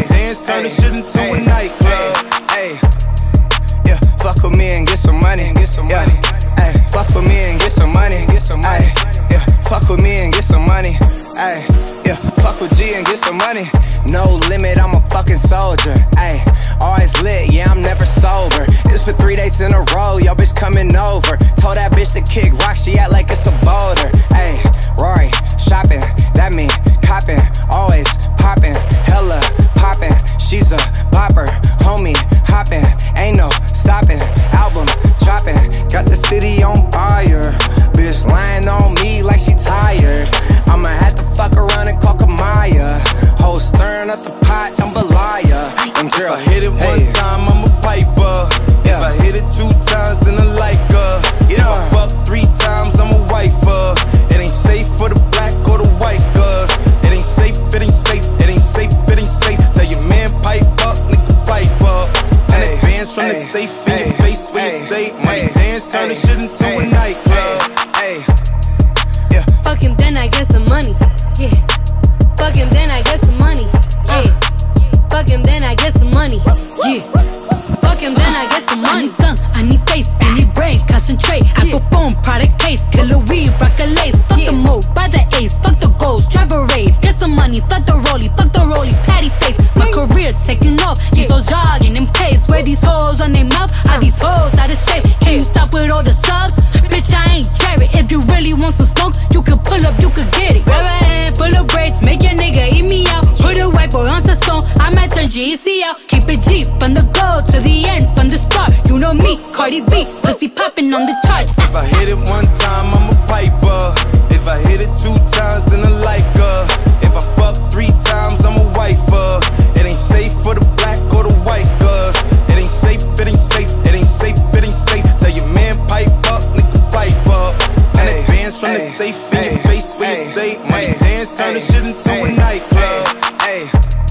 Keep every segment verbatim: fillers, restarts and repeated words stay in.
Money dance, turn the shit into a nightclub. Hey, yeah, fuck with me and get some money. Get some money. Hey, fuck with me and get some money. Get some money. Yeah, fuck with me and get some money. Hey, yeah, fuck with G and get some money. No limit, I'm a fucking soldier. Ay, always lit, yeah, I'm never sober. It's for three days in a row, yo bitch coming over. Told that bitch to kick rock, she act like it's a boulder. Ay, Rory, shopping, that mean copping. Always popping, hella popping. She's a bopper, homie, hopping. Ain't no stopping, album dropping. Got the city on fire. Bitch lying on me like she tired. I'ma have to fuck around and call Kamaya. Whole stirring up the pot, jambalaya. And girl, if I hit it one hey. time, I'm a piper. Yeah. If I hit it two times, then I like her. Yeah. If I fuck three times, I'm a wifer. It ain't safe for the black or the white girls. It ain't safe, it ain't safe, it ain't safe, it ain't safe. Tell your man pipe up, nigga pipe up. And Hey. advance from Hey. the safe in Hey. your face when Hey. you say money Hey. dance, turn the Hey. shit into Hey. a nightclub. Hey, Fuck him, then I get some money. Yeah. Fuck him, then I get some money. Yeah. Fuck him, then I get some money. Yeah. Fuck him, then I get some money. I need tongue, I need face, I need brain, concentrate. Apple phone, product case, killer weed, rock a lace. Fuck the move, buy the ace, fuck the goals, drive a rave. Get some money, fuck the rollie, fuck the rollie, patty face. My career taking off, these hoes jogging in pace. Where these hoes on their mouth, are these hoes out of shape? Can you stop with all the subs? Bitch, I ain't cherry. If you really want some smoke, you can pull up, you can get it. Grab a hand full of braids, make your nigga eat me out. Put a white boy on the song, I might turn G E C out. Keep it G, from the go to the end, from the start. You know me, Cardi B, pussy popping on the charts. If I hit it one time, I'm a piper. If I hit it two times, then I like her. If I fuck three times, I'm a wifer. It ain't safe for the black or the white girls. It ain't safe, it ain't safe, it ain't safe, it ain't safe. Tell your man pipe up, nigga pipe up. And Hey. advance from the Hey. safe in your Hey. face when you Hey. say money Hey. dance, turn the Hey. shit into a Hey. nightclub. Hey,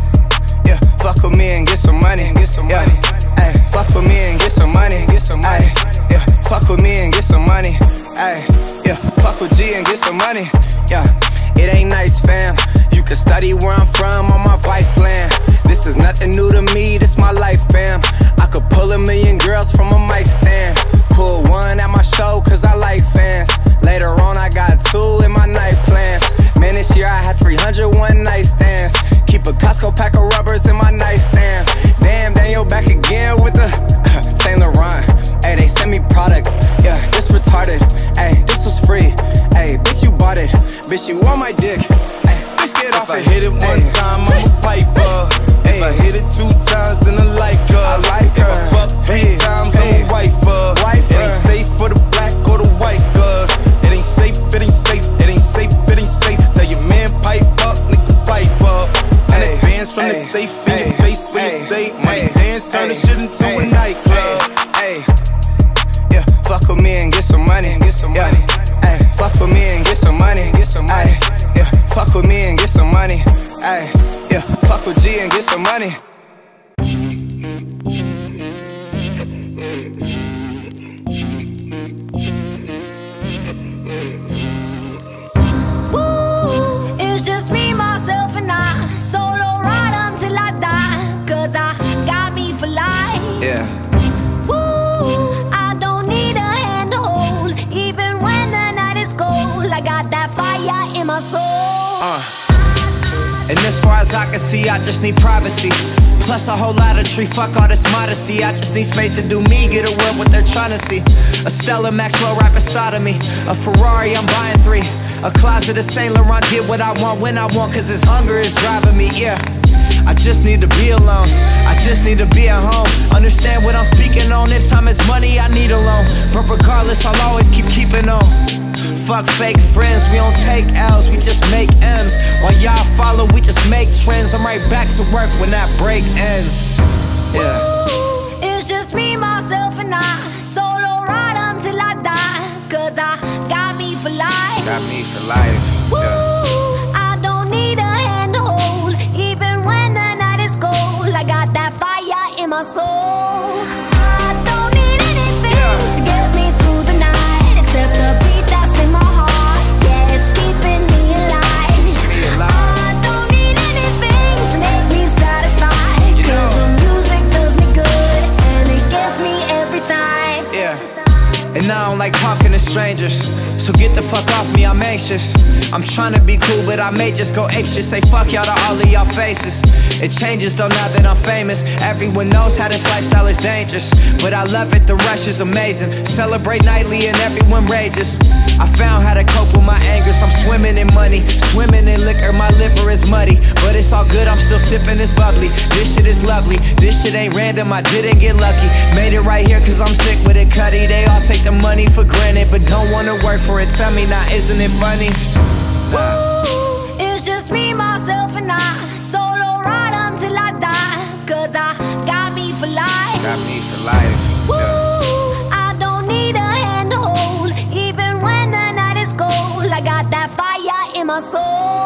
yeah, fuck with me and get some money. Get some money. Hey, fuck with me and get some money. Get some money. Yeah, fuck with me and get some money. Hey, yeah, fuck with G and get some money. Yeah, it ain't nice, fam. You can study where I'm from on my vice land. This is nothing new to me, this my life, fam. I could pull a million girls from a mic stand. Pull one at my show cause I like fans. Later on I got two in my night plans. Man, this year I had three hundred one night stands. Keep a Costco pack of rubbers in my nightstand. Damn, Daniel back again with the Saint Laurent. Hey, they send me product. Yeah, this retarded. Hey, this was free. Hey, bitch, you bought it. Bitch, you on my dick. Hey, bitch, get off If I it. hit it one Hey. time, I'm a piper. If I hit it two times, then I like her. I like her. If I fuck three Hey. times, Hey. I'm a wifer. Wifer. It ain't safe for the black or the white girls. It ain't safe, it ain't safe, it ain't safe, it ain't safe. Tell your man pipe up, nigga pipe up. And Hey. advance from the Hey. safe in your Hey. face when you Hey. say money Hey. dance, turn the Hey. shit into Hey. a nightclub. Hey, yeah, fuck with me and get some money. Get some money. Hey, fuck with me and get some money. Get some money. Yeah, fuck with me and get some money. Hey, yeah, fuck with G and get some money. Woo, it's just me, myself, and I. Solo ride until I die. Cause I got me for life. Yeah. Woo, I don't need a hand to hold. Even when the night is cold, I got that fire in my soul. Uh. And as far as I can see, I just need privacy. Plus a whole lot of tree, fuck all this modesty. I just need space to do me, get away what they're trying to see. A Stella Maxwell right beside of me. A Ferrari, I'm buying three. A closet of Saint Laurent, get what I want when I want. Cause this hunger is driving me, yeah. I just need to be alone, I just need to be at home. Understand what I'm speaking on, if time is money, I need a loan. But regardless, I'll always keep keeping on. Fuck fake friends, we don't take L's, we just make M's. While y'all follow, we just make trends. I'm right back to work when that break ends. Yeah. Woo, it's just me, myself, and I. Solo ride until I die. Cause I got me for life. Got me for life. Woo, Yeah. I don't need a hand to hold. Even when the night is cold, I got that fire in my soul. I don't need anything Yeah. to get me through the night, except the beat that's in my heart. Yeah, it's keeping me alive. Keeps me alive. I don't need anything to make me satisfied. get the fuck off me, I'm anxious. I'm trying to be cool, but I may just go apeshit. Say fuck y'all to all of y'all faces. It changes though now that I'm famous. Everyone knows how this lifestyle is dangerous, but I love it, the rush is amazing. Celebrate nightly and everyone rages. I found how to cope with my angers. I'm swimming in money, swimming in liquor, my liver is muddy, but it's all good, I'm still sipping this bubbly. This shit is lovely, this shit ain't random, I didn't get lucky. Made it right here cause I'm sick with it, Cuddy. They all take the money for granted, but don't wanna work for it. Tell me now, isn't it funny? Ooh, it's just me, myself and I. Solo ride until I die, cause I got me for life. Got me for life. Ooh, yeah. I don't need a hand to hold, even when the night is cold. I got that fire in my soul.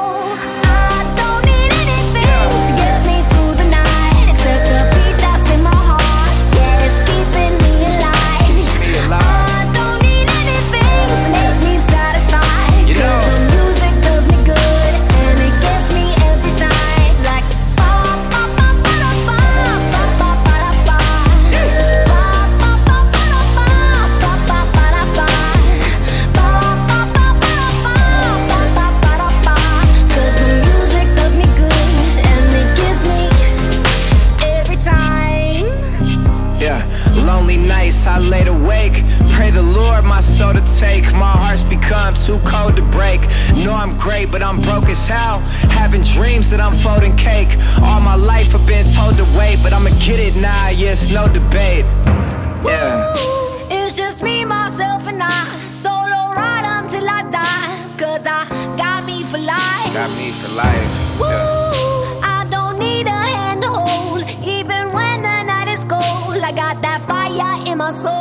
I don't need anything to get me through the night, except the beat that's in my heart. Yeah, it's keeping me alive. Keeps me alive. I don't need anything to make me satisfied, you know. cause the music does me good, and it gets me every time. Like ba ba ba ba da ba, ba ba ba da ba, ba ba ba ba da ba, ba ba ba da ba, ba ba ba ba da ba, ba ba ba da ba. Cause the music does me good, and it gives me every time. Yeah, lonely nights I laid awake, pray the Lord my soul to take. My heart's become too cold to break. Know I'm great, but I'm broke as hell. Having dreams that I'm folding cake. All my life I've been told to wait, but I'ma get it now, yeah, it's no debate. Yeah. Ooh, it's just me, myself and I. Solo ride until I die, cause I got me for life. Got me for life. Ooh, Yeah. I don't need a hand to hold, even when the night is cold. I got that fire in my soul.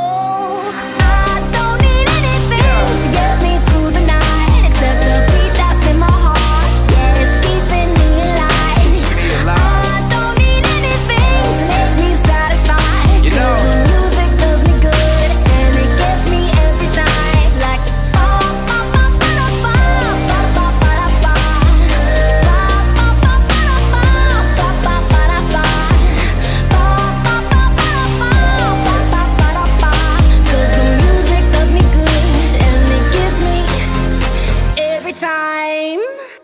I don't need anything to get me through the night, except the beat that's in my heart. Yeah, it's keeping me alive. Keeps me alive. I don't need anything to make me satisfied, You know. cause the music does me good, and it gets me every time. Like ba ba ba ba da ba, ba ba ba da ba, ba ba ba ba da ba, ba ba ba da ba, ba ba ba ba da ba, ba ba ba da ba. Cause the music does me good, and it gives me every time.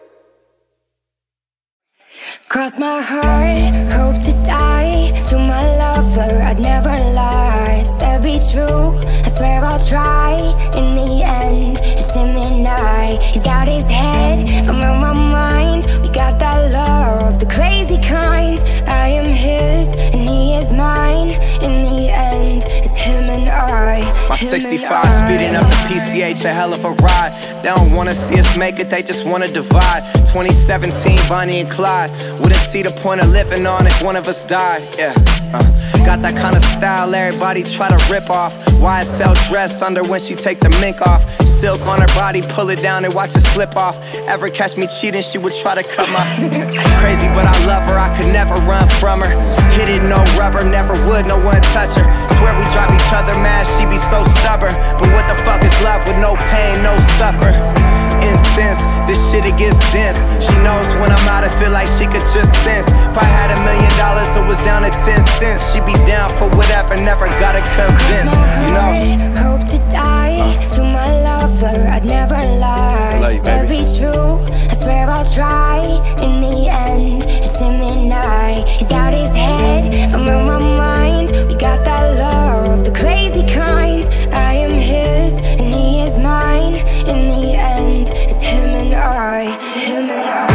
Cross my heart, hope to die. To my lover, I'd never lie. Said be true, I swear I'll try. In the end, it's him and I. He's out his head, I'm on my mind. We got that love, the crazy kind. I am his, and he is mine. In the end, it's him and I. My him and sixty-five I. speeding up the P C H, a hell of a ride. They don't wanna see us make it, they just wanna divide. Twenty seventeen, Bonnie and Clyde. Wouldn't see the point of living on if one of us died. Yeah, uh, got that kind of style everybody try to rip off. Y S L dress under when she take the mink off. Silk on her body, pull it down and watch it slip off. Ever catch me cheating, she would try to cut my crazy, but I love her, I could never run from her. Hit it, no rubber, never would, no one touch her. Swear we drive each other mad, she be so stubborn. But what the fuck is love with no pain, no suffer? Incense, this shit it gets dense. She knows when I'm out, I feel like she could just sense. If I had a million dollars, it was down to ten cents. She be down for whatever, never gotta convince. You know, hope to die. Uh. To my lover, I'd never lie. Love you, Said baby. be true, I swear I'll try. In the end, it's him and I. He's out his head, I'm on my mind. We got that love, the crazy kind. I am his, and he is mine. In the end, it's him and I. Him and I.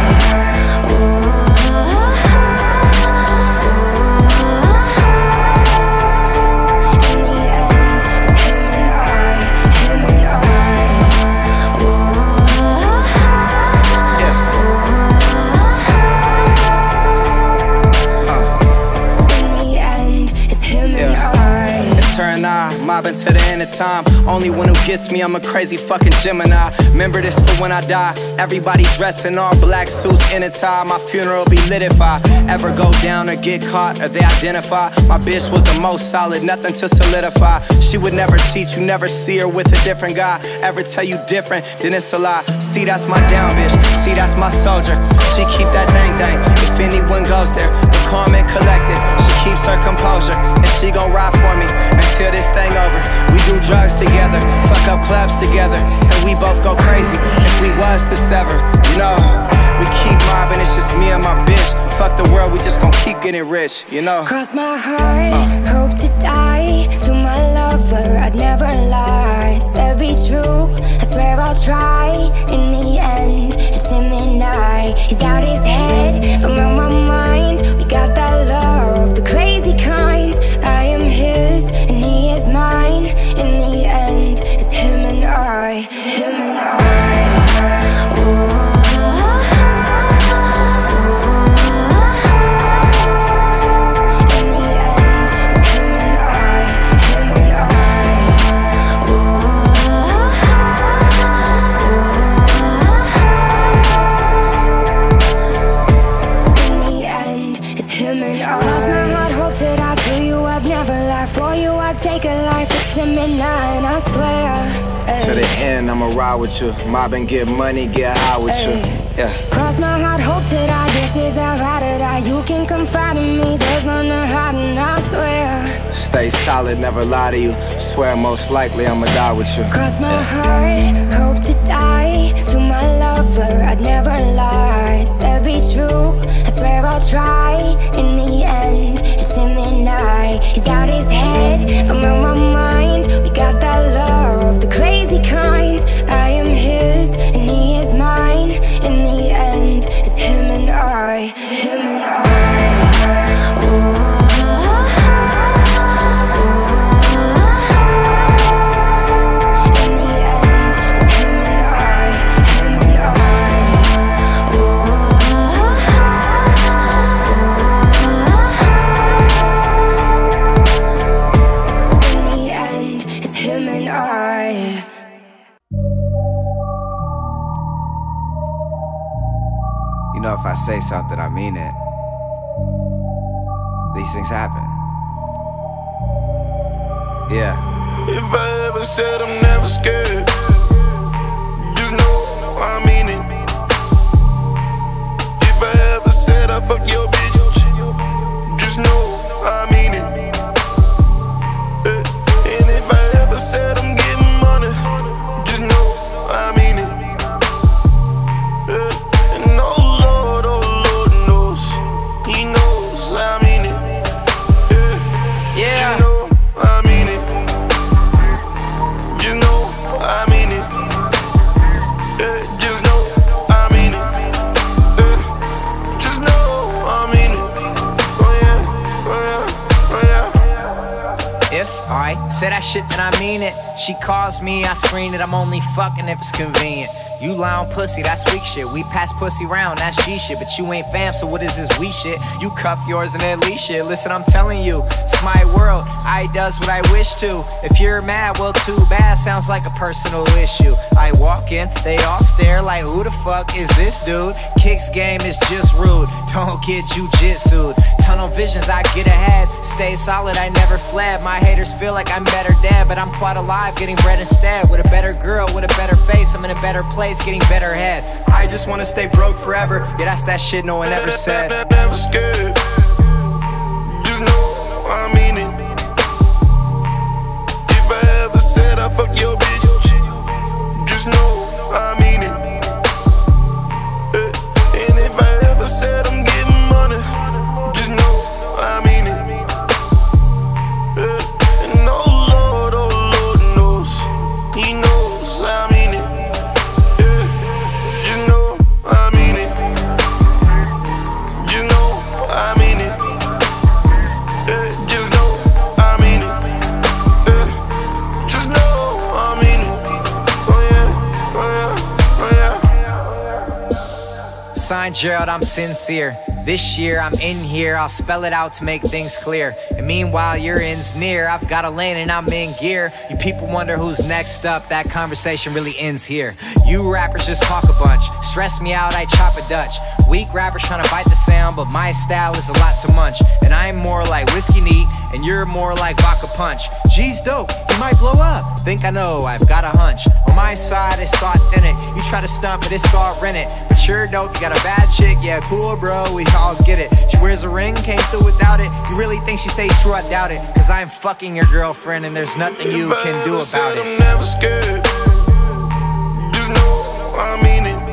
Mobbing to the end of time. Only one who gets me, I'm a crazy fucking Gemini. Remember this for when I die. Everybody dressed in all black suits in a tie. My funeral be lit if I ever go down or get caught or they identify. My bitch was the most solid, nothing to solidify. She would never cheat, you never see her with a different guy. Ever tell you different, then it's a lie. See, that's my down bitch, see, that's my soldier. She keep that thing thing, if anyone goes there. The calm and collected, she keeps her composure. And she she gon' ride for me until this thing over. We do drugs together, fuck up clubs together, and we both go crazy if we was to sever. You know, we keep mobbing, it's just me and my bitch. Fuck the world, we just gon' keep getting rich, you know. Cross my heart, uh. hope to die. To my lover, I'd never lie. Said be true, I swear I'll try. In the end, it's him and I. He's out his head, I'm on my mind. We got that love, the crazy kind. I am his, and he is mine. In the end, it's him and I. Him and I. Ooh. Midnight, I swear. Ay. To the end, I'ma ride with you. Mob and get money, get high with Ay. you. Yeah. Cross my heart, hope to die. This is how I to die. You can confide in me. There's none to hide, and I swear. Stay solid, never lie to you. Swear most likely I'ma die with you. Cross my yeah. heart, hope to die. To my lover, I'd never lie. Said be true, I swear I'll try. In the end, it's him and I. He's out his head, I'm on my mind. We got that love, the crazy kind. I am his, and he is mine. In the end, it's him and I. Him and I. Ooh. You know, if I say something, I mean it. These things happen. Yeah. If I ever said I'm never scared, just know I mean it. If I ever said I fuck your bitch, just know I mean it. And if I ever said I'm getting money, just know I mean it. And oh Lord, oh Lord knows, He knows I mean it. Yeah, you know I mean it. You know I mean it. Yeah, just know I mean it. Yeah, just know I mean it. Oh yeah, oh yeah, oh yeah. If I say that shit, then I mean it. She calls me, I screen it. I'm only fucking if it's convenient. You lie on pussy, that's weak shit. We pass pussy round, that's G shit. But you ain't fam, so what is this we shit? You cuff yours and then leash shit. Listen, I'm telling you, it's my world, I does what I wish to. If you're mad, well too bad, sounds like a personal issue. I walk in, they all stare like who the fuck is this dude? Kicks game is just rude, don't get jujitsu'd. Tunnel visions, I get ahead. Stay solid, I never fled. My haters feel like I'm better dead, but I'm quite alive, getting bread instead. With a better girl, with a better face, I'm in a better place, getting better head. I just wanna stay broke forever. Yeah, that's that shit no one ever said. Never scared, just know I mean it. If I ever said I fuck your bitch, just know I mean it. And if I ever said I'm getting money, just know I mean it. And oh Lord, oh Lord knows, He knows I mean it. You know I mean it. You know I mean it. Just know I mean it. Just know I mean it. Oh yeah, oh yeah, oh yeah. Signed Gerald, I'm sincere. This year I'm in here, I'll spell it out to make things clear. And meanwhile your end's near, I've got a lane and I'm in gear. You people wonder who's next up, that conversation really ends here. You rappers just talk a bunch, stress me out, I chop a Dutch. Weak rappers trying to bite the sound, but my style is a lot to munch. And I'm more like whiskey neat, and you're more like vodka punch. G's dope, you might blow up. Think I know, I've got a hunch. On my side, it's authentic. You try to stunt, but it's all rented. But you're dope, you got a bad chick, yeah, cool, bro, we all get it. She wears a ring, came through without it. You really think she stays true? I doubt it. Cause I'm fucking your girlfriend, and there's nothing you can do about it. I'm never scared. Just know I mean it.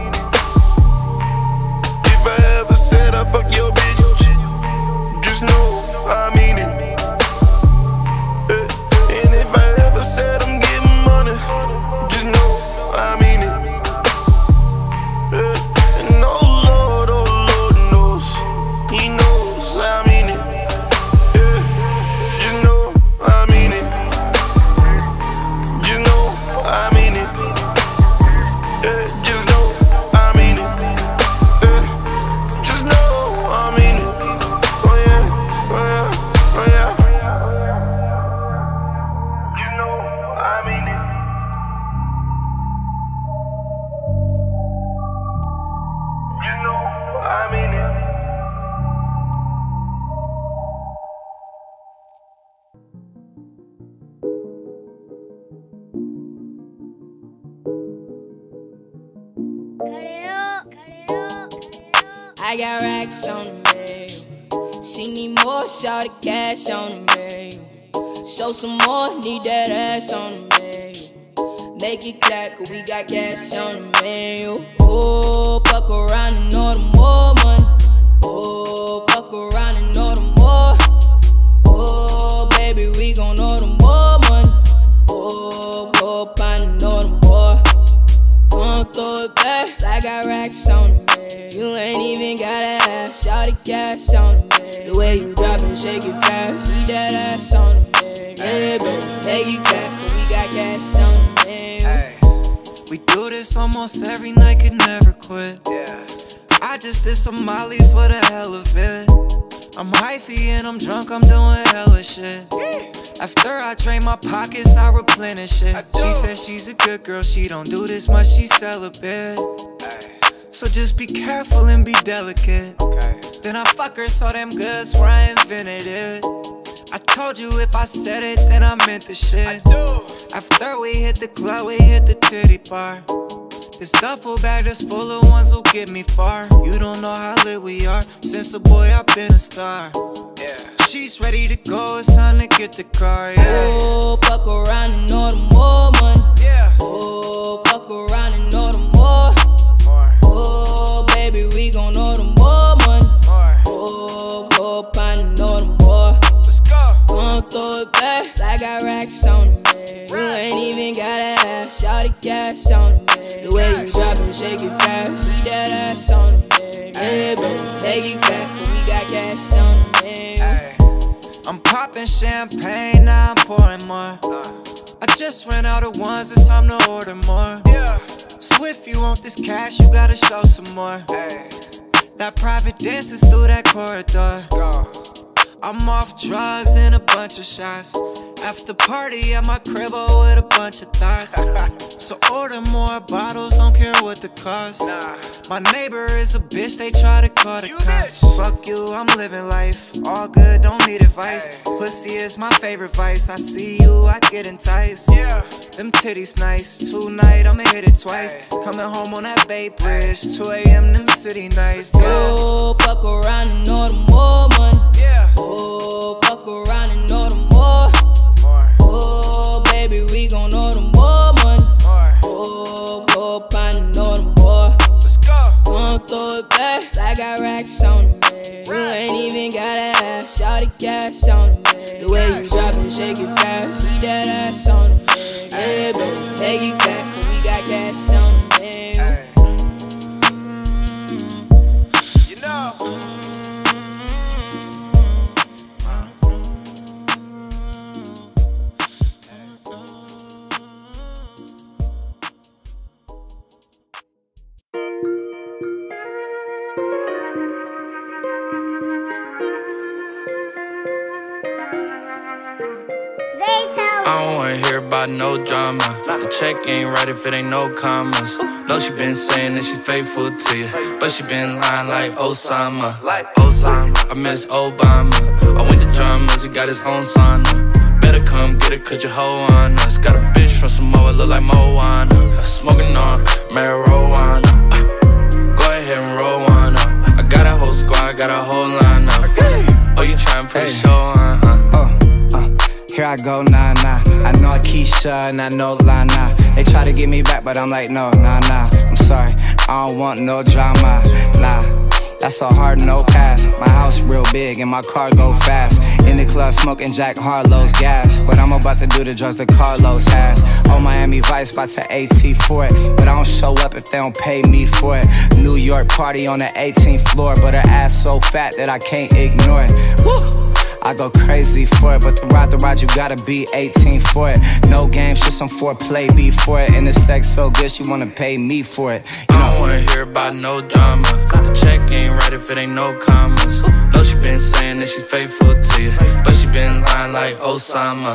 If I ever said I fuck your bitch, just know I mean it. And if I ever said I'm getting money, just know I mean it. And oh Lord, oh Lord knows, He knows I mean it. Just know I mean it. Just know I mean it. Just know I mean it. Just know I mean it. Oh yeah, oh yeah, oh yeah. You know I mean it. You know I mean it. I got racks on the mail. She need more, shout the cash on the mail. Show some more, need that ass on the mail. Make it clap, cause we got cash on the mail. Oh, fuck around and order more money. Oh, fuck around and order more. Oh, baby, we gon' order more money. Oh, go pine and order more. Gon' throw it back, I got racks on the mail. You ain't even gotta ask, shout the cash on the mail. The way you drop and shake it fast, see that ass on the mail. Yeah, baby, make it clap, cause we got cash on the mail. Ay, we do this almost every night, could never quit. Yeah. I just did some Molly for the hell of it. I'm hyphy and I'm drunk, I'm doing hella shit. After I drain my pockets, I replenish it. She says she's a good girl, she don't do this much, she celibate. So just be careful and be delicate. Okay. Then I fuck her so damn good, swear I invented it. I told you if I said it, then I meant the shit. I do. After we hit the club, we hit the titty bar. This duffel bag that's full of ones will get me far. You don't know how lit we are. Since a boy, I've been a star. Yeah. She's ready to go, it's time to get the car, yeah. Oh, fuck around and order more money. Yeah. Oh, fuck around and order more. More. Oh, baby, we gon' order more money. More. Oh, go pine and order more. Let's go. Gon' throw it back, I got racks on the mail. You ain't even gotta ask, shout the cash on the mail. The way you drop and shake it fast, see that ass on the mail. Yeah, baby, make it clap, cause we got cash on the mail. Ay. I'm popping champagne, now I'm pouring more. I just ran out of ones, it's time to order more. Yeah. So if you want this cash, you gotta show some more. Ay. That private dances through that corridor. Let's go. I'm off drugs and a bunch of shots. After party at my crib with a bunch of thoughts. So order more bottles, don't care what the cost. Nah. My neighbor is a bitch, they try to call the cops. Fuck you, I'm living life. All good, don't need advice. Ay. Pussy is my favorite vice. I see you, I get enticed. Yeah. Them titties nice. Tonight I'ma hit it twice. Ay. Coming home on that Bay Bridge. two A M them city nights. Yeah. Oh, fuck around and order more money. Yeah. Oh, fuck around and order more. More. Oh, baby, we gon' order more money. More. Oh, go pine and order more. Let's go. Gon' throw it back, I got racks on the mail. You ain't even gotta ask, shout the cash on the mail. The way you drop and shake it fast, see that ass on the mail. Yeah, baby, make it clap, cause we got cash on the mail. You know. don't wanna hear about no drama. The check ain't right if it ain't no commas. No, she been saying that she's faithful to you, but she been lying like Osama. I miss Obama. I went to dramas, he got his own sauna. Better come get it, cause your hoe on us. Got a bitch from Samoa, look like Moana. Smoking on marijuana. uh, Go ahead and roll one up. I got a whole squad, got a whole line up. Oh, you tryna put hey. a show on, huh? Oh, uh, here I go, nah, nah. I know Keisha and I know Lana. They try to get me back, but I'm like, no, nah, nah. I'm sorry, I don't want no drama, nah. That's a hard no pass. My house real big and my car go fast. In the club smoking Jack Harlow's gas, but I'm about to do the drugs that Carlos has. Oh, Miami Vice about to AT for it, but I don't show up if they don't pay me for it. New York party on the eighteenth floor, but her ass so fat that I can't ignore it. Woo! I go crazy for it, but to ride the ride you gotta be eighteen for it. No games, just some foreplay before it. And the sex so good she wanna pay me for it, you know? I don't wanna hear about no drama. The check ain't right if it ain't no commas. No, she been saying that she's faithful to you, but she been lying like Osama.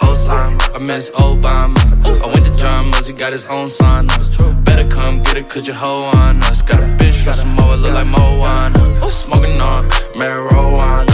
I miss Obama. I went to dramas, he got his own sauna. Better come get it, cause your hoe on us. Got a bitch from Samoa, look like Moana. Smoking on marijuana.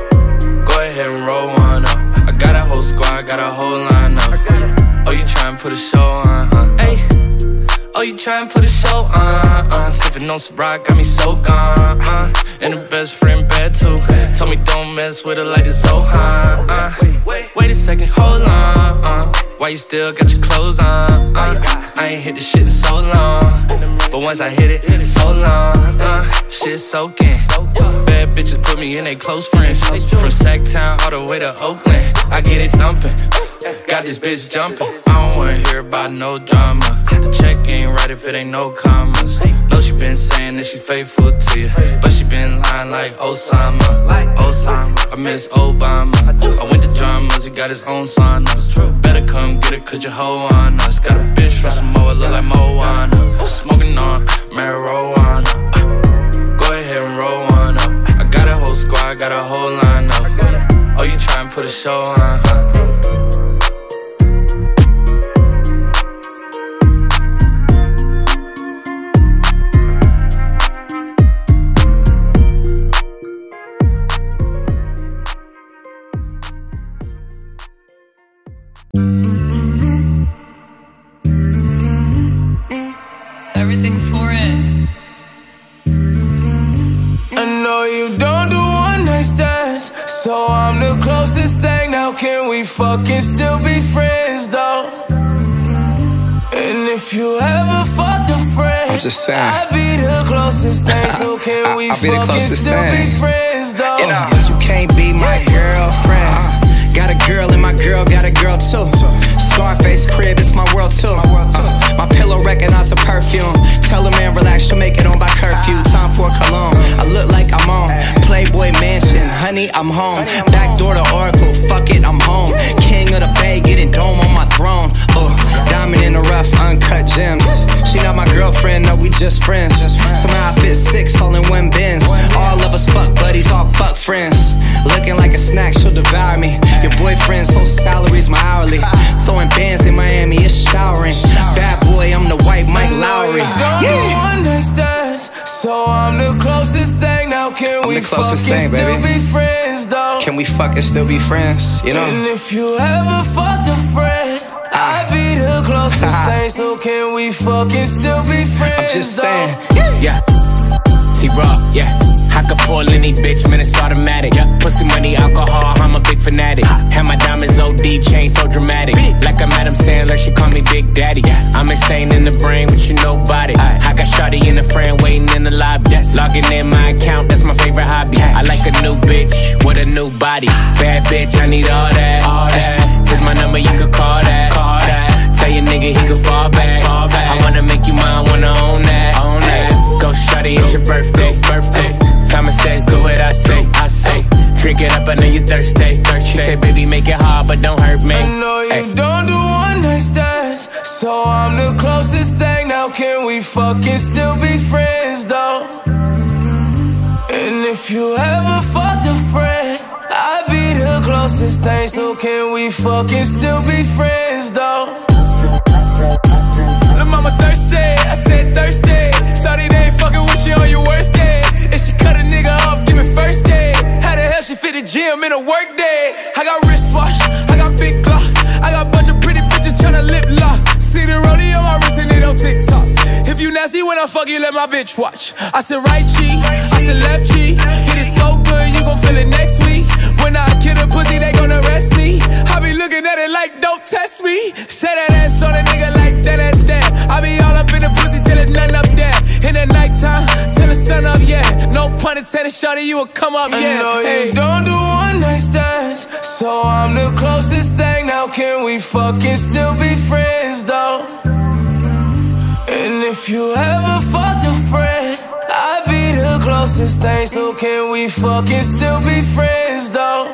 Go ahead and roll one up. I got a whole squad, got a whole line up. Oh, you tryna put a show on, huh? Hey. Oh, you tryna put a show on, uh. Sippin' on Ciroc, got me so gone, uh. And the best friend bad too. Told me don't mess with her like the Zohan, uh. Wait a second, hold on, uh. Why you still got your clothes on, uh. I ain't hit the shit in so long, but once I hit it, so long, uh. Shit soaking. Bad bitches put me in they close friends. From Sacktown all the way to Oakland, I get it thumping. Got this bitch jumping. I don't wanna hear about no drama. The check ain't right if it ain't no commas. No, she been saying that she's faithful to you, but she been lying like Osama. I miss Obama. I went to dramas, he got his own sauna. Better come get it, cause your hoe on us. Got a bitch from Samoa, look like Moana. Smoking on marijuana. Go ahead and roll one up. I got a whole squad, got a whole line up. Oh, you tryna put a show on, huh? Everything for it. I know you don't do one night stands, so I'm the closest thing. Now can we fucking still be friends though? And if you ever fucked a friend, I'm just saying, I'd be the closest thing. So can I, we I'll be the fucking still thing. be friends though? You know, but you can't be my girlfriend. uh, Got a girl and my girl got a girl too. Scarface crib, it's my world too. uh, My pillow recognize a perfume. Tell a man relax, she'll make it on by curfew. Time for cologne, I look like I'm on Playboy Mansion, honey, I'm home. Back door to Oracle, fuck it, I'm home. King of the Bay, getting dome on my throne. Oh, diamond in the rough, uncut gems. She not my girlfriend, no, we just friends. Somehow I fit six all in one bins. All of us fuck buddies, all fuck friends. Looking like a snack, she'll devour me. Your boyfriend's whole salary's my hourly. Throwing bands in Miami, it's showering. Bad boy, I'm the white Mike Lowry. Yeah. One night stands, so I'm the closest thing. Now can I'm we the closest fucking thing, still baby. be friends though? Can we fucking still be friends, you know? And if you ever fucked a friend, I'd be the closest thing. So can we fucking still be friends? I'm just though? saying. Yeah, T-Raw, yeah. I could pull any bitch, man, it's automatic. Yeah. Pussy, money, alcohol, I'm a big fanatic. Have my diamonds O D, chain so dramatic. Like I'm Adam Sandler, she call me Big Daddy. I'm insane in the brain, but you nobody. I got shawty in the friend waiting in the lobby. Logging in my account, that's my favorite hobby. I like a new bitch with a new body. Bad bitch, I need all that. All that. Here's my number, you could call that. Call that. Tell your nigga he could fall back. Fall back. I wanna make you mine, wanna own that. Own that. Go shawty, it's your birthday. Birthday. Simon says, do what I say, I say. Drink it up, I know you thirsty, thirsty. She said, baby, make it hard, but don't hurt me. I know you Ay. don't do one night stands, so I'm the closest thing. Now can we fucking still be friends though? And if you ever fucked a friend, I'd be the closest closest thing, so can we fucking still be friends though? Lil' mama thirsty, I said thirsty. Shawty, they ain't fucking with you on your worst day. If she cut a nigga up, give me first day. How the hell she fit the gym in a work day? I got wristwatch, I got big Glock, I got a bunch of pretty bitches tryna lip lock. See the rollie on my wrist and it on TikTok. If you nasty when I fuck you, let my bitch watch. I said right cheek, I said left cheek. Hit it so good, you gon' feel it next week. When I kill a pussy, they gon' arrest me. I be looking at it like, don't test me. Say that ass on a nigga like that, that, that. I be all up in the pussy till there's nothing up there. In the nighttime, till the sun up, yeah. No pun intended, shawty, you will come up, yeah. I know hey. you don't do one night stands, so I'm the closest thing. Now can we fucking still be friends though? And if you ever fucked a friend, I'd be the closest thing. So can we fucking still be friends though?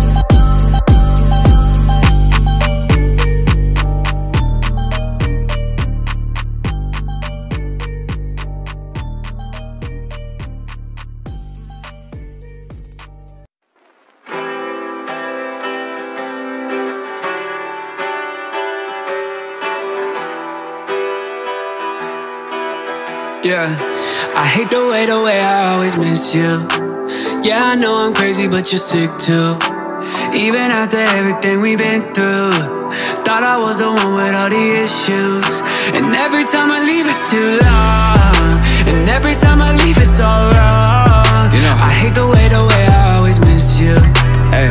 Yeah, I hate the way, the way I always miss you. Yeah, I know I'm crazy, but you're sick too. Even after everything we've been through, thought I was the one with all the issues. And every time I leave it's too long, and every time I leave it's all wrong. You know, I hate the way, the way I always miss you. Hey.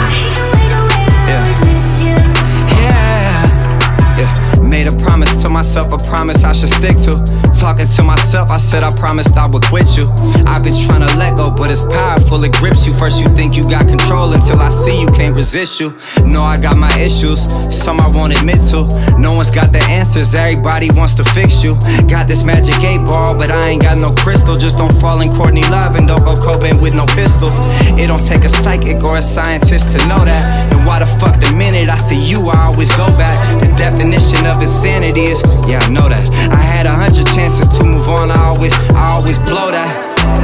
Made a promise to myself, a promise I should stick to. Talking to myself, I said I promised I would quit you. I've been trying to let go, but it's powerful, it grips you. First you think you got control until I see you can't resist you. Know I got my issues, some I won't admit to. No one's got the answers, everybody wants to fix you. Got this magic eight ball, but I ain't got no crystal. Just don't fall in Courtney Love and don't go Cobain with no pistol. It don't take a psychic or a scientist to know that. And why the fuck the minute I see you, I always go back. The definition of insanity is, yeah, I know that. I had a hundred chances to move on, I always, I always blow that.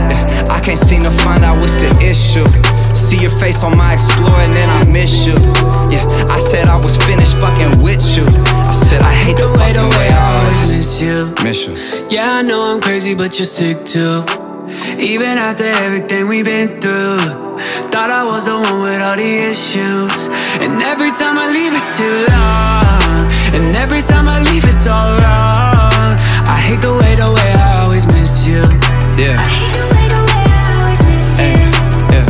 I can't seem to find out what's the issue. See your face on my Explorer and then I miss you. Yeah, I said I was finished fucking with you. I said I hate the way, the way I always miss you. Miss you. Yeah, I know I'm crazy, but you're sick too. Even after everything we've been through, thought I was the one with all the issues. And every time I leave it's too long, and every time I leave it's all wrong. I hate the way, the way I always miss you. Yeah. I hate the way, the way I always miss you. Yeah.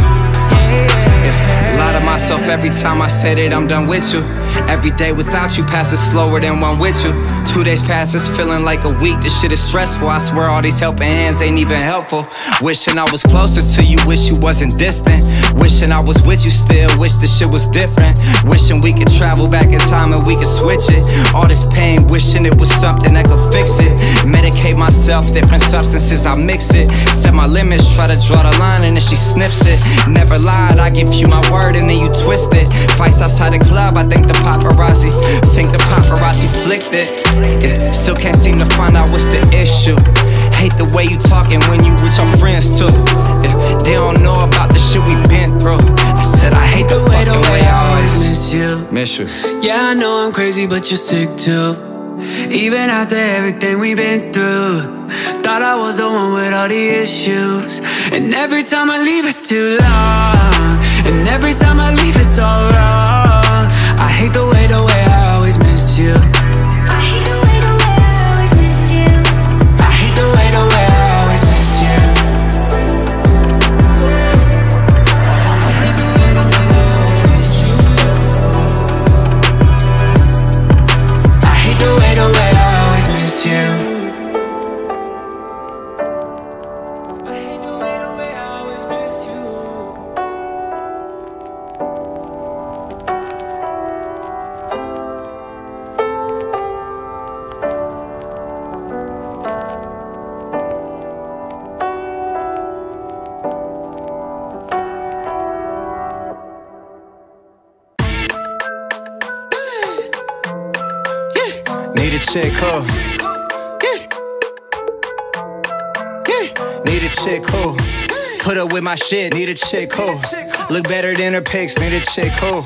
Yeah. Lie to myself every time I say that I'm done with you. Every day without you passes slower than one with you. Two days passes feeling like a week. This shit is stressful. I swear all these helping hands ain't even helpful. Wishing I was closer to you, wish you wasn't distant. Wishing I was with you still, wish this shit was different. Wishing we could travel back in time and we could switch it. All this pain, wishing it was something that could fix it. Medicate myself, different substances, I mix it. Set my limits, try to draw the line and then she sniffs it. Never lied, I give you my word and then you twist it. Fights outside the club, I think the paparazzi Think the paparazzi flicked it. Yeah, still can't seem to find out what's the issue. Hate the way you talking when you with your friends too. Yeah, they don't know about the shit we been through. I said I hate the way, the way I always miss you. Miss you. Yeah, I know I'm crazy, but you're sick too. Even after everything we've been through, thought I was the one with all the issues. And every time I leave it's too long, and every time I leave it's all wrong. I hate the way, the way I always miss you. I hate the way, the way I always miss you. I hate the way, the way I always miss you. I hate the way, the way I always miss you. I hate the way, the way I always miss you. Need a chick, huh? Yeah. Yeah. Need a chick, huh? Put up with my shit, need a chick, huh? Look better than her pics, need a chick, huh?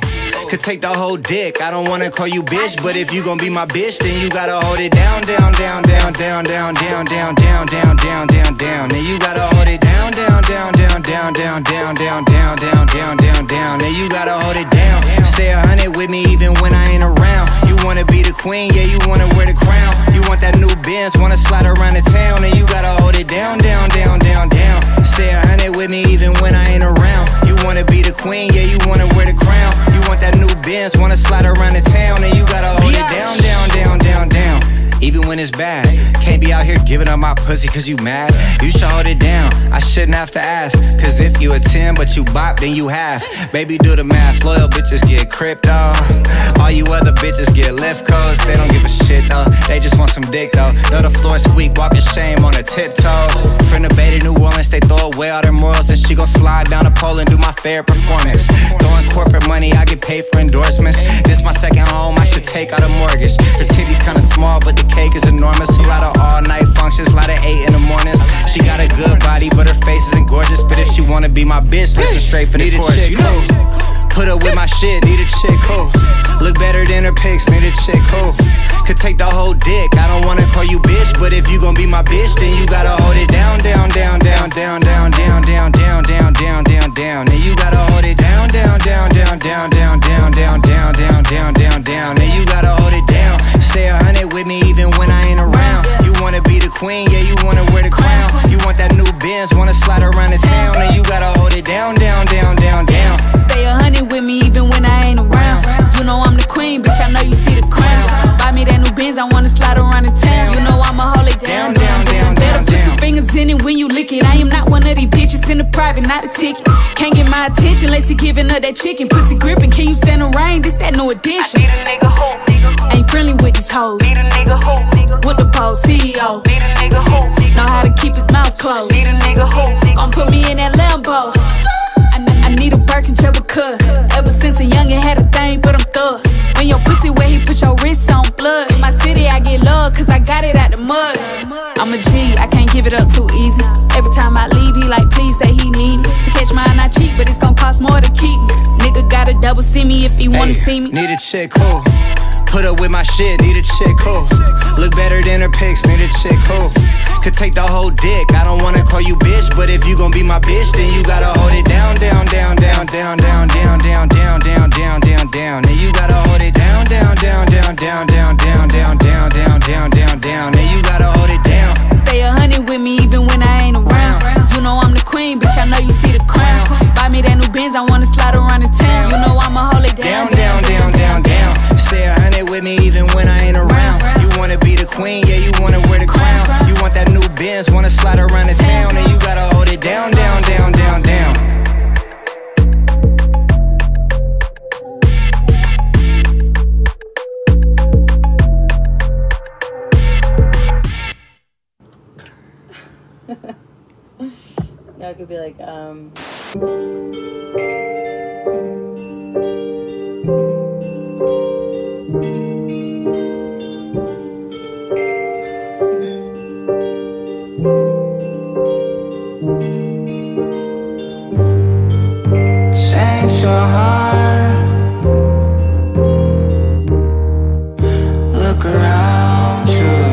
could take the whole dick. I don't wanna call you bitch, but if you gon' be my bitch, then you gotta hold it down, down, down, down, down, down, down, down, down, down, down, down, down. Then you gotta hold it down, down, down, down, down, down, down, down, down, down, down, down, down. Then you gotta hold it down. Stay a hundred with me even when I ain't around. You wanna be the queen, yeah, you wanna wear the crown. You want that new Benz, wanna slide around the town, and you gotta hold it down, down, down, down, down. Stay a hundred with me even when I ain't around. You wanna be the queen, yeah, you wanna wear the crown. You want that new Benz, wanna slide around the town, and you gotta hold it down, down, down, down, down. Even when it's bad, can't be out here giving up my pussy cause you mad. You should hold it down, I shouldn't have to ask. Cause if you a ten but you bop, then you half. Baby, do the math, loyal bitches get crypto. All you other bitches get lift codes. They don't give a shit though, they just want some dick though. Know the floor squeak, walking shame on her tiptoes. From the Bay to New Orleans, they throw away all their morals. And she gon' slide down the pole and do my fair performance. Throwing corporate money, I get paid for endorsements. This my second home, I should take out a mortgage. Her titties kinda small, but the cake is enormous. A lot of all night functions, a lot of eight in the mornings. She got a good body, but her face isn't gorgeous. But if she wanna be my bitch, listen straight for the course. You know, put up with my shit, need a chick who look better than her pics, need a chick who could take the whole dick. I don't wanna call you bitch, but if you gon' be my bitch, then you gotta hold it down, down, down, down, down, down, down, down, down, down, down, down, down. Then you gotta hold it down, down, down, down, down, down, down, down, down, down, down, down, down. Then you gotta hold it down. Stay a hundred with me even when I ain't around. You wanna be the queen, yeah, you wanna wear the crown. You want that new Benz, wanna slide around the town, and you gotta hold it down, down, down, down, down. Stay a hundred with me even when I ain't around. You know I'm the queen, bitch, I know you see the crown. Buy me that new Benz, I wanna slide around the town. You know I'ma hold it down, down, down, down. Better put your fingers in it when you lick it. I am not one of these bitches in the private, not a ticket. Can't get my attention unless he giving her that chicken. Pussy gripping, can you stand the rain? This that new addition. I need a nigga who, nigga. Ain't friendly with these hoes. Need a nigga who, nigga. With the pole, C E O. Need a nigga who, nigga. Know how to keep his mouth closed. Need a nigga who, nigga. Gon' put me in that Lambo. I, I need a Birkin, Jabba cut. Ever since a youngin' had a thing for them thugs. When your pussy where he put your wrists on blood. In my city I get love cause I got it out the mud. I'm a G, I can't give it up too easy. Every time I leave he like please say he need me. To catch mine I cheat but it's gon' cost more to keep me. Nigga gotta double see me if he wanna Hey, see me. Need a chick who put up with my shit, need a chick who look better than her pics, need a chick who could take the whole dick. I don't wanna call you bitch, but if you gon' be my bitch, then you gotta hold it down, down, down, down, down, down, down, down, down, down, down, down, down. Then you gotta hold it down, down, down, down, down, down, down, down, down, down, down, down, down. Then you gotta hold it down. Stay a hundred with me even when I ain't around. You know I'm the queen, bitch, I know you see the crown. Buy me that new Benz, I wanna slide around the town. You know I'ma hold it down, down, down, down, down. Stay a hundred with me even when I ain't around. You wanna be the queen, yeah, you wanna wear the crown. You want that new Benz, wanna slide around the town, and you gotta hold it down, down, down, down, down. No, it could be like, um... Change your heart. Look around you.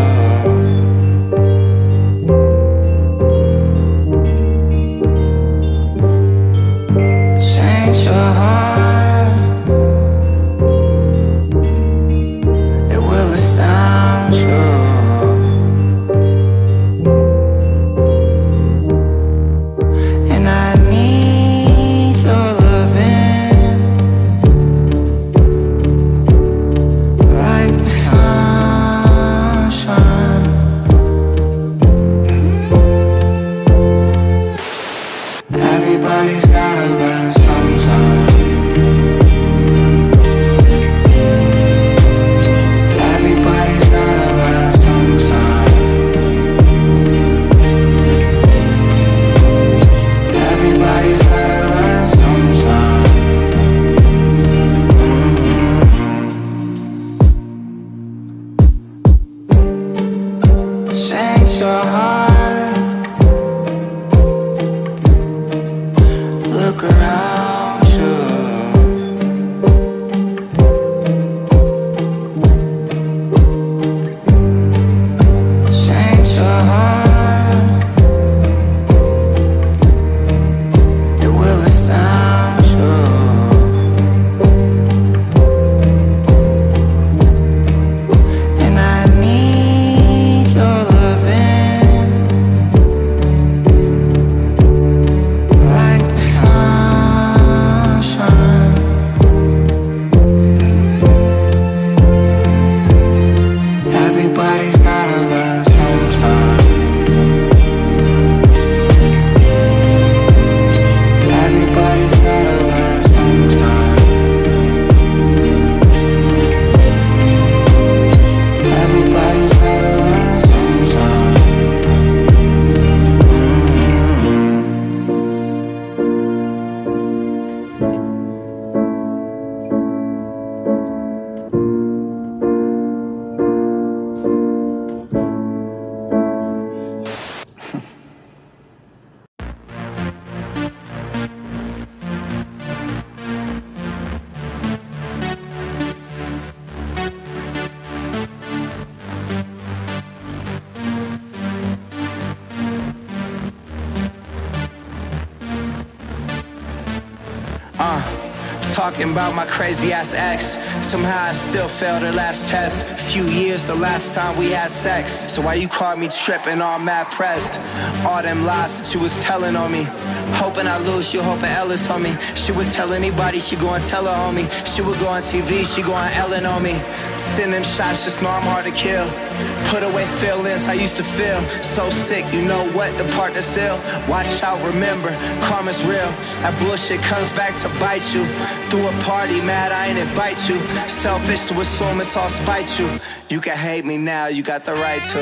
talking about my crazy ass ex. Somehow I still failed her last test. Few years the last time we had sex. So why you caught me tripping all mad pressed? All them lies that you was telling on me. Hoping I lose you, hoping Ellis on me. She would tell anybody, she go and tell her homie. She would go on T V, she go on Ellen on me. Send them shots, just know I'm hard to kill. Put away feelings I used to feel. So sick, you know what, the part that's ill. Watch out, remember, karma's real. That bullshit comes back to bite you. Through a party, mad, I ain't invite you. Selfish to assume it's all spite you. You can hate me now, you got the right to.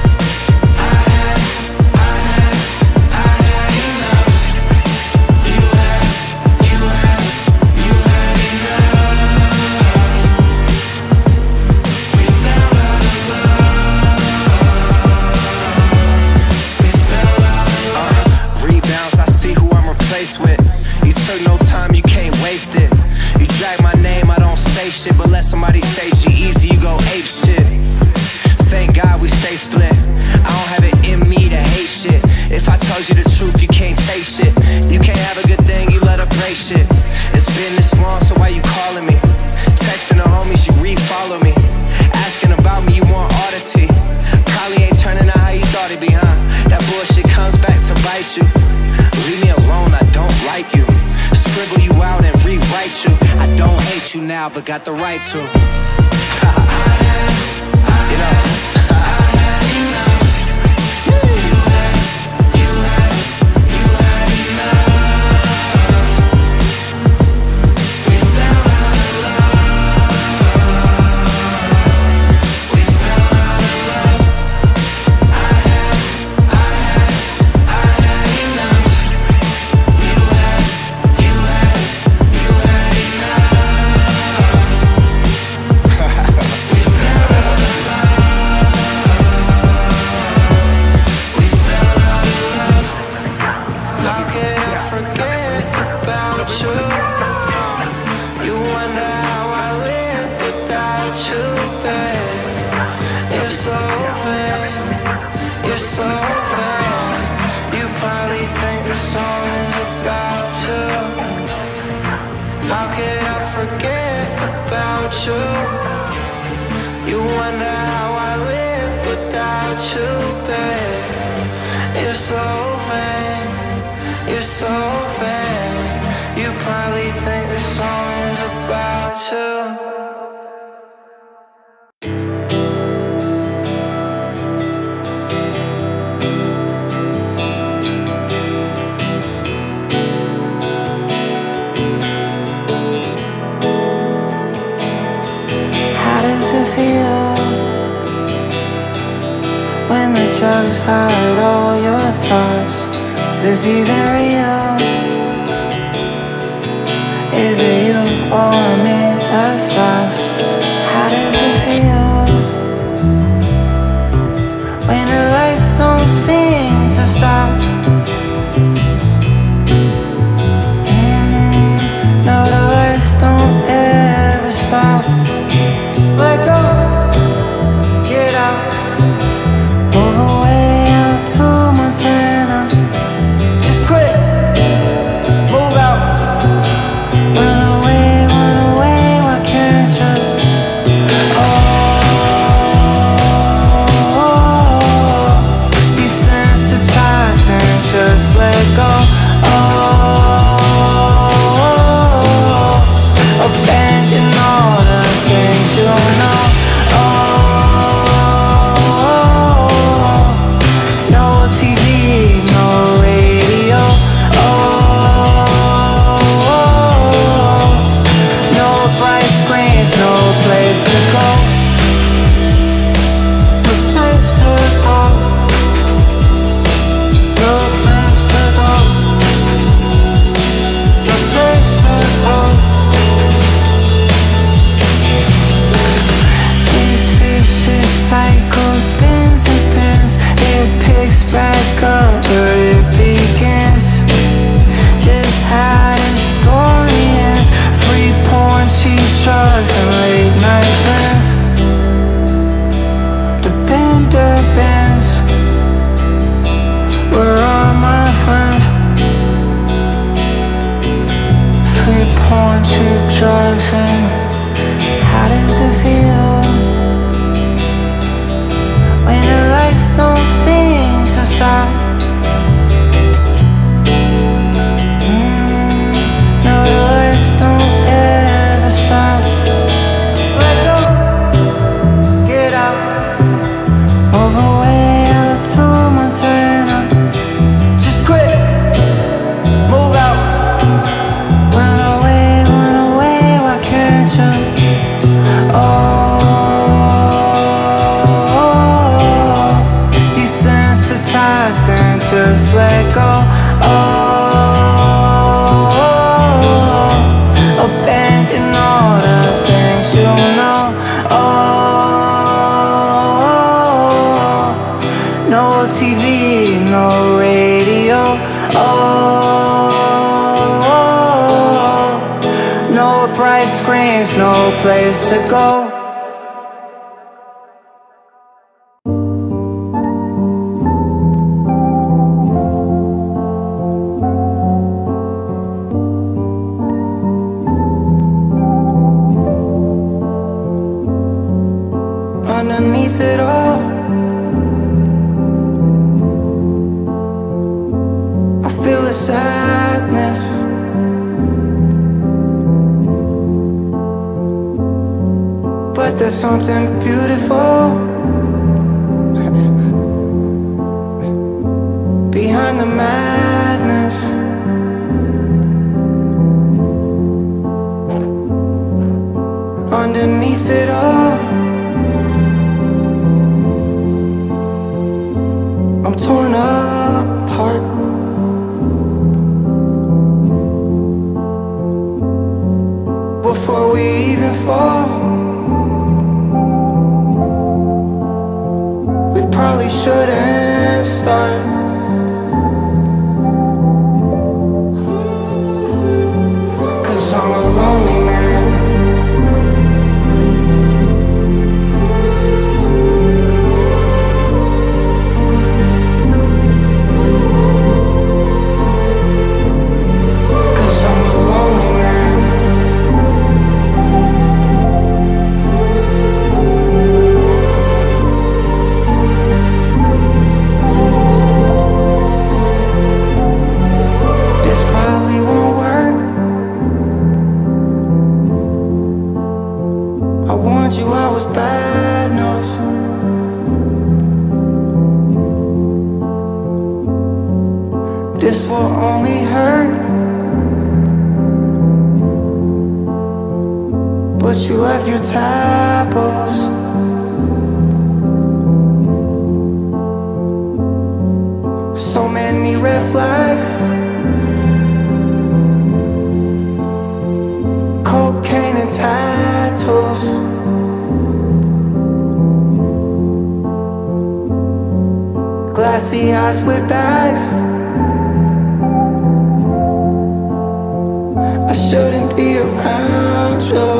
With. You took no time, you can't waste it. You drag my name, I don't say shit, but let somebody say G-Eazy, you go ape shit. Thank God we stay split. I don't have it in me to hate shit. If I told you the truth, you can't take shit. You can't have a good thing, you let her break shit. It's been this long, so why you calling me? Texting the homies, you re-follow me. Asking about me, you want oddity. Probably ain't turning out how you thought it'd be, huh? That bullshit comes back to bite you. Leave me alone, I don't like you. Scribble you out and rewrite you. I don't hate you now, but got the right to. You know. Drugs hide all your thoughts. Is this even real? Is it you or me that's lost? How does it feel when the lights don't seem to stop? mm, No, the lights don't ever stop. Let go, get out. Move away out to Montana. Just quit, move out. Run away, run away, why can't you? Oh, desensitize and just let go. Oh, abandon all the things you know. Drugs and late night friends. ocean. How does it feel when the lights don't seem to stop? Mm, no, the lights don't ever stop. Let go, get out, move away out to Montana. Just quit, move out, run away, run away, why can't you? Oh, desensitize and just let go. Oh, abandon all the things you know. Oh, no T V, no radio. Oh, no bright screens, no place to go. Underneath it all, I feel the sadness. But there's something beautiful behind the madness. Underneath it all, I'm torn apart. Before we even fall, we probably shouldn't start. Cause I'm a lonely man. Cause I'm a lonely man. This probably won't work. I warned you I was bad news. This will only hurt. But you left your tables. So many red flags. Cocaine and tattoos. Glassy eyes with bags. I shouldn't be around you.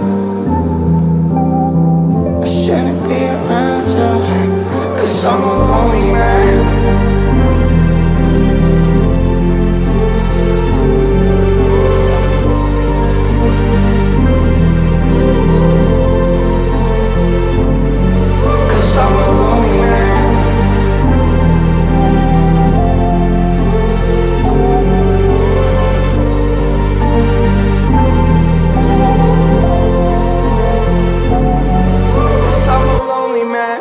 I shouldn't be around you. Cause I'm a lonely man. Cause I'm a lonely man. Cause I'm a lonely man.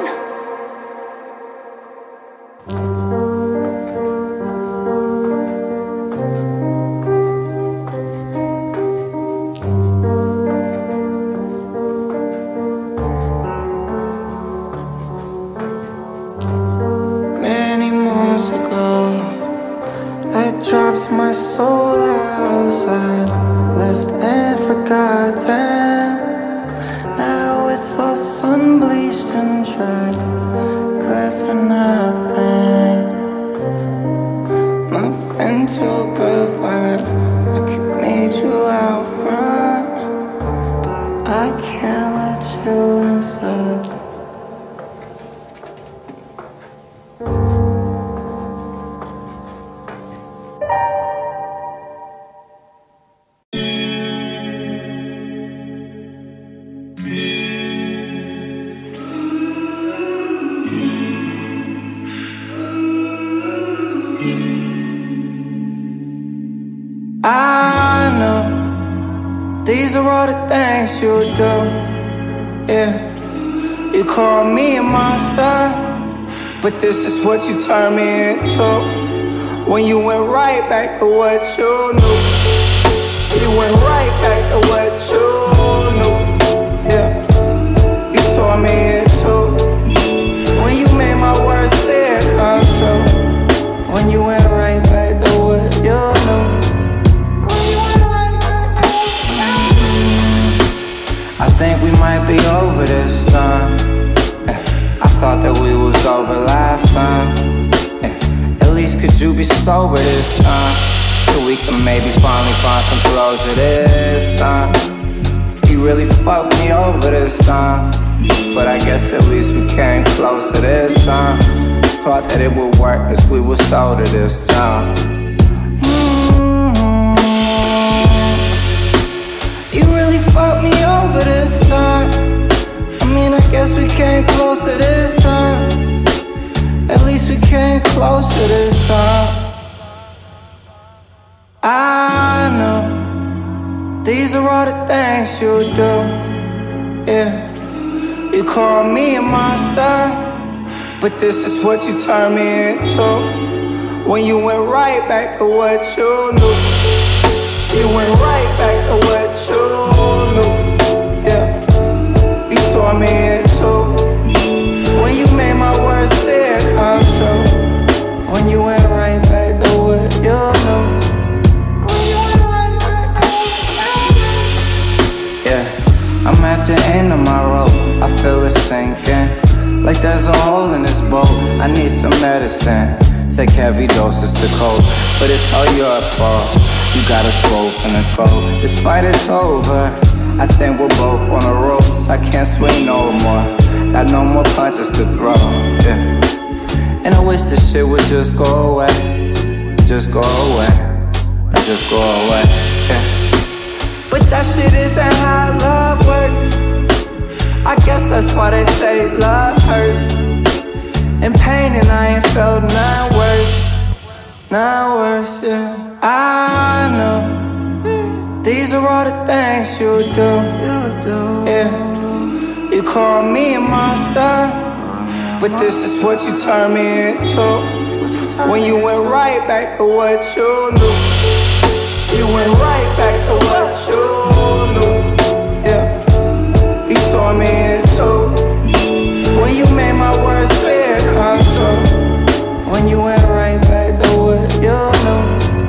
Many months ago, I dropped my soul outside, left and forgotten. Now it's all sun bleached and dry, good for nothing, nothing to provide. I could meet you out front, but I can't let you inside. These are all the things you do, yeah. You call me a monster, but this is what you turn me into. When you went right back to what you knew. You went right back to what you knew, yeah. You tore me into. When you made my worst fear come true. When you went right back to what you knew. I think we might be over this time. eh, I thought that we was over last time. eh, At least could you be sober this time, so we can maybe finally find some closure this time. You really fucked me over this time, but I guess at least we came closer this time. Thought that it would work cause we was sober this time. You really fucked me over this time. I mean, I guess we came closer this time. At least we came closer this time. I know these are all the things you do, yeah. You call me a monster, but this is what you turn me into. When you went right back to what you knew. You went right back to what you knew, yeah. You tore me into. When you made my worst fear come true. When you went right back to what you knew. Yeah, I'm at the end of my rope. I feel it sinking, like there's a hole in this boat. I need some medicine. Take heavy doses to cope, but it's all your fault. You got us both in a cold. This fight is over. I think we're both on the ropes. I can't swing no more. Got no more punches to throw, yeah. And I wish this shit would just go away. Just go away. Just go away, yeah. But that shit isn't how love works. I guess that's why they say love hurts. And pain and I ain't felt none worse. None worse, yeah. I know these are all the things you do, yeah. You call me a monster, but this is what you turn me into. When you went right back to what you knew. You went right back to what you knew, yeah. You tore me into. When you made my worst fear come true. When you went right back to what you knew.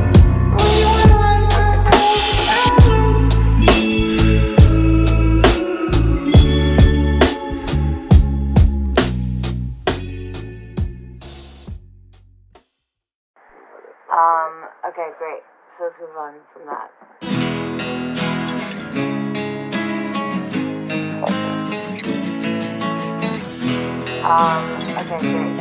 Um, okay, great. So let's move on from that. Um, okay, great.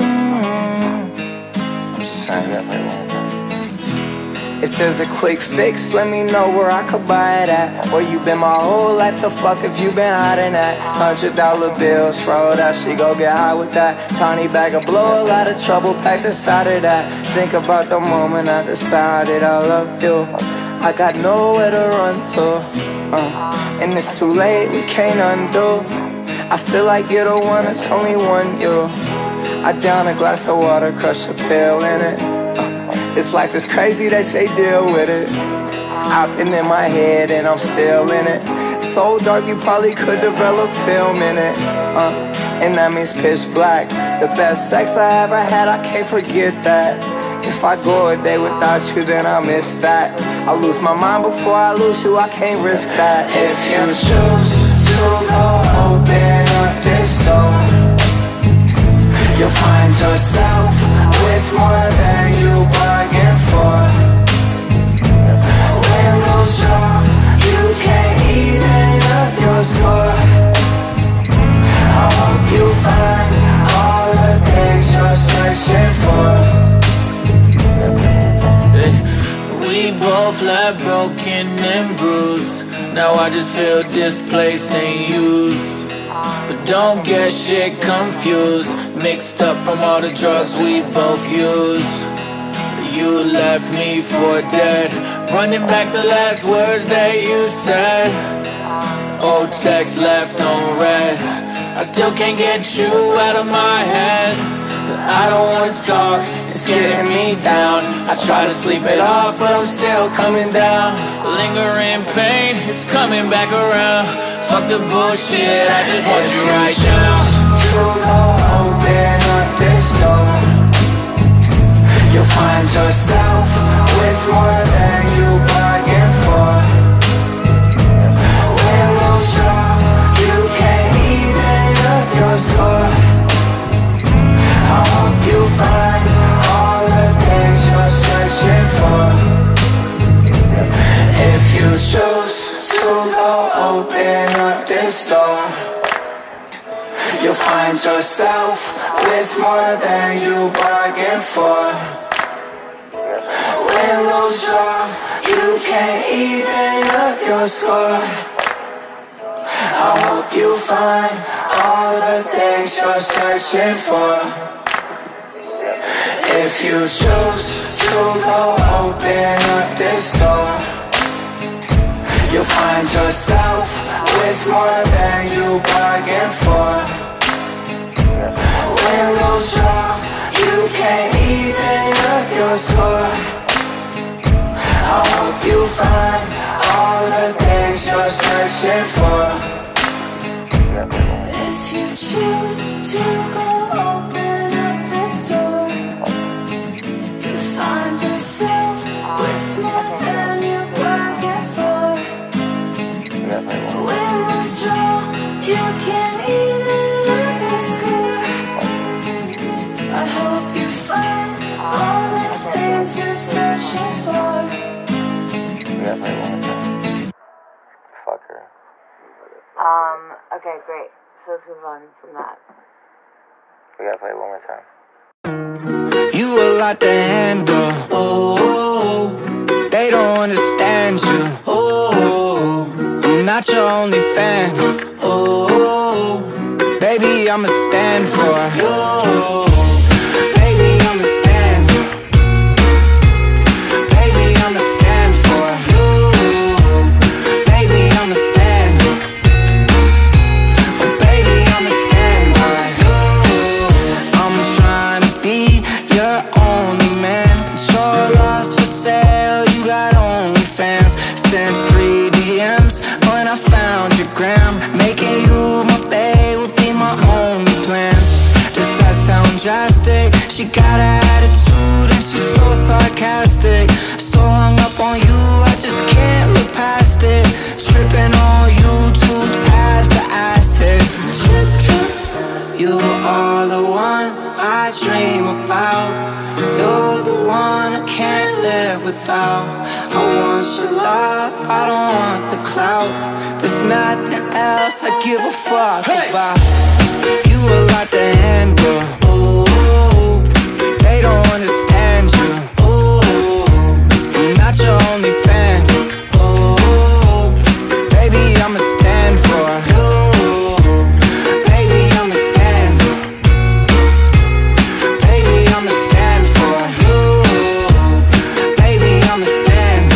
I'm just saying that right now. If there's a quick fix, let me know where I could buy it at. Or you been my whole life, the fuck have you been hiding at? Hundred dollar bills, throw that shit, go get high with that. Tiny bag of blow, a lot of trouble packed inside of that. Think about the moment I decided I love you. I got nowhere to run to, uh, and it's too late, we can't undo. I feel like you're the one, it's only one you. I down a glass of water, crush a pill in it. uh, This life is crazy, they say deal with it. I've been in my head and I'm still in it. So dark you probably could develop film in it, uh, and that means pitch black. The best sex I ever had, I can't forget that. If I go a day without you, then I miss that. I lose my mind before I lose you, I can't risk that. If you choose to go open up this door, you'll find yourself with more than you bargained for. When those draw, you can't even up your score. I hope you find all the things you're searching for. We both left broken and bruised. Now I just feel displaced and used. But don't get shit confused, mixed up from all the drugs we both use. You left me for dead, Running back the last words that you said. Old text left on red. I still can't get you out of my head. I don't wanna talk, it's getting me down. I try to sleep it off, but I'm still coming down. Lingering pain, it's coming back around. Fuck the bullshit, I just want you right now. To go open up this door, you'll find yourself with more than you bargained for. When those drop, you can't even up your score. I hope you find all the things you're searching for. If you choose to go open up this door, you'll find yourself with more than you bargained for. When those drop, you can't even up your score. I hope you find all the things you're searching for. If you choose to go open up this door, you'll find yourself with more than you bargained for. When those drop, you can't even up your score. I hope you find all the things you're searching for. If you choose to go open up this door, you find yourself with more than you bargained for. When those draw, you can't even up your score. I hope you find all the things you're searching for. Fuck her. Um, okay, great. So let's move on from that. We gotta play it one more time. You a lot to handle. Oh, they don't understand you. Oh, I'm not your only fan. Oh, baby, I'ma stand for you. Baby, I'ma stand. Baby, I'ma stand for you. Baby, I'ma stand. Oh, baby, I'ma stand by you. I'm trying to be your only man, but you're lost for sale. You got OnlyFans. Sent three D Ms when I found your gram. Making you my babe would be my only plans. Does that sound drastic? She got an attitude and she's so sarcastic. So hung up on you, I just can't look past it. Tripping on you, two tabs of acid. Trip, trip. You are the one I dream about. You're the one I can't live without. I want your love, I don't want the clout. There's nothing else I give a fuck about. You a lot to handle. Oh, they don't understand you. Oh, I'm not your only fan. Oh, baby, I'ma stand for you. Baby, I'ma stand. Baby, I'ma stand for you. Baby, I'ma stand.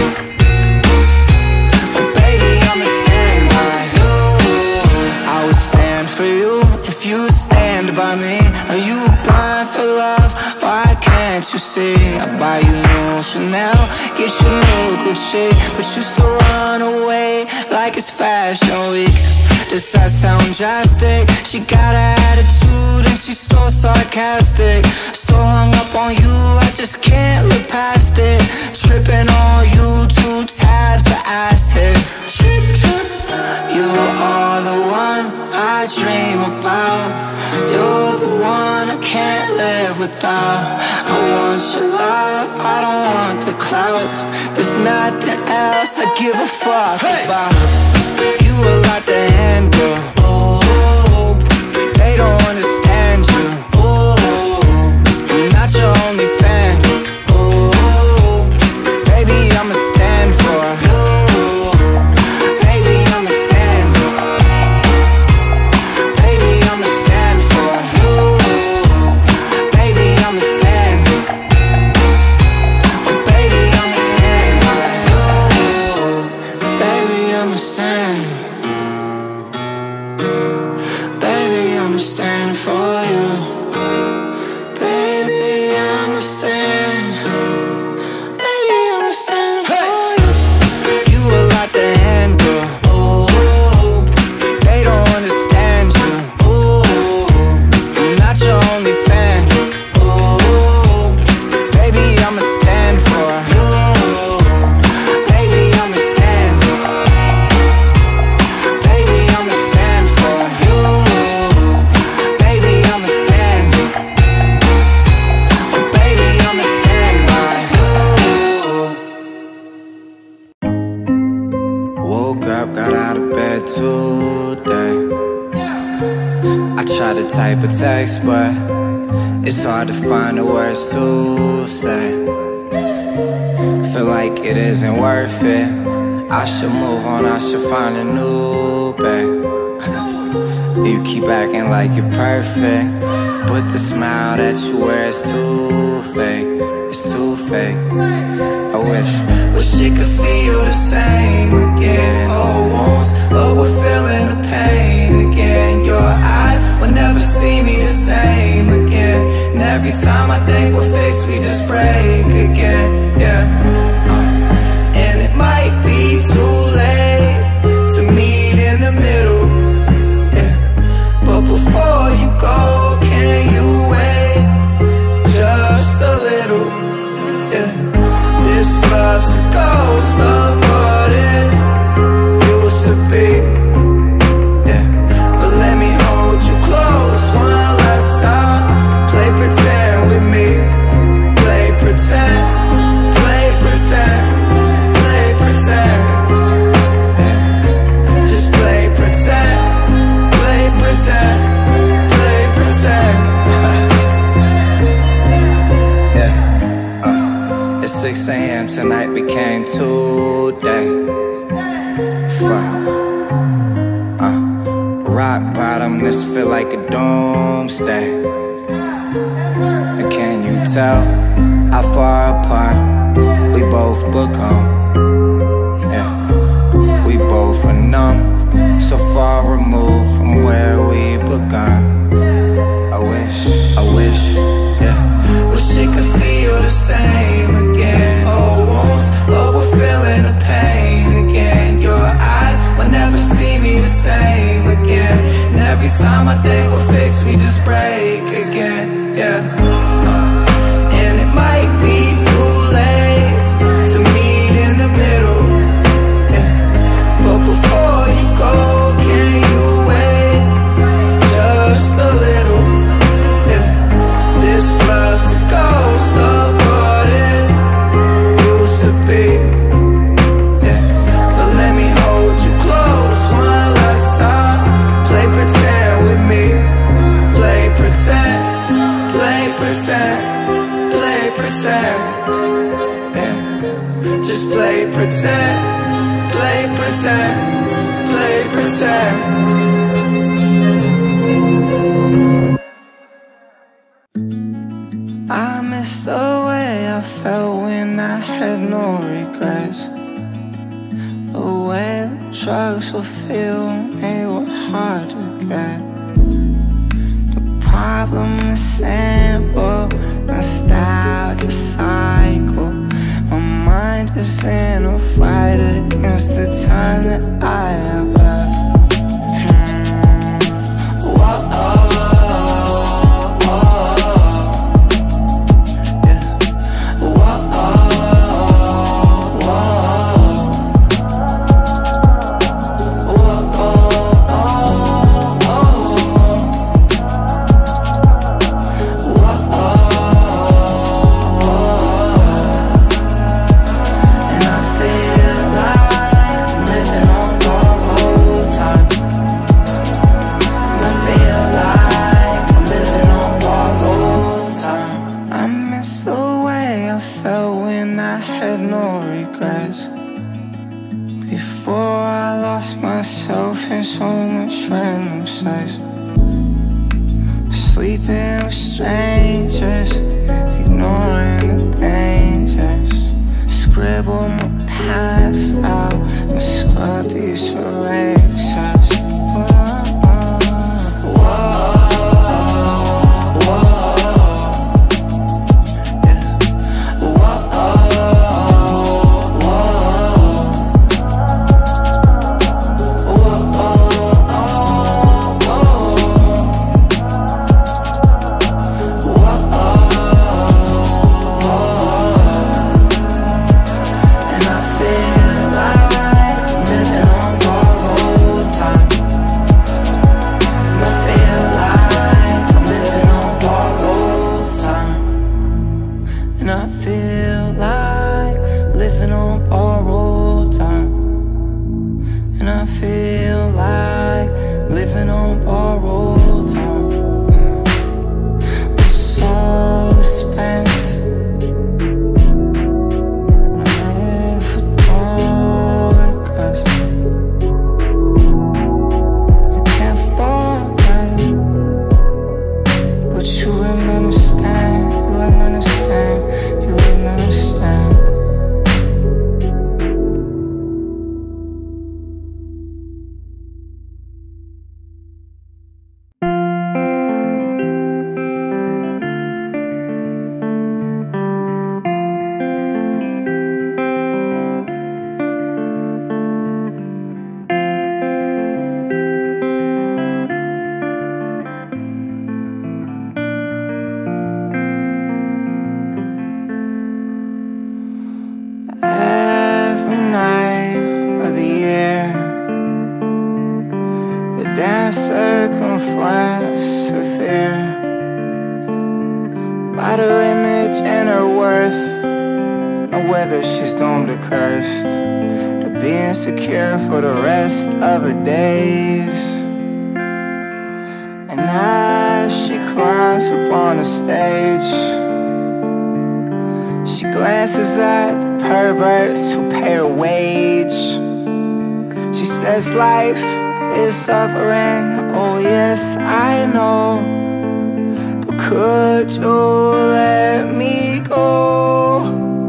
Oh, baby, I'ma stand by you. I would stand for you if you would stand by me. Are you blind for love? Why can't you see? I buy you new Chanel, get you new Gucci, but you still run away like it's fashion week. Does that sound drastic? She got an attitude and she's so sarcastic. So hung up on you, I just can't look past it. Tripping on you, two tabs of acid. Trip, trip. You are the one I dream about. You're the one I can't live without. I want your love, I don't want the clout. There's nothing else I give a fuck about. You a lot to handle. Oh, they don't understand you. Oh, I'm not your only fan. Oh, baby, I'ma stand for you. Baby, I'ma stand. Baby, I'ma stand for you. Baby, I'ma stand. Oh, baby, I'ma stand by you. bed today. I try to type a text, but it's hard to find the words to say. Feel like it isn't worth it. I should move on, I should find a new babe. You keep acting like you're perfect, but the smile that you wear is too fake. It's too fake. I wish, wish it could feel the same again. Old wounds, but we're feeling the pain again. Your eyes will never see me the same again. And every time I think we're fixed, we just break again. Yeah. Uh. And it might be too late to meet in the middle. Yeah. But before you go, can you wait just a little? Yeah. This love's a ghost of what it used to be. Yeah. But let me hold you close one last time. Play pretend with me. Play pretend. Play pretend. Play pretend. Yeah. Just play pretend. Play pretend. Play pretend. yeah. Uh, it's six A M tonight became today. Fuck. Uh, rock bottom, this feel like a doomsday. And can you tell how far apart we both become? Yeah, we both are numb, so far removed from where we begun. I wish, I wish, yeah. Wish it could feel the same again. Old wounds, but we're feeling the pain again. Your eyes will never see me the same again. And every time I think we're fixed, we just break again. Yeah. Uh. And it might be too late to meet in the middle. Yeah. But before you go, can you wait just a little? Yeah. This love's a ghost of what it used to be. Yeah. But let me hold you close one last time. Play pretend with me. Play pretend. Play pretend. Play pretend. Yeah. Just play pretend. Play pretend. Play pretend. I miss the way I felt when I had no regrets. The way the drugs would feel when they were hard to get. The problem is simple, nostalgia cycle. My mind is in a fight against the time that I have left. Sleeping with strangers, ignoring the dangers. Scribble my past out and scrub these erasers. And I feel like living on borrowed damn circumference of fear about her image and her worth, and whether she's doomed or cursed to be insecure for the rest of her days. And as she climbs up on the stage, she glances at the perverts who pay her wage. She says life is suffering, oh yes I know, but could you let me go?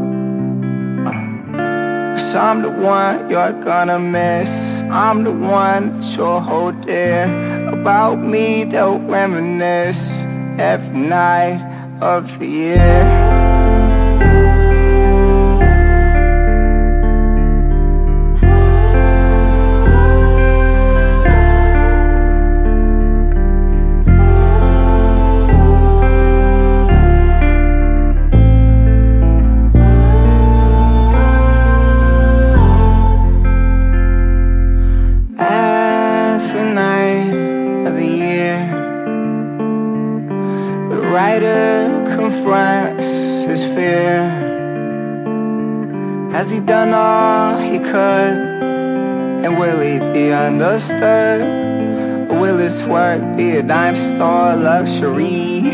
uh, Cause I'm the one you're gonna miss, I'm the one that you'll hold dear. About me they'll reminisce every night of the year. His fear. Has he done all he could? And will he be understood? Or will his work be a dime store luxury?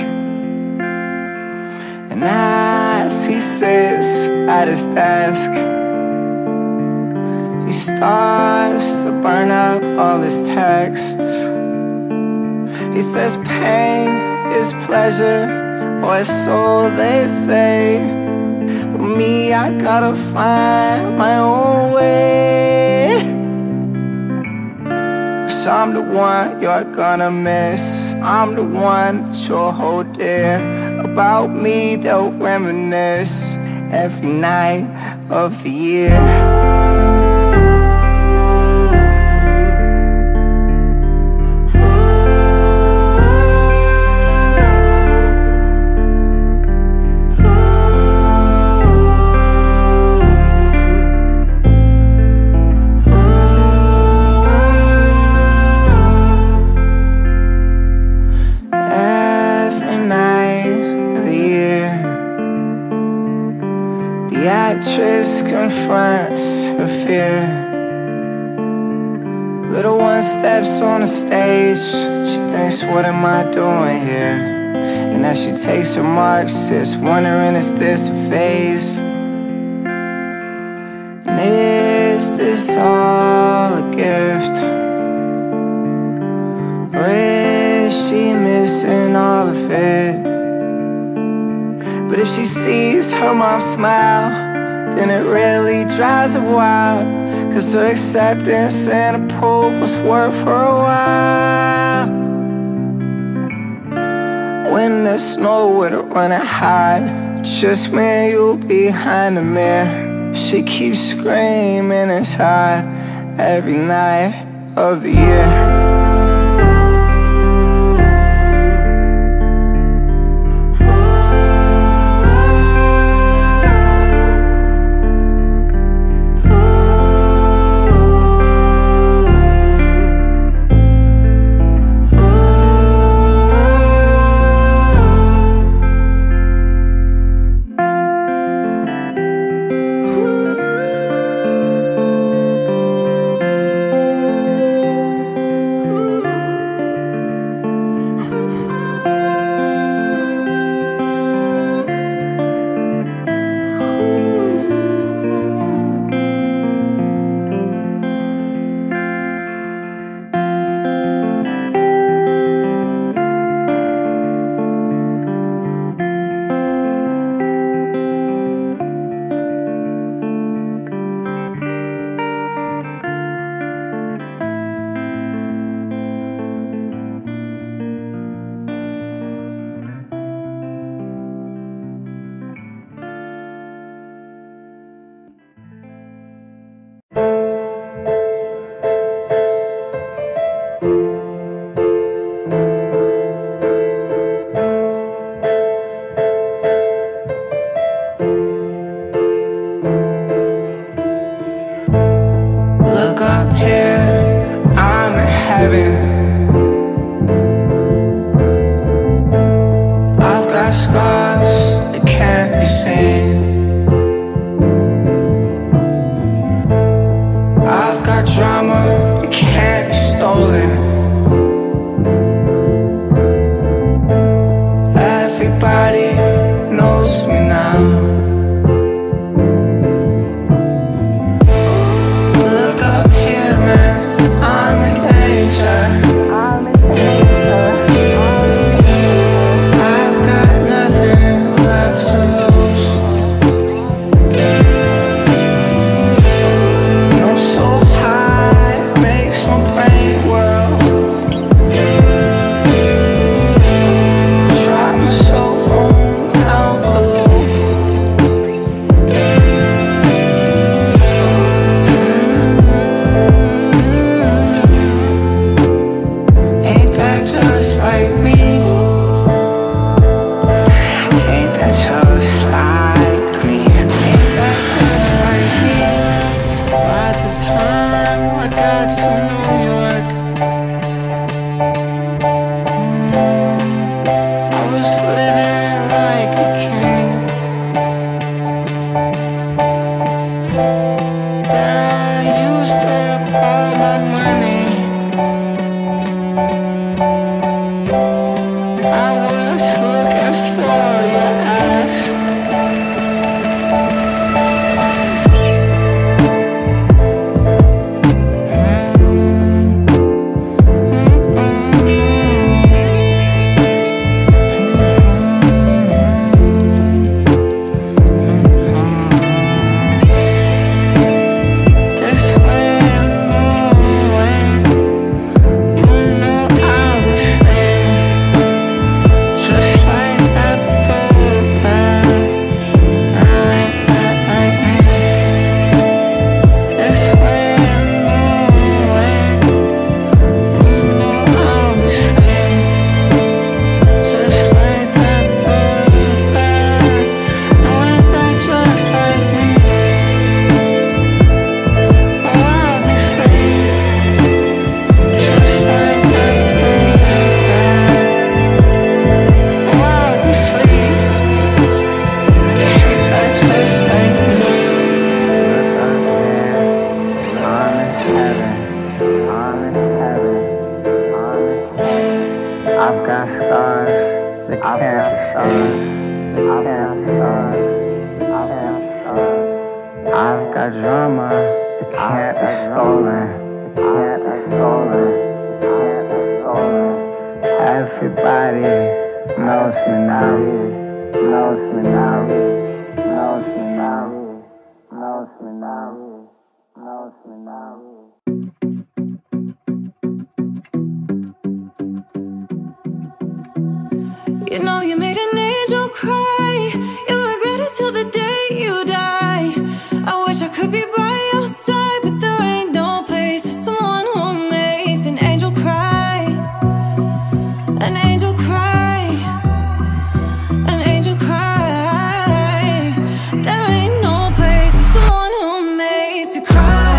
And as he sits at his desk, he starts to burn up all his texts. He says pain is pleasure, or so they say, but me, I gotta find my own way. Cause I'm the one you're gonna miss, I'm the one that you'll hold dear. About me they'll reminisce every night of the year. The actress confronts her fear. Little one steps on the stage. She thinks, what am I doing here? And as she takes her mark, sits wondering, is this a phase? And is this all a gift? Or is she missing all of it? But if she sees her mom smile, then it really drives her wild. Cause her acceptance and approval's worth her a while. When there's nowhere to run and hide, just me and you behind the mirror. She keeps screaming inside every night of the year. Look up here, I'm in heaven. I've got drama, it can't be stolen, it can't be stolen, it can't be stolen. Everybody knows me now, knows me now, knows me now, knows me now, knows me now. You know you made an angel cry. You regret it till the day you die. I wish I could be by your side, but there ain't no place for someone who makes an angel cry. An angel cry. An angel cry. There ain't no place for someone who makes you cry.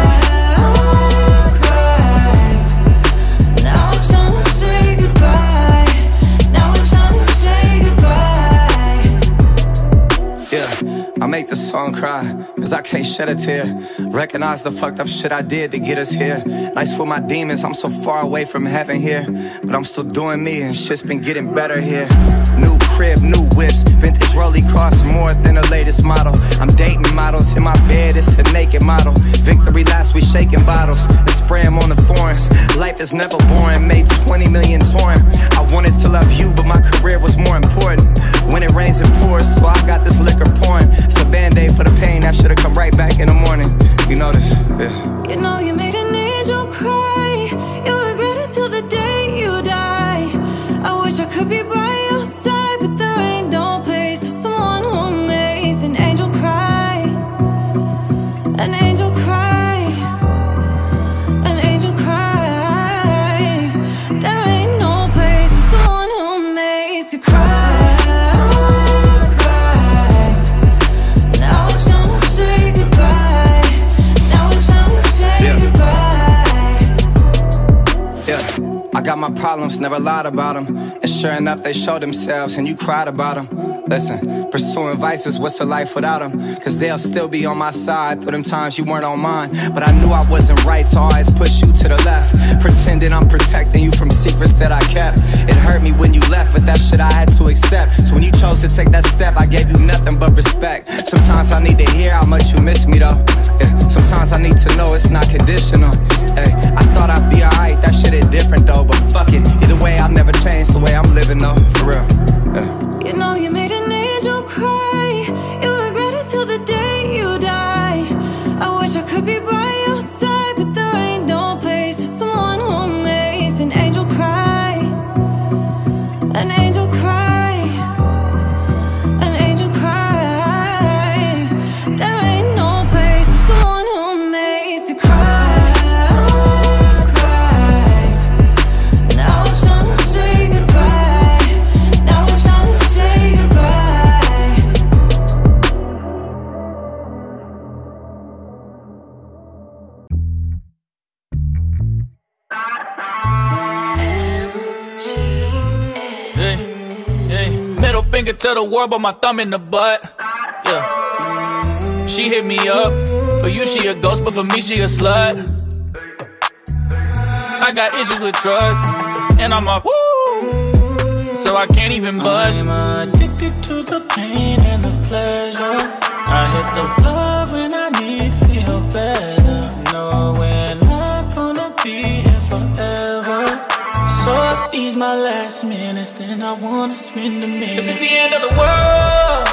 Cry. Now it's time to say goodbye. Now it's time to say goodbye. Yeah, I make the song cry, cause I can't shed a tear. Recognize the fucked up shit I did to get us here. Nice with my demons, I'm so far away from heaven here, but I'm still doing me and shit's been getting better here. New crib, new whips, vintage Rollie costs more than the latest model. I'm dating models, in my bed it's a naked model. Victory laps, we shaking bottles and spray them on the foreigns. Life is never boring, made twenty million touring. I wanted to love you, but my career was more important. When it rains it pours, so I got this liquor pouring. It's a band-aid for the pain that should've come right back in the morning. You know this, yeah. You know you made an angel cry. You regret it till the day you die. I wish I could be by your side, but there ain't no place for someone who makes an angel cry. An angel cry. An angel cry. There ain't no place for someone who makes you cry. Now it's time to say goodbye. Now it's time to say goodbye. Yeah, I got my problems, never lied about them. And sure enough, they showed themselves and you cried about them. Listen, pursuing vices, what's a life without them? Cause they'll still be on my side through them times you weren't on mine. But I knew I wasn't right, so I always pushed you to the left, pretending I'm protecting you from secrets that I kept. It hurt me when you left, but that shit I had to accept. So when you chose to take that step, I gave you nothing but respect. Sometimes I need to hear how much you miss me though. Yeah, sometimes I need to know it's not conditional. Hey, I thought I'd be alright, that shit is different though. But fuck it, either way I'll never change the way I'm living though, for real. Yeah. You know you made an angel cry. You regret it till the day you die. I wish I could be by your side, but there ain't no place for someone who makes an angel cry. An angel cry. An angel cry. There ain't no place for someone who makes you cry. Cry. Now it's time to say goodbye. Now it's time to say goodbye. Hey, hey. Middle finger to the world, but my thumb in the butt. Yeah. She hit me up. For you, she a ghost, but for me, she a slut. I got issues with trust, and I'm off, woo, so I can't even budge. I'm addicted to the pain and the pleasure. I hit the plug when I need to feel better. No, we're not gonna be here forever. So if these my last minutes, then I wanna spend a minute. If it's the end of the world,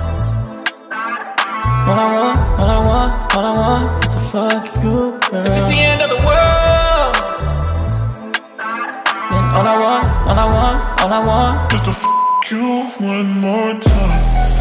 all I want, all I want, all I want is to fuck you, girl. If it's the end of the world, then all I want, all I want, all I want is to fuck you one more time.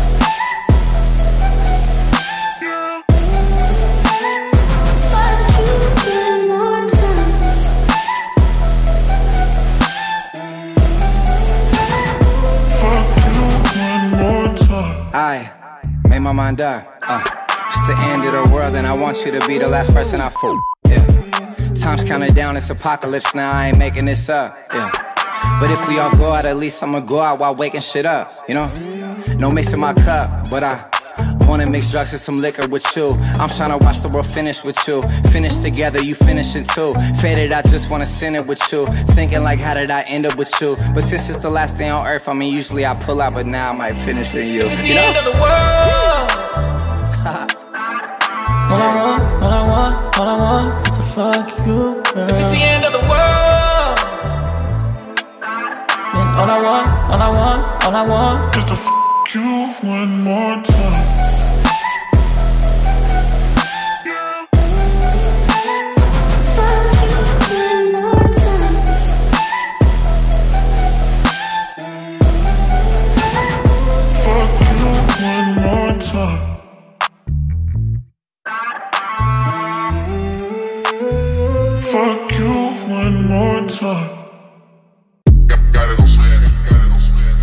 I made my mind up. Uh, if it's the end of the world, then I want you to be the last person I fool. Yeah. Time's counted down, it's apocalypse now. I ain't making this up. Yeah. But if we all go out, at least I'ma go out while waking shit up. You know, no mixing my cup, but I Wanna mix drugs and some liquor with you. I'm tryna watch the world finish with you. Finish together, you finish it too. Faded, I just wanna sin it with you. Thinking like, how did I end up with you? But since it's the last day on earth, I mean, usually I pull out, but now I might finish in you. It's the You know? end of the world. All I want, all I want, all I want is to fuck you, girl. If it's the end of the world, then all I want, all I want, all I want is to fuck you one more time. Fuck you one more time. Got it on swag. Got it on swag.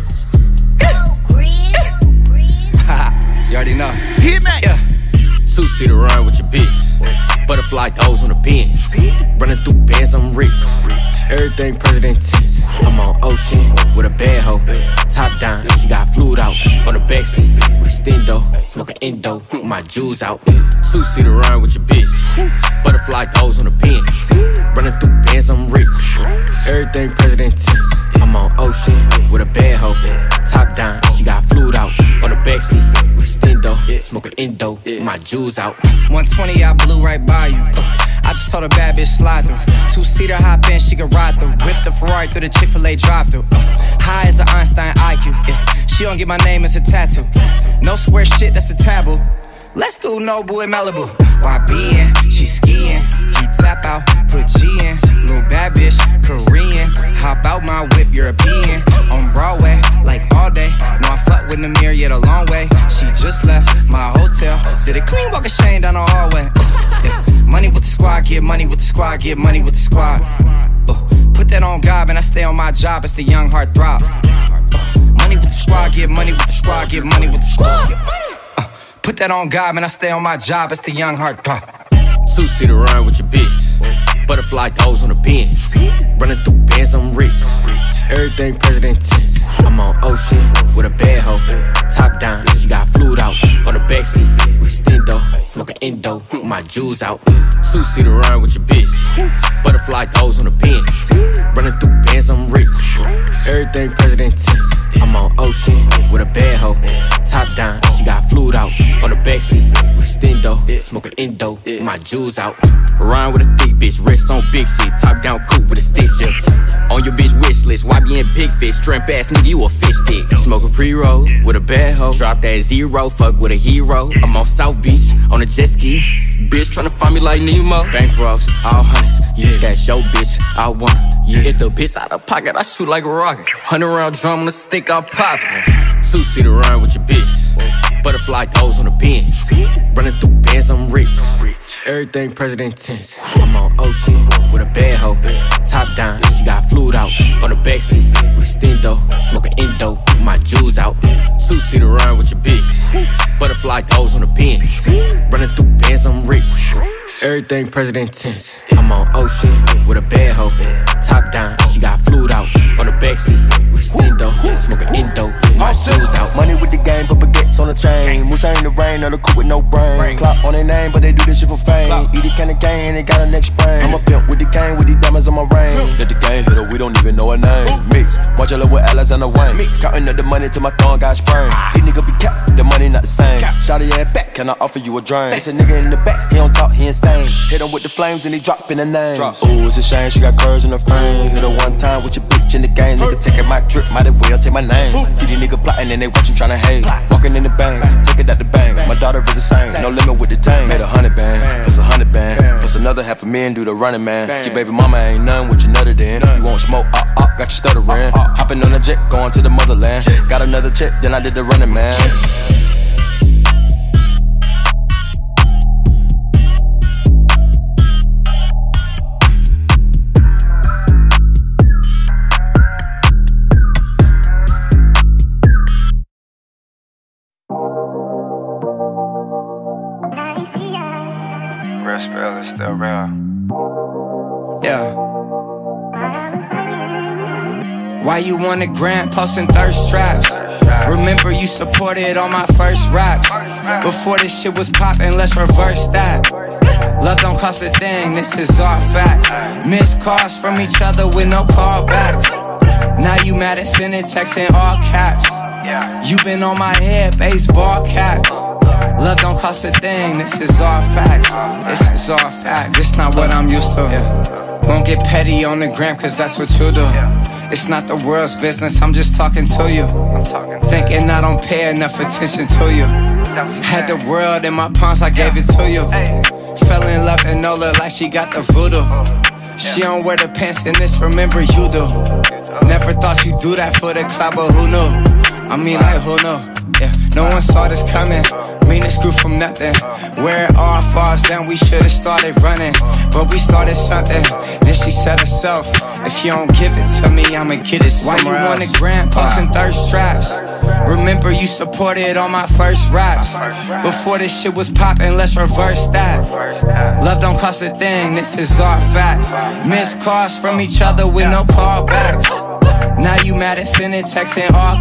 You already know. Hit me. Yeah. Two-seater run with your bitch. Butterfly doors on the bench. Running through bands, I'm rich. Everything president tense. I'm on ocean with a bad hoe. Top down, she got fluid out. On the backseat with a stendo. Smoking endo, my jewels out. Two-seater run with your bitch. Butterfly doors on the bench. Running through bands, I'm rich. Everything president tense. I'm on ocean with a bad hoe. Top down, she got fluid out. On the backseat with a stendo. Smoking endo, my jewels out. one twenty, I blew right by you. Uh, I just told a bad bitch slide through. Two-seater hop in, she can ride through. Whip the Ferrari through the Chick-fil-A drive-through. Uh, high as an Einstein I Q. Yeah. She don't get my name as a tattoo. No square shit, that's a taboo. Let's do Noble in Malibu. Y B in, she skiing. He tap out, put G in. Little bad bitch, Korean. Hop out my whip, European. On Broadway, like all day. No, I fuck with Namir, yet a long way. She just left my hotel. Did a clean walk of shame down the hallway. Yeah. Money with the squad, get money with the squad, get money with the squad. Uh, put that on God, and I stay on my job, it's the young heart throb. Uh, money with the squad, get money with the squad, get money with the squad. Uh, put that on God, and I stay on my job, it's the young heart throb. Two-seater run with your bitch. Butterfly doors on the bench. Running through bands, I'm rich. Everything president tense. I'm on ocean with a bad hoe. Top down, she got fluid out. On the backseat with stendo. Smoking endo, my jewels out. Two-seater run with your bitch. Butterfly doors on the bench. Running through bands, I'm rich. Everything president tense. I'm on ocean with a bad hoe. Top down, she got fluid out. On the backseat with stendo. Smoking endo, my jewels out. Run with a thick bitch, rest on big shit. Top down coupe with a stick shift. On your bitch wish list, why be in big fish? Shrimp ass nigga, you a fish stick. Smoking pre-roll with a bad hoe. Drop that zero, fuck with a hero. I'm on South Beach, on a jet ski. Bitch tryna find me like Nemo. Bankrolls, all hundreds, yeah. That's your bitch, I want her, yeah. If the bitch out of pocket, I shoot like a rocket. Hundred round drum on the stick, I'm poppin'. Two-seater run with your bitch. Butterfly doors on the bench. Running through bands, I'm rich. Everything president tense. I'm on ocean with a bad hoe. Top down, she got fluid out. On the backseat with stendo. Smoking endo, my jewels out. Two-seater run with your bitch. Butterfly doors on the bench. Running through bands, I'm rich. Everything president tense. I'm on ocean with a bad hoe. Top down, she got fluid out. On the backseat with stendo. Smoking endo, my jewels out. Money with the game, but baguettes on the chain. Moose ain't the rain, or the coupe with no brain. Clock on their name, but they do this shit for fame. Eat it, can of cane, they got a next sprain. I'm a pimp with the cane, with the diamonds on my ring. Let the game hit her, we don't even know her name. Mix, Marcella with Alexander Wayne. Counting up the money till my thumb got sprained. These niggas be capped, the money not the same. Shawty ass back, can I offer you a drink? It's a nigga in the back, he don't talk, he insane. Hit him with the flames and he drop in the name. Ooh, it's a shame she got curves in her frame. Hit her one time with your bitch in the game. Nigga taking my drip, might as well take my name. See these niggas plotting and they watching tryna hate. Walking in the bank, take it out the bank. My daughter is the same, no limit with the tank. Made a hundred band, plus a hundred band, plus another half a million do the running man. Your baby mama ain't none with your nutter then. You won't smoke, up, up, got you stuttering. Hopping on a jet, going to the motherland. Got another check, then I did the running man. Real spell is still real. Yeah. Why you want a grand posting thirst traps? Remember you supported on my first raps. Before this shit was poppin', let's reverse that. Love don't cost a thing, this is our facts. Missed calls from each other with no callbacks. Now you mad at sending texts in all caps. You been on my head, baseball caps. Love don't cost a thing, this is all facts. This is all facts, this not what I'm used to. Yeah. Won't get petty on the gram, cause that's what you do. It's not the world's business, I'm just talking to you. Thinking I don't pay enough attention to you. Had the world in my palms, I gave it to you. Fell in love and Nola like she got the voodoo. She don't wear the pants in this, remember you do. Never thought you'd do that for the club, but who knew? I mean, like, who knew? Yeah, no one saw this coming. Mean it grew from nothing. Where it all falls down, we should've started running. But we started something. Then she said herself, if you don't give it to me, I'ma get it somewhere else. Why you on the gram posting thirst traps? Remember you supported all my first raps. Before this shit was poppin', let's reverse that. Love don't cost a thing, this is our facts. Missed calls from each other with no callbacks. Now you mad at sending texts in all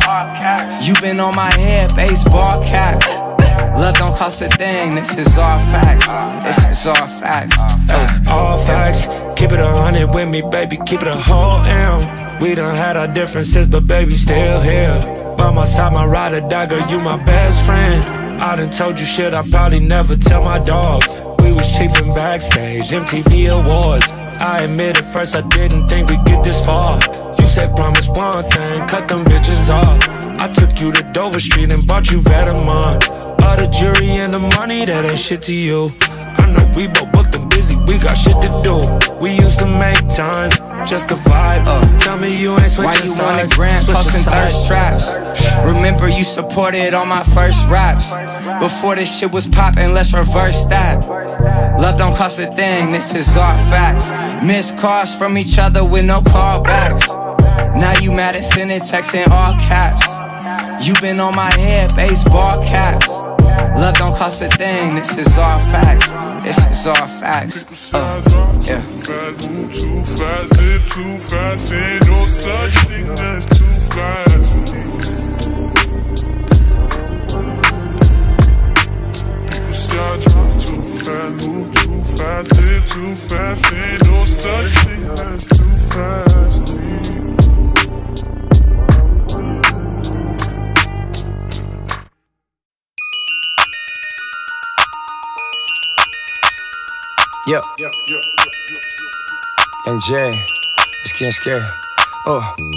caps. You been on my head, baseball caps. Love don't cost a thing, this is all facts. This is all facts. Hey, all facts, keep it a hundred with me, baby, keep it a whole M. We done had our differences, but baby, still here. By my side, my ride or die, girl, you my best friend. I done told you shit I probably never tell my dogs. We was chiefin' backstage, M T V Awards. I admit at first I didn't think we'd get this far. You said promise one thing, cut them bitches off. I took you to Dover Street and bought you Vetements. All the jury and the money, that ain't shit to you. I know we both booked and busy, we got shit to do. We used to make time, just a vibe. uh, Tell me you ain't switching sides. Why you on the gram posting thirst traps? Remember you supported all my first raps. Before this shit was poppin', let's reverse that. Love don't cost a thing, this is our facts. Missed calls from each other with no callbacks. Now you mad at sending texts in all caps. You been on my head, baseball caps. Love don't cost a thing, this is all facts. This is all facts. Uh, yeah. Move too fast, live too fast, ain't no such thing as too fast. People say I drive too fast, move too fast, live too fast, ain't no such thing as too fast. Yo, Young Jay, it's getting scary. Oh,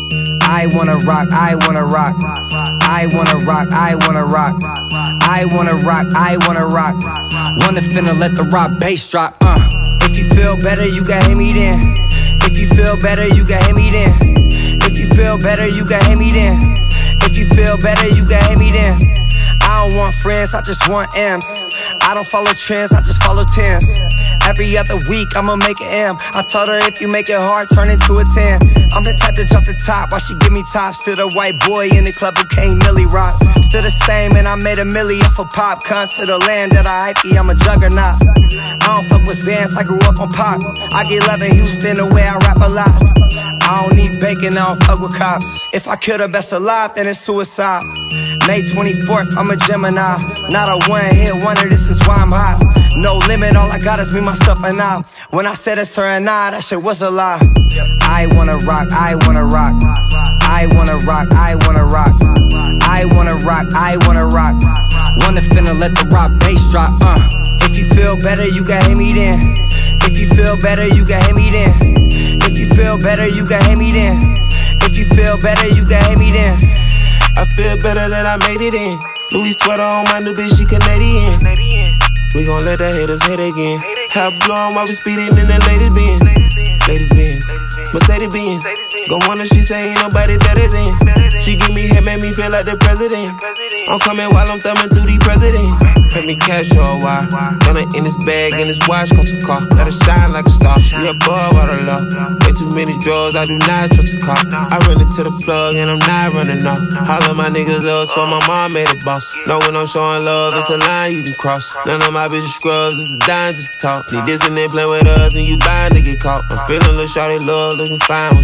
I wanna rock, I wanna rock, I wanna rock, I wanna rock, I wanna rock, I wanna rock. Wanna finna let the rock bass drop. Uh, if you feel better, you can hit me then. If you feel better, you can hit me then. If you feel better, you can hit me then. If you feel better, you can hit me then. I don't want friends, I just want M's. I don't follow trends, I just follow tens. Every other week, I'ma make an M. I told her if you make it hard, turn into a ten. I'm the type to jump the top while she give me tops. To the white boy in the club who can't milli rock. Still the same and I made a milli off a pop. Come to the land that I hype, I'm a juggernaut. I don't fuck with Zans, I grew up on pop. I get love in Houston the way I rap a lot. I don't need bacon, I don't fuck with cops. If I kill the best alive, then it's suicide. May twenty-fourth, I'm a Gemini. Not a one-hit wonder, this is why I'm hot. No limit, all I got is me, myself, and I. When I said it's her and I, that shit was a lie. I wanna rock, I wanna rock, I wanna rock, I wanna rock, I wanna rock, I wanna rock. Wanna finna let the rock bass drop. Uh, if you feel better, you can hit me then. If you feel better, you can hit me then. If you feel better, you can hit me then. If you feel better, you can hit me then. I feel better that I made it in. Louis sweater on my new bitch, she Canadian. We gon' let the haters hit again. Top blowin' while we speedin' in the latest Benz. Latest Benz, Mercedes Benz. Go on and she say ain't nobody better than. She give me head, make me feel like the president. I'm coming while I'm thumbing through these presidents. Pay me cash for a while. Gonna in this bag, in this watch, comes a car. Let it shine like a star. We above all the law. Way too many drugs, I do not trust a car. I run into the plug and I'm not running off. All of my niggas up, so my mom made a boss. Know when I'm showing love, it's a line you can cross. None of my bitches scrubs, it's a dime just talk. Need this and then play with us and you bound to get caught. I'm feeling the shawty love, looking fine when she walk.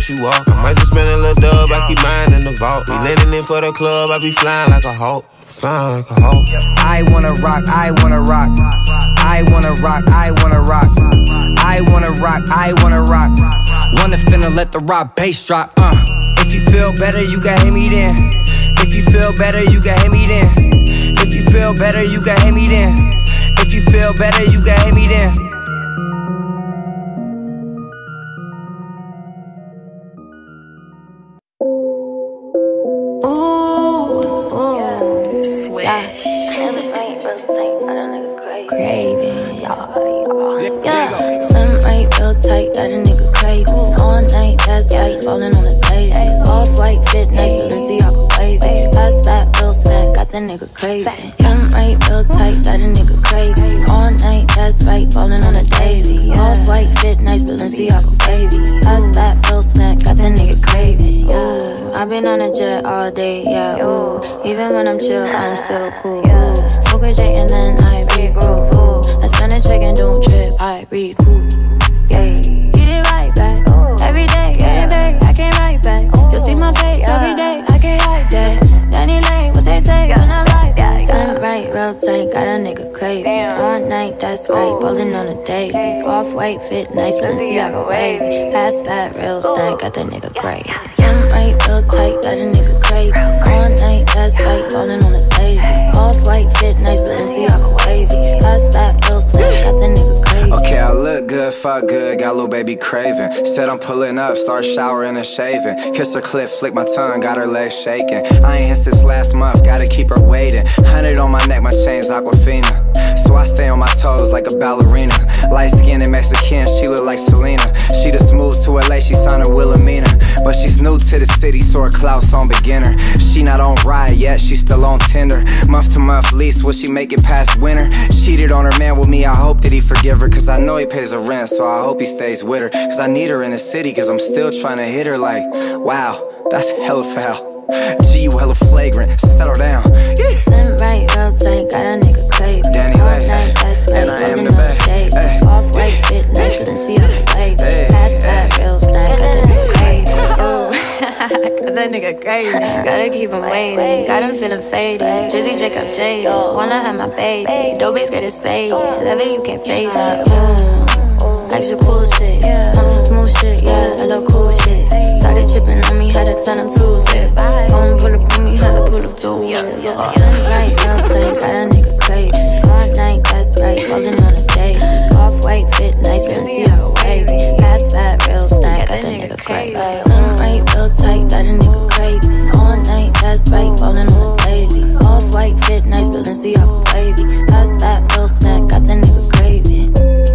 I might just spend a little dub, I keep mine in the vault. We landing in for the club, I be flying like a hawk. Flying like a hawk. I wanna rock, I wanna rock. I wanna rock, I wanna rock. I wanna rock, I wanna rock. Wanna finna let the rock bass drop, uh. If you feel better, you can hit me then. If you feel better, you can hit me then. If you feel better, you can hit me then. If you feel better, you can hit me then. Craving, yeah. Something right real tight, got a nigga craving. All night, that's right, falling on the table. Off-white fit, nice, Balenciaga waving. Fast fat, real snack, got that nigga craving. Something right real tight, got a nigga craving. All night, that's right, falling on the daily. Off-white fit, nice, Balenciaga waving. Fast fat, real snack, got that nigga craving. Ooh, I've been on a jet all day, yeah. Ooh, even when I'm chill, I'm still cool. Ooh, smoke a J and then I regroup. I spend a check and don't trip, I recoup. Yeah, get it right back. Every day, get it back, I can't write back. You'll see my face every day, I can't hide that. Danny Lane, what they say when I ride back. Slim right, real tight, got a nigga craving. All night, that's right, ballin' on a daily. Off-white fit, nice, Balenciaga wavy. Fast fat, real stank, got that nigga craving. Slim right, real tight, got a nigga craving. All night, that's right, ballin' on a daily. Off-white fit, nice, Balenciaga wavy. Fast fat, real stank, got that nigga craving. Okay, I look good, fuck good, got little baby craving. Said I'm pulling up, start showering and shaving. Kiss her clit, flick my tongue, got her legs shaking. I ain't hit since last month, gotta keep her waiting. Hundred on my neck, my chain's Aquafina. So I stay on my toes like a ballerina. Light skinned and Mexican, she look like Selena. She just moved to L A, she signed her Wilhelmina. But she's new to the city, so her clout's on beginner. She not on ride yet, she still on Tinder. Month to month lease, will she make it past winter? Cheated on her man with me, I hope that he forgive her. Cause I know he pays her rent, so I hope he stays with her. Cause I need her in the city, cause I'm still trying to hit her like, wow, that's hella foul. G, you hella flagrant, settle down. Yeah. Slim right, real tight, got a nigga craving. Danny all Lay, night, that's right, and I am rolling the on bay. the day. Hey. Off-white fit, nice, couldn't see on the baby. Hey. Fast fat, real stank, got that nigga craving. Ooh, got that nigga craving. Gotta keep him waiting, got him feeling faded. Drizzy, Jacob, Jaded, wanna have my baby. Dobies get it saved, love it, you can't face it. Ooh, like your cool shit, on some smooth shit, yeah, I love cool shit. Started tripping on me, had to tell him to it. Go and pull up on me, had to pull up to it. Sun right, real tight, got a nigga craving. All night, that's right, falling on a day. Off-white fit, nice, Balenciaga wavy. Fast fat, real stank, got that nigga craving. Sun right, real tight, got a nigga craving. All night, that's right, falling on a daily. Off-white fit, nice, Balenciaga wavy. Fast fat, real stank, got that nigga craving.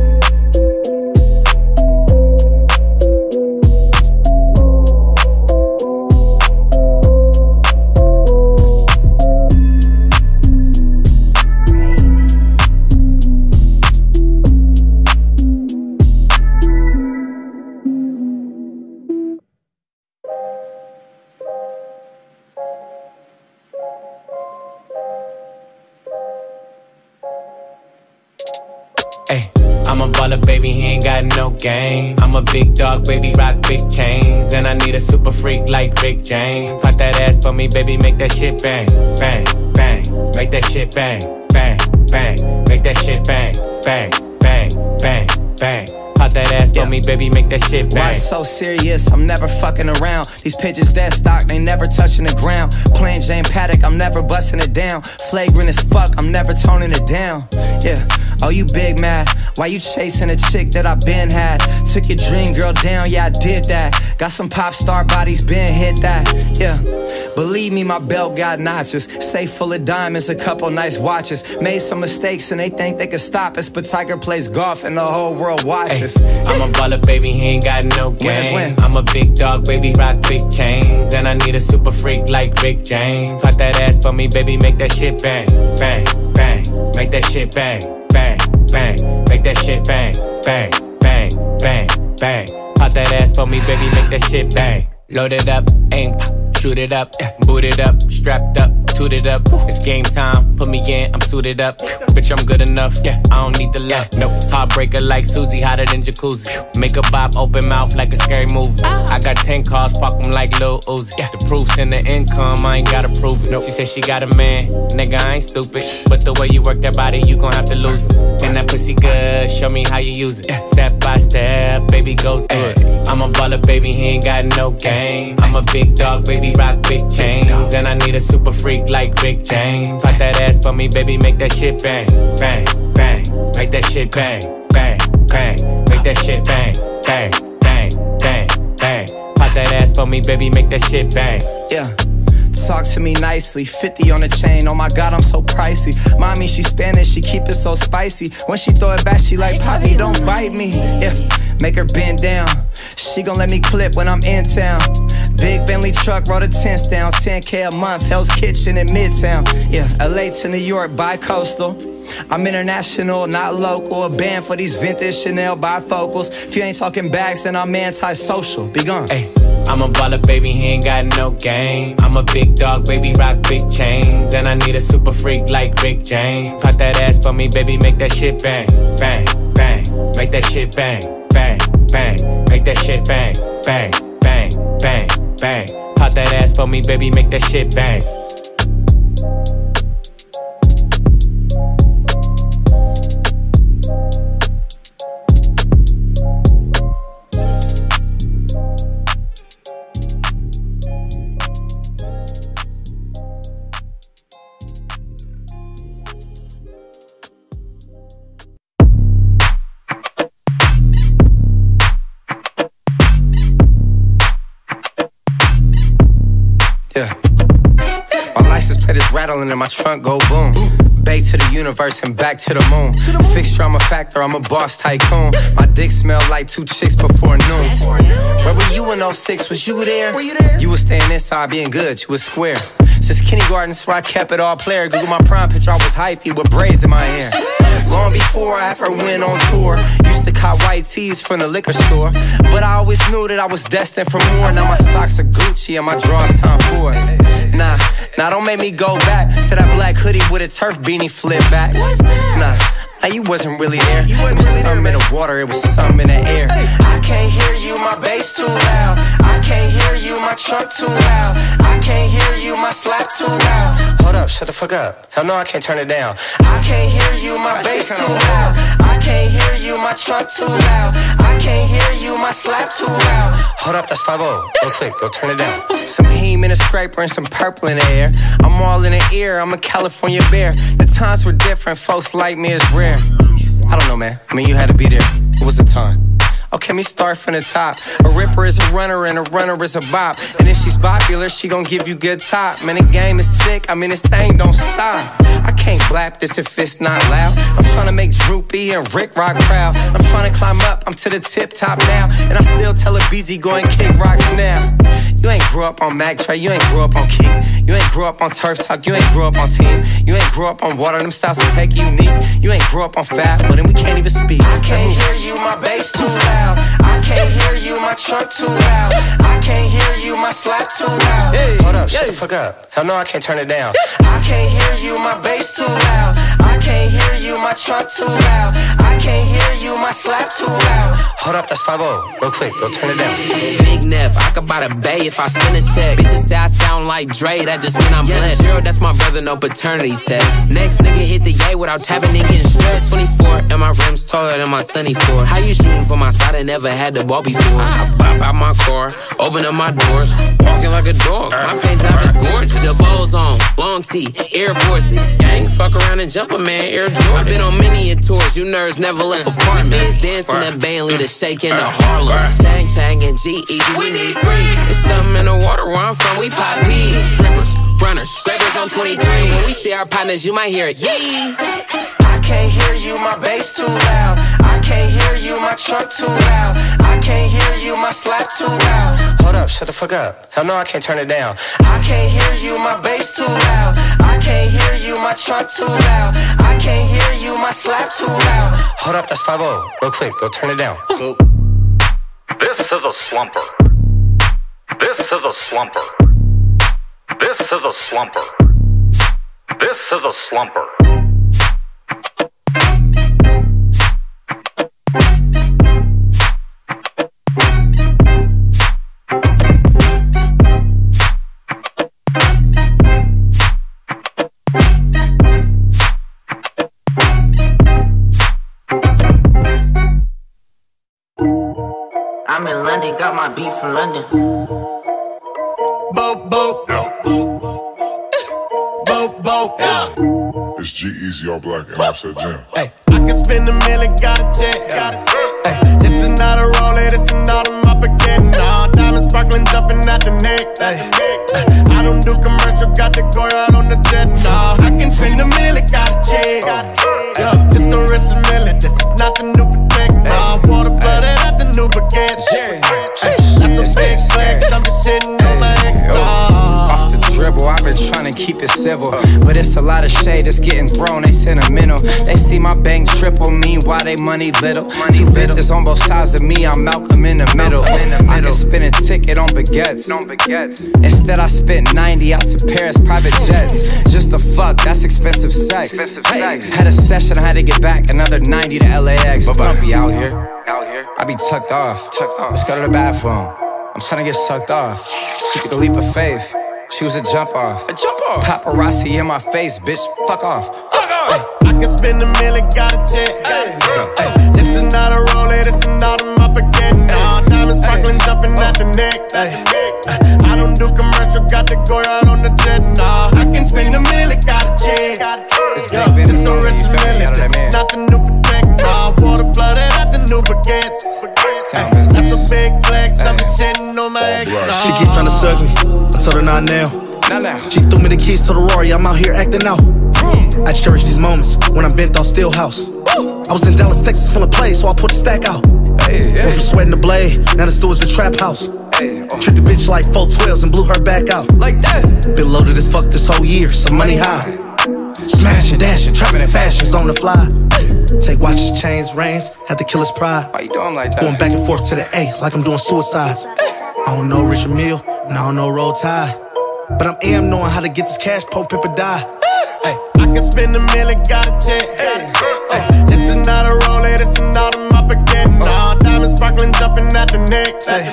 Ay, I'm a baller, baby, he ain't got no game. I'm a big dog, baby, rock big chains. And I need a super freak like Rick James. Pop that ass for me, baby, make that shit bang, bang, bang. Make that shit bang, bang, bang. Make that shit bang, bang, bang, bang, bang. Pop that ass for me, baby, make that shit bang. Why so serious? I'm never fucking around. These pitches dead stock, they never touching the ground. Plain Jane Paddock, I'm never busting it down. Flagrant as fuck, I'm never toning it down. Yeah, oh you big mad? Why you chasing a chick that I been had? Took your dream girl down, yeah I did that. Got some pop star bodies, been hit that. Yeah, believe me, my belt got notches. Safe full of diamonds, a couple nice watches. Made some mistakes and they think they can stop us, but Tiger plays golf and the whole world watches. I'm a baller, baby, he ain't got no game. I'm a big dog, baby, rock big chains. And I need a super freak like Rick James. Pop that ass for me, baby, make that shit bang, bang, bang. Make that shit bang, bang, bang. Make that shit bang, bang, bang, bang, bang. Pop that ass for me, baby, make that shit bang. Load it up, aim, pop, shoot it up, boot it up, strapped up. Tooted up, it's game time. Put me in, I'm suited up. Bitch, I'm good enough. Yeah, I don't need the love. No heartbreaker like Susie, hotter than jacuzzi. Make a bop, open mouth like a scary movie. I got ten cars, park them like Lil Uzi. Yeah, the proof's in the income, I ain't gotta prove it. She said she got a man, nigga, I ain't stupid. But the way you work that body, you gon' have to lose it. And that pussy good, show me how you use it. Step by step, baby, go through it. I'm a baller, baby, he ain't got no game. I'm a big dog, baby, rock big chains. And I need a super freak like Rick James. Pop that ass for me, baby, make that shit bang, bang, bang. Make that shit bang, bang, bang. Make that shit bang, bang, bang, bang, bang. Pop that ass for me, baby, make that shit bang. Yeah. Talk to me nicely, fifty on the chain, oh my god, I'm so pricey. Mommy, she Spanish, she keep it so spicy. When she throw it back, she like, Poppy, don't bite me. Yeah, make her bend down. She gon' let me clip when I'm in town. Big Bentley truck, roll the tents down. ten K a month, Hell's Kitchen in Midtown. Yeah, L A to New York, bi-coastal. I'm international, not local. A band for these vintage Chanel bifocals. If you ain't talking bags, then I'm anti-social. Be gone. Hey, I'm a baller, baby, he ain't got no game. I'm a big dog, baby, rock big chains. And I need a super freak like Rick James. Pop that ass for me, baby, make that shit bang, bang, bang. Make that shit bang, bang, bang. Make that shit bang, bang, bang, bang, bang. Pop that ass for me, baby, make that shit bang. Yeah. My license plate is rattling and my trunk go boom. Bay to the universe and back to the moon. Fixture, I'm a factor, I'm a boss tycoon. My dick smell like two chicks before noon. Where were you in oh six? Was you there? You was staying inside being good, you was square. Since kindergarten, so I kept it all player. Google my prime picture, I was hyphy with braids in my hair. Long before I ever went on tour, used to cop white tees from the liquor store. But I always knew that I was destined for more. Now my socks are Gucci and my drawers Tom Ford. Nah, nah, don't make me go back to that black hoodie with a turf beanie flip back. Nah, nah, you wasn't really there. It was something in the water, it was something in the air. I can't hear you, my bass too loud. I can't hear you, my trunk too loud. I can't hear you, my slap too loud. Hold up, shut the fuck up. Hell no, I can't turn it down. I can't hear you, my bass too loud. I can't hear you, my trunk too loud. I can't hear you, my slap too loud. Hold up, that's five oh. Go quick, go turn it down. Some heme in a scraper and some purple in the air. I'm all in the ear, I'm a California bear. The times were different, folks like me is rare. I don't know, man. I mean, you had to be there. It was a time. Okay, me start from the top. A ripper is a runner and a runner is a bop. And if she's popular, she gon' give you good top. Man, the game is thick, I mean, this thing don't stop. I can't blap this if it's not loud. I'm tryna make Droopy and Rick Rock proud. I'm tryna climb up, I'm to the tip top now. And I'm still telling B Z go and kick rocks now. You ain't grew up on Mac Trey, you ain't grew up on Keep. You ain't grew up on Turf Talk, you ain't grew up on Team. You ain't grew up on Water, them styles to take unique. You ain't grew up on Fab, but then we can't even speak. I can't hear you, my bass too loud. I can't hear you, my trunk too loud. I can't hear you, my slap too loud. Hey, hold up, shut hey. the fuck up. Hell no, I can't turn it down. I can't hear you, my bass too loud. I can't hear you, my trunk too loud. I can't hear you, my slap too loud. Hold up, that's five oh. Real quick, go turn it down. Big Neff, I could buy the bay if I spin a check. Bitches say I sound like Dre, that just mean I'm blessed. Zero, that's my brother, no paternity test. Next nigga hit the yay without tapping and getting stretched. twenty-four, and my rims taller than my sunny four. How you shooting for my spot? I never had the ball before. I pop out my car, open up my doors, walking like a dog. My paint job is gorgeous. The bowls on, long tee, Air Forces. Gang, fuck around and jump a man, Air Jordan. I've been on many a tours, you nerds never left apartments. Dancing and Bailey, the shaking the Harlem. Chang Chang and G E, we need freaks. It's something in the water where I'm from, we pop peas. Rippers, runners, scrapers on twenty-three. When we see our partners, you might hear it, yee. I can't hear you, my bass too loud. I can't hear you, my trunk too loud. I can't hear you, my slap too loud. Hold up, shut the fuck up. Hell no, I can't turn it down. I can't hear you, my bass too loud. I can't hear you, my trunk too loud. I can't hear you, my slap too loud. Hold up, that's five oh. Real quick, go turn it down. So, this is a slumper. This is a slumper. This is a slumper. This is a slumper. I'm in London, got my beat from London. Boat, boat. Boat, boat. It's G-Eazy, all black, and Offset Jam. Hey, I can spend a million, got a check. Hey, this is not a roller, this is not a moped. Nah, diamonds sparkling, jumping out the neck. Hey, I don't do commercial, got the go out on the jet. Nah, I can spend a million, got a check. Yeah, this a rich million, this is not the new Protect. Nah, water flooded out the new baguette. Hey, that's a big flex, I'm just sitting on my ex. Off the dribble, I've been trying to keep it civil, but it's a lot of shade that's getting thrown, they sentimental. They see my bank triple, meanwhile they money little. Two bitches on both sides of me, I'm Malcolm in the middle. I can spend a ticket on baguettes. Instead I spent ninety out to Paris, private jets. Just the fuck, that's expensive sex. Had a session, I had to get back another ninety to L A X. But I'll be out here, I be tucked off. Let's go to the bathroom, I'm trying to get sucked off. She took a leap of faith, she was a jump off. A jump off. Paparazzi in my face, bitch, fuck off. Fuck off. Hey, I can spend a million, got a check. Hey, hey, this is not a roller, this is not a moped. Nah, diamonds sparkling, jumping out the neck. Hey, I don't do commercial, got the go out on the jet. Nah, I can spend a million, got a check. Yeah, this a rich million, this is not the new Protect. Nah, water flooded out the new baguettes. Hey, that's a big flex, I'm just sitting on my ex. She keep tryna suck me, I told her not now. She threw me the keys to the Rory, I'm out here acting out. I cherish these moments when I'm bent off Stillhouse. I was in Dallas, Texas, feeling play, so I put the stack out. Went from sweating the blade, now the store's the trap house. Tricked the bitch like four twelves and blew her back out. Like that. Been loaded as fuck this whole year, some money high. Smashing, dashing, trapping in fashions on the fly. Take watches, chains, rings, had to kill his pride. Why you doing like that? Going back and forth to the A like I'm doing suicides. I don't know Richard Mille, and I don't know Roll Tide, but I'm am knowing how to get this cash, Pope Pip or die. Hey, I can spend a million, got a check. Hey, hey, this is not a roller, this is not a moped. Nah, diamonds sparkling, jumping out the neck. Hey,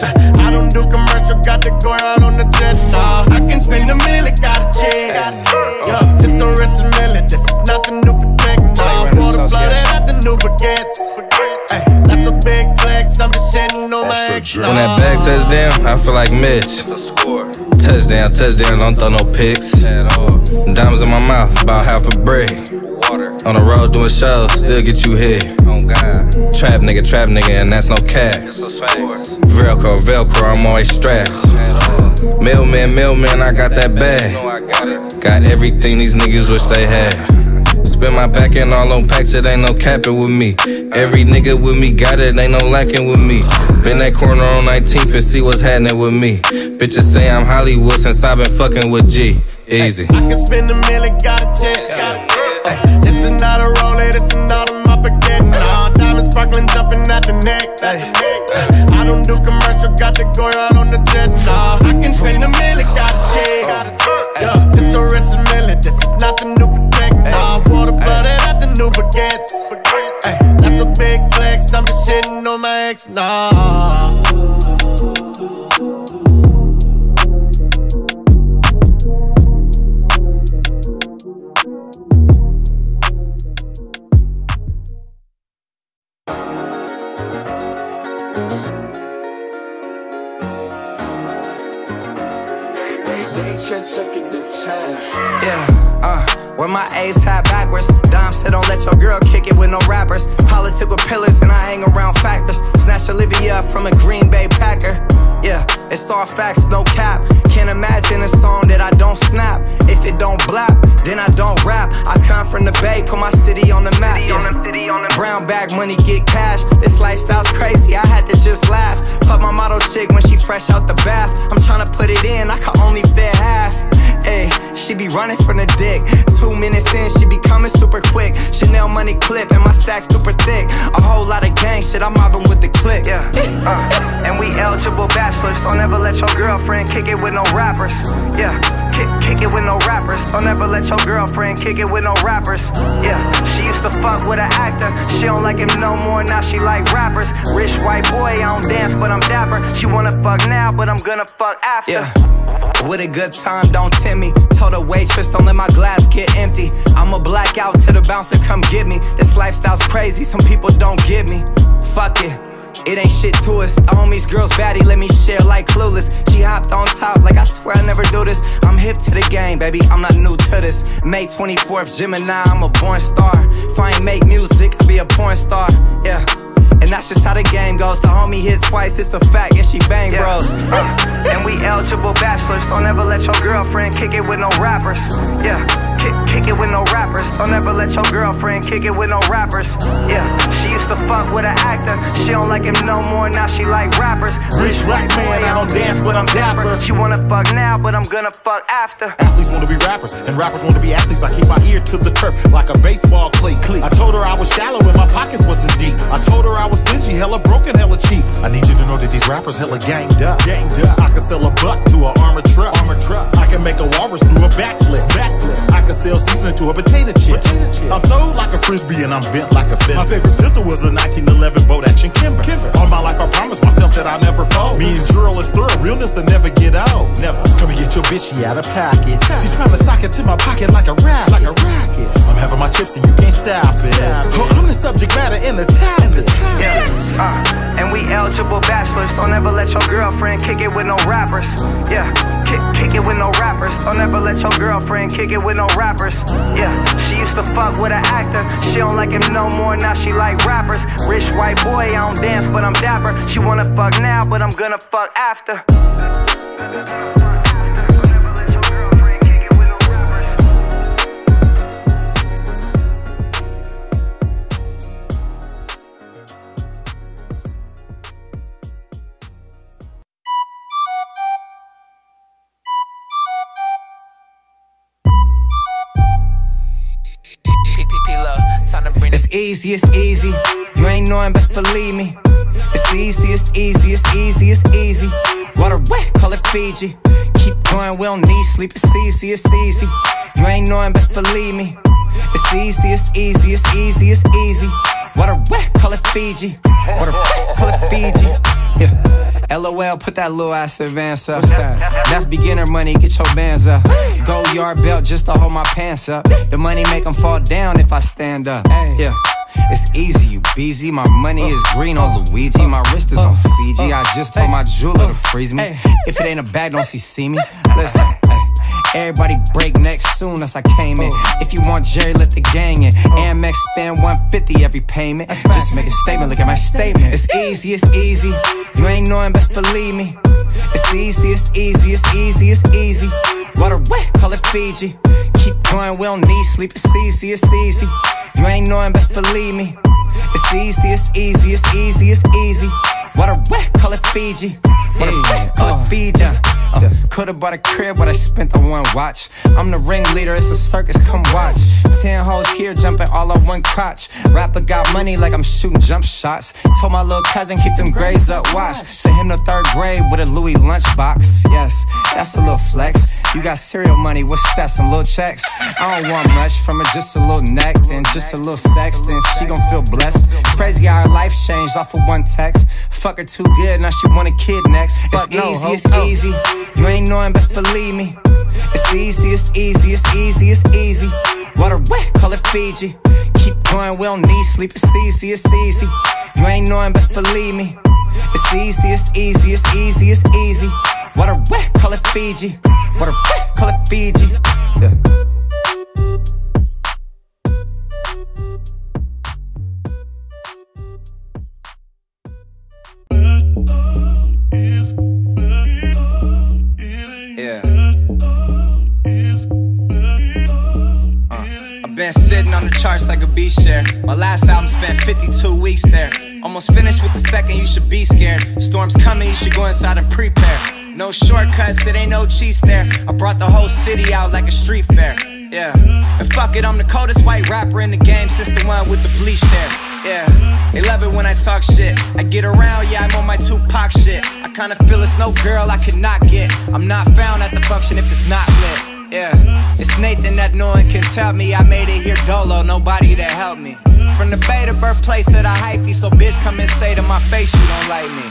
I don't do commercial, got the go out on the jet. Nah, I can spend a million, got a check. Yeah, this a rich million, this is not the new Protect. Nah, water flooded out the new baguettes. Hey, that's a big flex, I'm just sitting on my ex. When that bag touchdown, I feel like Mitch. Touchdown, touchdown, don't throw no picks. Diamonds in my mouth, about half a brick. On the road doing shows, still get you hit. Trap nigga, trap nigga, and that's no cap. Velcro, Velcro, I'm always strapped. Millman, millman, I got that bag. Got everything these niggas wish they had. Spin my back end all on packs, it ain't no capping with me. Every nigga with me got it, ain't no lacking with me. Been that corner on nineteenth and see what's happening with me. Bitches say I'm Hollywood since I been fucking with G. Easy. I can spend a million, got a check. Hey, this is not a roller, this is not a moped. Nah, diamonds sparkling, jumping out the neck. Hey, I don't do commercial, got the go out on the jet. Nah, I can spend a million, got a check. Yeah, this a rich million, this is not the new Protect. Nah, water flooded out the new baguettes. Hey, that's a big flex, I'm just sitting on my ex. Nah. Yeah, uh, with my A's hat backwards. Dime said don't let your girl kick it with no rappers. Politic with pillars and I hang around factors. Snatch Olivia from a Green Bay Packer. Yeah, it's all facts, no cap. Can't imagine a song that I don't snap. If it don't blap, then I don't rap. I come from the Bay, put my city on the map. Yeah. Brown bag money, get cash. This lifestyle's crazy, I had to just laugh. Fuck my model chick when she fresh out the bath. I'm tryna put it in, I can only fit half. Ayy, she be running from the dick. Two minutes in, she be coming super quick. Chanel money clip and my stack super thick. A whole lot of gang shit, I'm mobbing with the click. Yeah, uh, and we eligible bachelors. Don't ever let your girlfriend kick it with no rappers. Yeah, kick, kick it with no rappers. Don't ever let your girlfriend kick it with no rappers. Yeah, she used to fuck with an actor. She don't like him no more, now she like rappers. Rich white boy, I don't dance, but I'm dapper. She wanna fuck now, but I'm gonna fuck after. Yeah. With a good time, don't tempt me. Told the waitress, don't let my glass get empty. I'ma black out till the bouncer come get me. This lifestyle's crazy, some people don't get me. Fuck it, it ain't shit to us. The homies girl's baddie, let me share like Clueless. She hopped on top like I swear I never do this. I'm hip to the game, baby, I'm not new to this. May twenty-fourth, Gemini, I'm a born star. If I ain't make music, I'll be a porn star, yeah. And that's just how the game goes. The homie hit twice, it's a fact, yeah, she bang yeah. bros. Uh, and we eligible bachelors. Don't ever let your girlfriend kick it with no rappers. Yeah, kick, kick it with no rappers. Don't ever let your girlfriend kick it with no rappers. Yeah, she used to fuck with an actor. She don't like him no more, now she like rappers. Rich black man, I don't dance, but I'm dapper. She wanna fuck now, but I'm gonna fuck after. Athletes wanna be rappers, and rappers wanna be athletes. I keep my ear to the turf like a baseball cleat. I told her I was shallow and my pockets wasn't deep. I told her I was stingy, hella broken, hella cheap. I need you to know that these rappers hella ganged up. Ganged up. I can sell a buck to an armored truck. Armored truck. I can make a walrus do a backflip. Backflip. I can sell seasoning to a potato chip. Potato chip. I'm throwed like a frisbee and I'm bent like a fin. My favorite pistol was a nineteen eleven boat action Kimber. Kimber. All my life I promised myself that I'll never fold. Me and Drill is thorough, realness will never get old. Never. Come and get your bitch, she out of pocket. She trying to sock it to my pocket like a racket. Like a racket. I'm having my chips and you can't stop it. Stop it. Oh, I'm the subject matter in the topic. Yeah. Uh, and we eligible bachelors. Don't ever let your girlfriend kick it with no rappers. Yeah, kick, kick it with no rappers. Don't ever let your girlfriend kick it with no rappers. Yeah, she used to fuck with an actor. She don't like him no more, now she like rappers. Rich white boy, I don't dance, but I'm dapper. She wanna fuck now, but I'm gonna fuck after. It's easy, it's easy. You ain't knowing, best believe me. It's easy, it's easy, it's easy, it's easy. Water wet, call it Fiji. Keep going, we don't need sleep. It's easy, it's easy. You ain't knowing, best believe me. It's easy, it's easy, it's easy, it's easy. Water wet, call it Fiji. Water wet, call it Fiji. Yeah. LOL, put that little ass advance up. That's beginner money, get your bands up. Gold yard belt just to hold my pants up. The money make them fall down if I stand up. Yeah. It's easy, you busy. My money is green on Luigi. My wrist is on Fiji. I just told my jeweler to freeze me. If it ain't a bag, don't see see me. Listen, ay. Everybody break neck soon as I came in. If you want Jerry, let the gang in. Amex spend one fifty every payment. Just make a statement, look at my statement. It's easy, it's easy. You ain't knowing, best believe me. It's easy, it's easy, it's easy, it's easy. Water wet, call it Fiji. Keep going, we don't need sleep. It's easy, it's easy. You ain't knowing, best believe me. It's easy, it's easy, it's easy, it's easy. Water wet, call it Fiji. Water wet, call it Fiji. Uh, Could've bought a crib, but I spent on one watch. I'm the ringleader, it's a circus, come watch. Ten hoes here, jumping all on one crotch. Rapper got money like I'm shooting jump shots. Told my little cousin, keep them grades up, watch. Sent him to third grade with a Louis lunchbox. Yes, that's a little flex. You got cereal money, what's that, some little checks? I don't want much from it, just a little neck, then just a little sex, then she gon' feel blessed. It's crazy how her life changed off of one text. Fuck her too good, now she want a kid next. It's easy, it's easy. You ain't knowing, best believe me. It's easy, it's easy, it's easy, it's easy. Water wet, call it Fiji. Keep going, we don't need sleep. It's easy, it's easy. You ain't knowing, best believe me. It's easy, it's easy, it's easy, it's easy. Water wet, call it Fiji. Water wet, call it Fiji. Yeah. Been sitting on the charts like a beach share. My last album spent fifty-two weeks there. Almost finished with the second, you should be scared. Storm's coming, you should go inside and prepare. No shortcuts, it ain't no cheese there. I brought the whole city out like a street fair. Yeah, and fuck it, I'm the coldest white rapper in the game since the one with the bleach there. Yeah, they love it when I talk shit. I get around, yeah, I'm on my Tupac shit. I kinda feel it's no girl I could not get. I'm not found at the function if it's not lit. Yeah, it's Nathan that no one can tell me. I made it here dolo, nobody to help me. From the Bay, the birthplace of the hyphy. So bitch, come and say to my face you don't like me.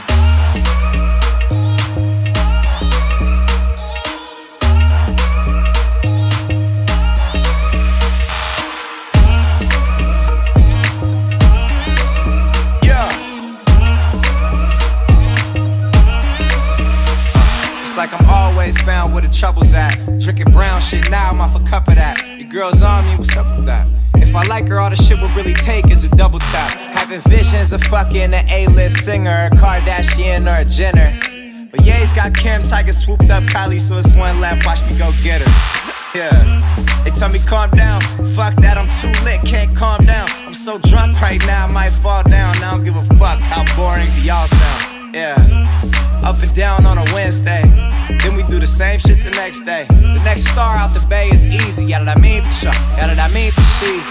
Like I'm always found where the trouble's at. Drinking brown shit now, I'm off a cup of that. Your girl's on me, what's up with that? If I like her, all the shit we'll really take is a double tap. Having visions of fucking an A-list singer, a Kardashian or a Jenner. But Ye's got Kim, Tiger swooped up Kylie, so it's one left, watch me go get her. Yeah, they tell me calm down, fuck that, I'm too lit, can't calm down. I'm so drunk right now, I might fall down. I don't give a fuck how boring do y'all sound. Yeah, up and down on a Wednesday. Then we do the same shit the next day. The next star out the Bay is easy. Yeah, that I mean for sure. Yeah, that I mean for cheesy.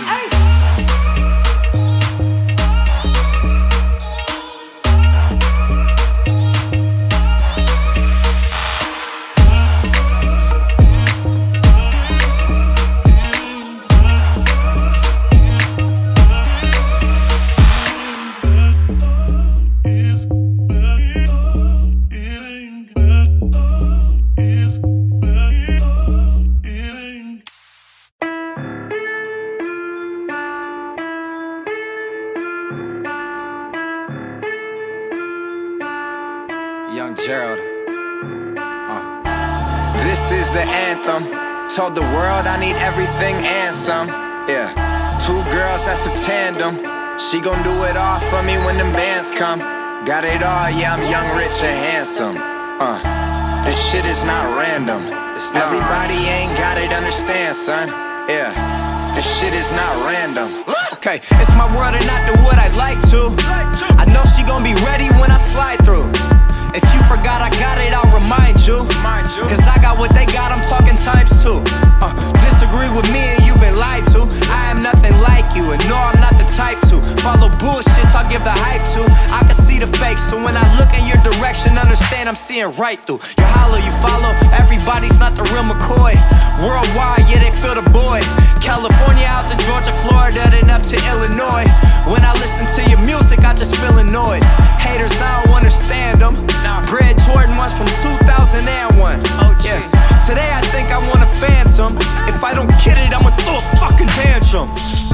Young Gerald. Uh. This is the anthem. Told the world I need everything and some. Yeah. Two girls, that's a tandem. She gon' do it all for me when them bands come. Got it all, yeah, I'm young, rich, and handsome. Uh. This shit is not random. It's not Everybody ain't got it, understand, son. Yeah. This shit is not random. Okay, it's my world and not the wood I'd like to. I know she gon' be ready when I slide through. If you forgot I got it, I'll remind you. Cause I got what they got, I'm talking times two. uh, Disagree with me and you've been lied to. I am nothing like you, and no, I'm not the type to follow bullshit, I'll give the hype to. I can see the fake, so when I look in your direction, understand I'm seeing right through. You hollow, you follow, everybody's not the real McCoy. Worldwide, yeah, they feel the boy. California out to Georgia, Florida, then up to Illinois. When I listen to your music, I just feel annoyed. Haters, I don't understand them. Bred Jordan ones from two thousand one. Yeah. Today I think I want a Phantom. If I don't get it, I'ma throw a fucking tantrum.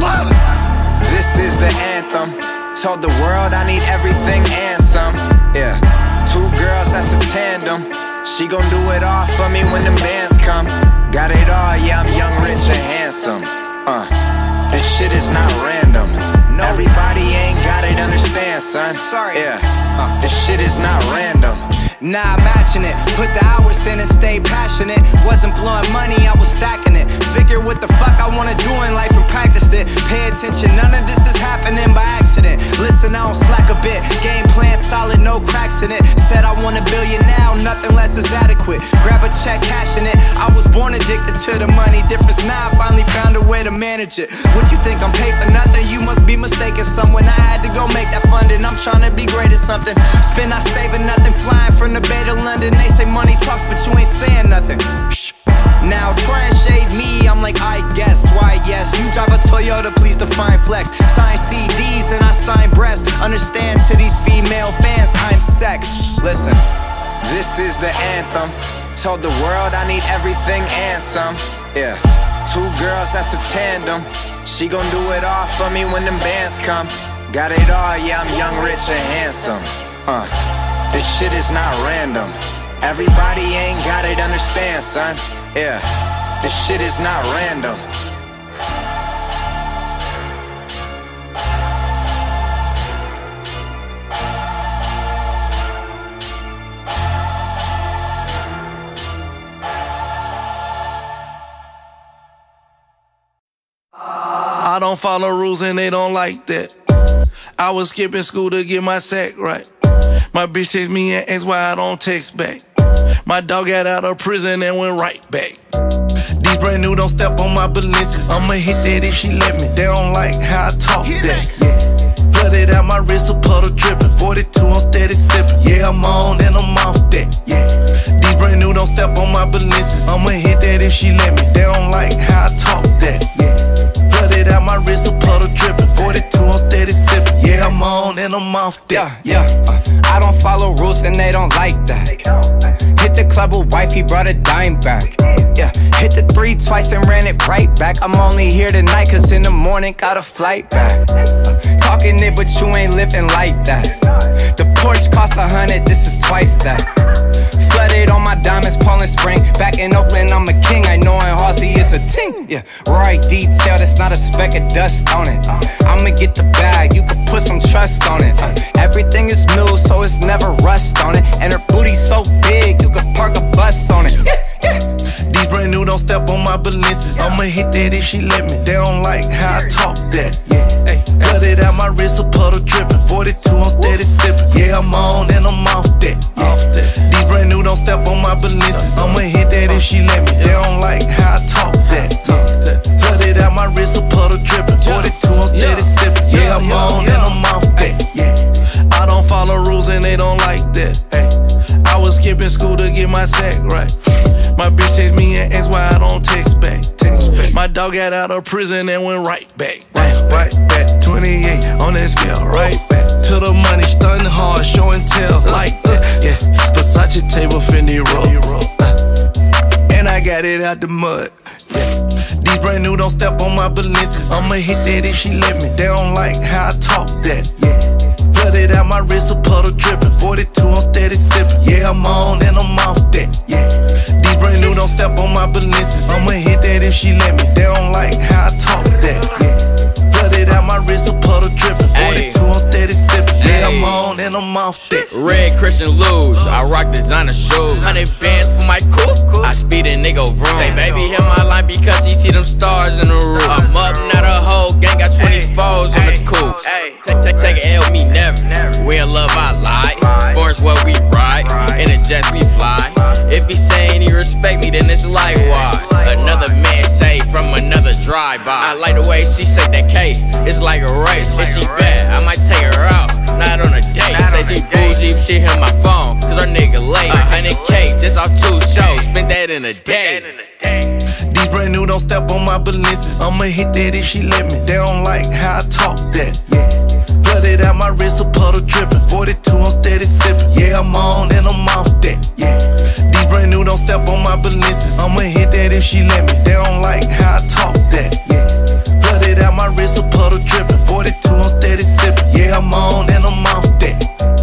This is the anthem. Told the world I need everything and some. Yeah. Two girls, that's a tandem. She gon' do it all for me when them bands come. Got it all, yeah, I'm young, rich, and handsome. Uh, this shit is not random. No. Everybody ain't got it, understand, son. Sorry. Yeah, uh, this shit is not random. Nah, imagine it. Put the hours in and stay passionate. Wasn't blowing money, I was stacking it. Figure what the fuck I wanna do in life and practiced it. Pay attention, none of this is happening by accident. Listen, I don't slack a bit. Game plan solid, no cracks in it. Said I want a billion now, nothing less is adequate. Grab a check, cashing it. I was born addicted to the money. Difference now, I finally found a way to manage it. What you think, I'm paid for nothing? You must be mistaken. Someone I had to go make that funding. I'm trying to be great at something. Spend not saving nothing, flying from the Bay to London. They say money talks, but you ain't saying nothing. Shh. Now try and shade me, I'm like, I guess, why yes. You drive a Toyota, please define flex. Sign C Ds and I sign breasts. Understand to these female fans, I'm sex. Listen, this is the anthem. Told the world I need everything and some. Yeah, two girls, that's a tandem. She gon' do it all for me when them bands come. Got it all, yeah, I'm young, rich, and handsome. Uh, this shit is not random. Everybody ain't got it, understand, son. Yeah, this shit is not random. I don't follow rules and they don't like that. I was skipping school to get my sack right. My bitch text me and ask why I don't text back. My dog got out of prison and went right back. These brand new, don't step on my Balenciagas. I'ma hit that if she let me. They don't like how I talk that. Yeah. Flooded out my wrist, a puddle dripping. forty-two, I'm steady sipping. Yeah, I'm on and I'm off that. Yeah. These brand new, don't step on my Balenciagas. I'ma hit that if she let me. They don't like how I talk that. Yeah. Flooded out my wrist, a puddle dripping. forty-two, I'm steady sipping. Yeah, I'm on and I'm off that. Yeah, yeah. Uh, I don't follow rules and they don't like that. Hit the club with wife, he brought a dime back. Yeah, hit the three twice and ran it right back. I'm only here tonight cause in the morning got a flight back. uh, Talking it but you ain't living like that. The Porsche cost a hundred, this is twice that. Flooded on my diamonds, Poland Spring. Back in Oakland, I'm a king. I know in Halsey it's a ting. Yeah, right detail, that's not a speck of dust on it. uh, I'ma get the bag, you can put some trust on it. uh, Everything is new, so it's never rust on it. And her booty so big, you can park a bus on it. Yeah, yeah. These brand new, don't step on my Balenciagas. I'ma hit that if she let me. They don't like how I talk that. Yeah, hey, flooded out my wrist, a puddle dripping. forty-two, I'm steady sipping. Yeah, I'm on and I'm off that. Yeah. Off that. These brand new, don't step on my Balenciagas. I'ma hit that if she let me. They don't like how I talk that. Yeah. Flooded out my wrist, a puddle dripping. forty-two, I'm steady sipping. Yeah, I'm on and I'm off that. Yeah. I don't follow rules and they don't like that. Hey, I was skipping school to get my sack right. My bitch text me and ask why I don't text back. Text back. My dog got out of prison and went right back. Right, right back. twenty-eight on that scale. Right back to the money, stunning hard, show and tell like that. Yeah, Versace table, Fendi roll. Uh, and I got it out the mud. Yeah. These brand new, don't step on my Balenciagas. I'ma hit that if she let me. They don't like how I talk that. Yeah. Flooded out my wrist, a puddle dripping. forty-two, I'm steady sipping. Yeah, I'm on and I'm off that. Yeah. These brand new, don't step on my Balenciagas. I'ma hit that if she let me. They don't like how I talk that. Yeah. Flooded out my wrist, a puddle dripping. forty-two, I'm steady sipping. Yeah, I'm on and I'm off that. Red Christian Luge, I rock designer shoes. Hundred bands for my coupe, I speed a nigga vroom. Say baby hit my line because he see them stars in the roof. I'm up, not a whole gang, got twenty-fours on the coupe. Take, take, take an L, me never. We in love, I lie. Forest where we ride, in the jets we fly. If he saying he respect me, then it's likewise. Another man say from another drive-by. I like the way she say that K, it's like a race. If she bad, I might take her out, not on a date. Say she bougie, she hit my phone, cause her nigga late. A hundred K, just off two shows, spent that in a day. These brand new, don't step on my Balenciagas. I'ma hit that if she let me. They don't like how I talk that. Yeah. Flooded out my wrist, a puddle dripping. forty-two, I'm steady sipping. Yeah, I'm on and I'm off that. Yeah. These brand new, don't step on my Balenciagas. I'ma hit that if she let me. They don't like how I talk that. Yeah. Flooded out my wrist, a puddle dripping. forty-two, I'm steady sipping. Yeah, I'm on and I'm off that.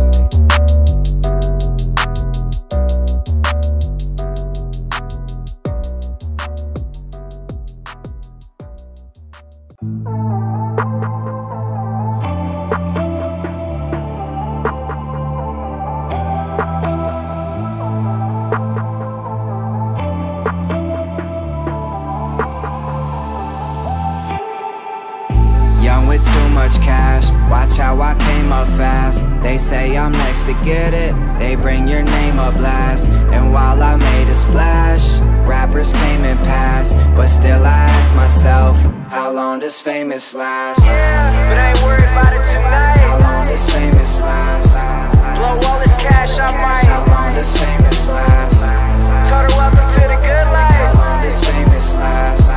Watch how I came up fast. They say I'm next to get it. They bring your name up last. And while I made a splash, rappers came and passed. But still I ask myself, how long does famous last? Yeah, but I ain't worried about it tonight. How long does famous last? Blow all this cash I might. How long does famous last? Told her welcome to the good life. How long does famous last?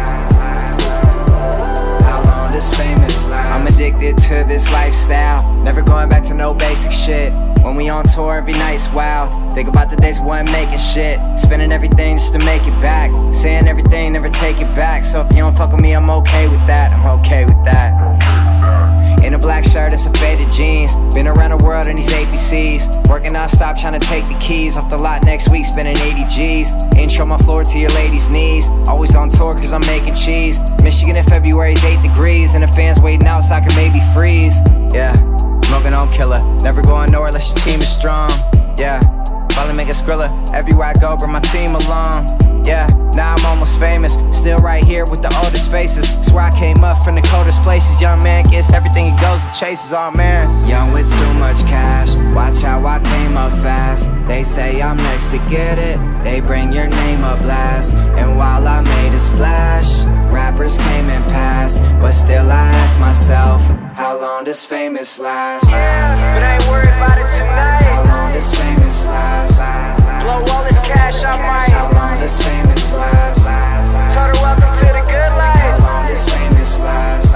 How long does famous last? I'm addicted to this lifestyle, never going back to no basic shit. When we on tour, every night's wild. Think about the days we wasn't making shit, spending everything just to make it back, saying everything, never take it back. So if you don't fuck with me, I'm okay with that, I'm okay with that. In a black shirt and some faded jeans, been around the world in these A B Cs, working non-stop trying to take the keys off the lot next week, spending eighty G's. Intro my floor to your lady's knees, always on tour cause I'm making cheese. Michigan in February's eight degrees, and the fans waiting out so I can maybe freeze. Yeah, smoking on killer, never going nowhere unless your team is strong. Yeah, finally make a Skrilla. Everywhere I go, bring my team along. Yeah, now I'm almost famous. Still right here with the oldest faces. Swear I came up from the coldest places. Young man gets everything he goes and chases. Oh man, young with too much cash. Watch how I came up fast. They say I'm next to get it. They bring your name up last. And while I made a splash, rappers came and passed. But still I ask myself, how long does famous last? Yeah, but I ain't worried about it tonight. How long does famous last? Blow all this cash I might. How long does famous last? Told her welcome to the good life. How long does famous last?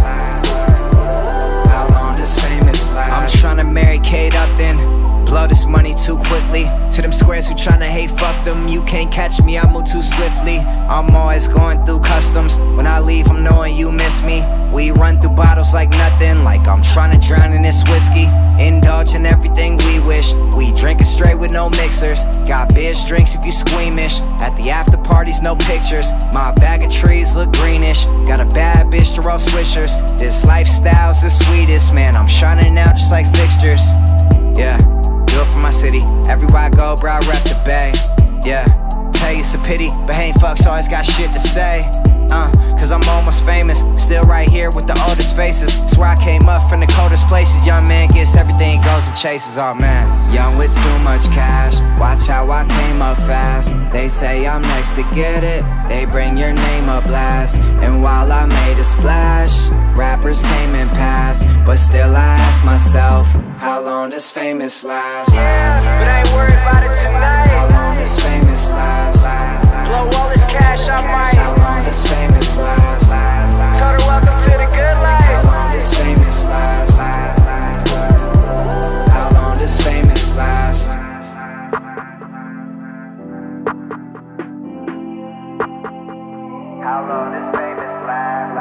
How long does famous last? I'm tryna marry Kate Upton. Blow this money too quickly. To them squares who tryna hate, fuck them. You can't catch me, I move too swiftly. I'm always going through customs. When I leave, I'm knowing you miss me. We run through bottles like nothing, like I'm tryna drown in this whiskey. Indulge in everything we wish. We drink it straight with no mixers. Got bitch drinks if you squeamish. At the after parties, no pictures. My bag of trees look greenish. Got a bad bitch to roll swishers. This lifestyle's the sweetest, man. I'm shining out just like fixtures. Yeah, do it for my city. Everywhere I go, bro, I rep the bay. Yeah, tell you it's a pity, but ain't fucks always got shit to say. Uh, cause I'm almost famous, still right here with the oldest faces. Swear I came up from the coldest places. Young man gets everything he goes and chases. Oh man, young with too much cash. Watch how I came up fast. They say I'm next to get it. They bring your name up last. And while I made a splash, rappers came and passed. But still I ask myself, how long does famous last? Yeah, but I ain't worried about it tonight. How long does famous last? Blow all this cash I might. How long does famous last? Told her welcome to the good life. How long does famous last? How long does famous last? How long does famous last?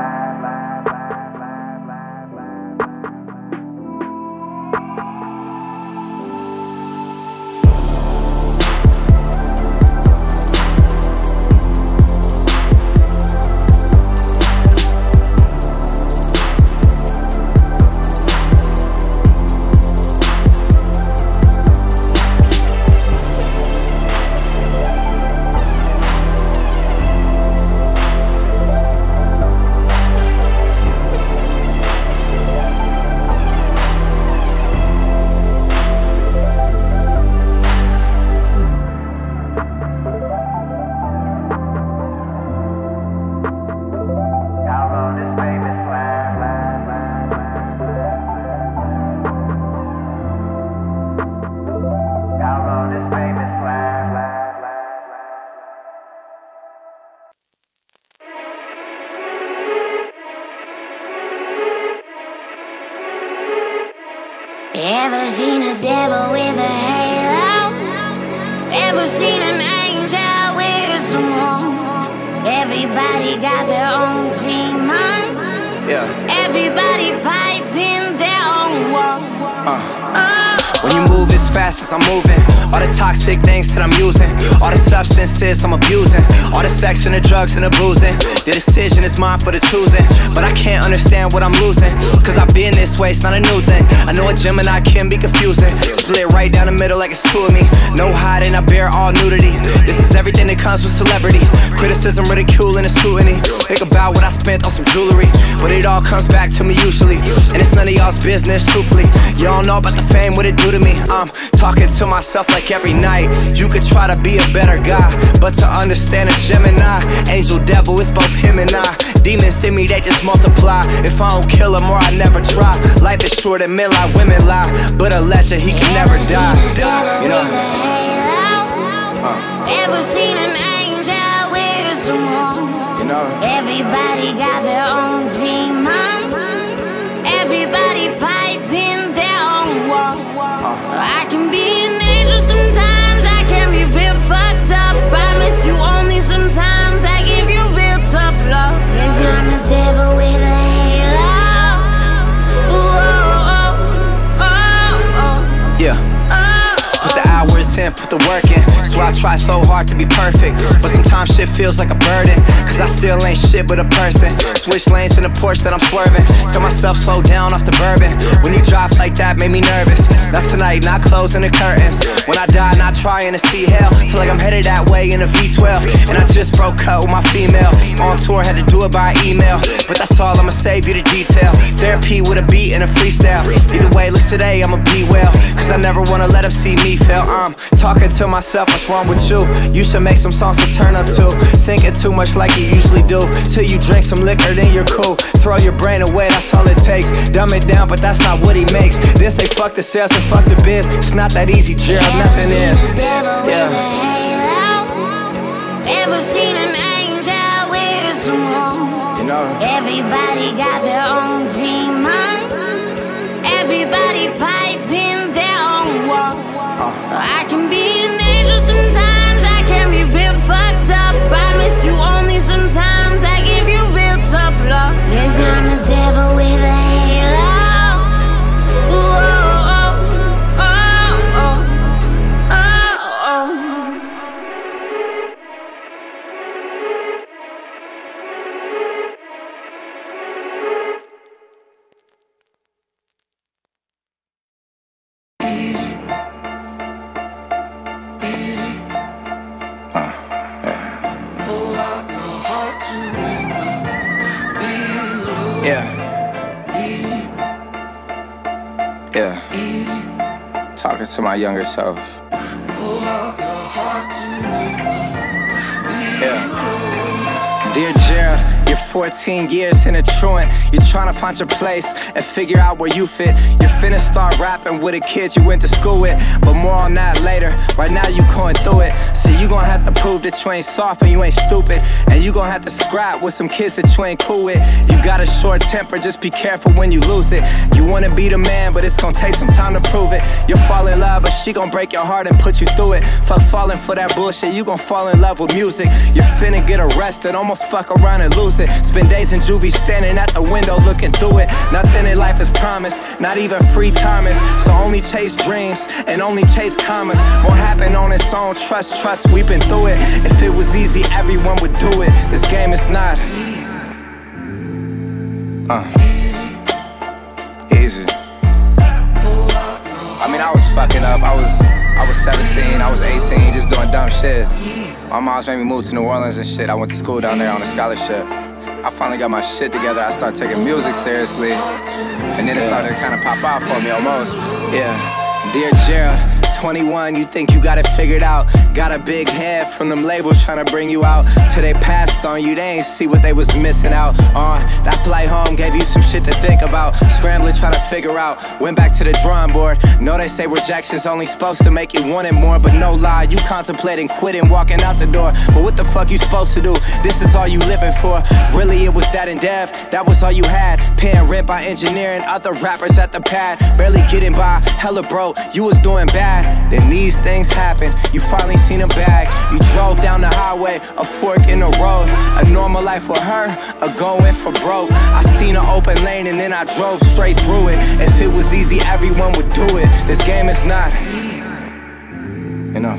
Ever seen a devil with a halo? Ever seen an angel with some horns? Everybody got their own demon. Yeah. Everybody fighting their own war. Uh. Uh. When you move as fast as I'm moving, all the toxic things that I'm using, all the substances I'm abusing, all the sex and the drugs and the boozing. The decision is mine for the choosing, but I can't understand what I'm losing, cause I've been this way, it's not a new thing. I know a Gemini can be confusing, split right down the middle like it's two of me. No hiding, I bear all nudity. This is everything that comes with celebrity. Criticism, ridicule, and a scrutiny. Think about what I spent on some jewelry, but it all comes back to me usually, and it's none of y'all's business, truthfully. Y'all know about the fame, what it do to me. I'm talking to myself like every night. You could try to be a better guy, but to understand a Gemini, angel, devil, it's both him and I. Demons in me, they just multiply. If I don't kill them or I never try. Life is short and men lie, women lie, but a legend, he can never die. You know? Uh. Ever seen an angel with some horns? You know? Everybody got their own demons. Everybody fighting their own war. I can be an angel sometimes, I can be real fucked up. Promise you only sometimes, I give you real tough love. Cause I'm a devil with a halo. Ooh, oh, oh, oh, oh. Yeah. Put the hours in, put the work in. Swear I try so hard to be perfect, but sometimes shit feels like a burden, cause I still ain't shit but a person. Switch lanes in the Porsche that I'm swerving. Tell myself slow down off the bourbon. When you drive like that made me nervous. That's tonight, not closing the curtains. When I die, not trying to see hell. Feel like I'm headed that way in a V twelve. And I just broke up with my female. On tour, had to do it by email, but that's all, I'ma save you the detail. Therapy with a beat and a freestyle. Either way, look today, I'ma be well, cause I never wanna let them see me fail. I'm talking to myself, what's wrong with you? You should make some songs to turn up to. Thinking too much like you usually do. Till you drink some liquor, then you're cool. Throw your brain away, that's all it takes. Dumb it down, but that's not what he makes. Then say fuck the sales and fuck the biz. It's not that easy, Gerald, nothing is. Yeah. Ever seen an angel with some wrong? You know, everybody got their own demons. Everybody fights in their own war. I can be an angel sometimes, I can be real fucked up. Promise you only sometimes, I give you real tough love. Yes, I'm the devil with a halo. Ooh, oh, oh, oh, oh, oh, oh. Yeah. Yeah. Talking to my younger self. Yeah. Dear Gerald, you're fourteen years in a truant. You're trying to find your place and figure out where you fit. You're finna start rapping with a kid you went to school with, but more on that later. Right now you going through it, so you gon' have to prove that you ain't soft and you ain't stupid. And you gon' have to scrap with some kids that you ain't cool with. You got a short temper, just be careful when you lose it. You wanna be the man, but it's gon' take some time to prove it. You'll fall in love, but she gon' break your heart and put you through it. Fuck falling for that bullshit, you gon' fall in love with music. You're finna get arrested, almost fuck around and lose it. Spend days in juvie standing at the window looking through it. Nothing in life is promised, not even free timers. So only chase dreams and only chase commas. Won't happen on its own, trust, trust, we've been through it. If it was easy, everyone would do it. This game is not uh, easy. I mean, I was fucking up, I was I was seventeen, I was eighteen, just doing dumb shit. My mom's made me move to New Orleans and shit. I went to school down there on a scholarship. I finally got my shit together, I started taking music seriously. And then it started to kind of pop out for me almost. Yeah, Dear Gerald, twenty-one, you think you got it figured out. Got a big head from them labels trying to bring you out. Till they passed on you, they ain't see what they was missing out on. That flight home gave you some shit to think about. Scrambling, trying to figure out. Went back to the drawing board. Know they say rejection's only supposed to make you want it more, but no lie, you contemplating quitting, walking out the door. But what the fuck you supposed to do? This is all you living for. Really, it was that in dev, that was all you had. Paying rent by engineering other rappers at the pad. Barely getting by, hella bro, you was doing bad. Then these things happen, you finally seen a bag. You drove down the highway, a fork in the road. A normal life for her, a going for broke. I seen an open lane and then I drove straight through it. If it was easy, everyone would do it. This game is not, you know.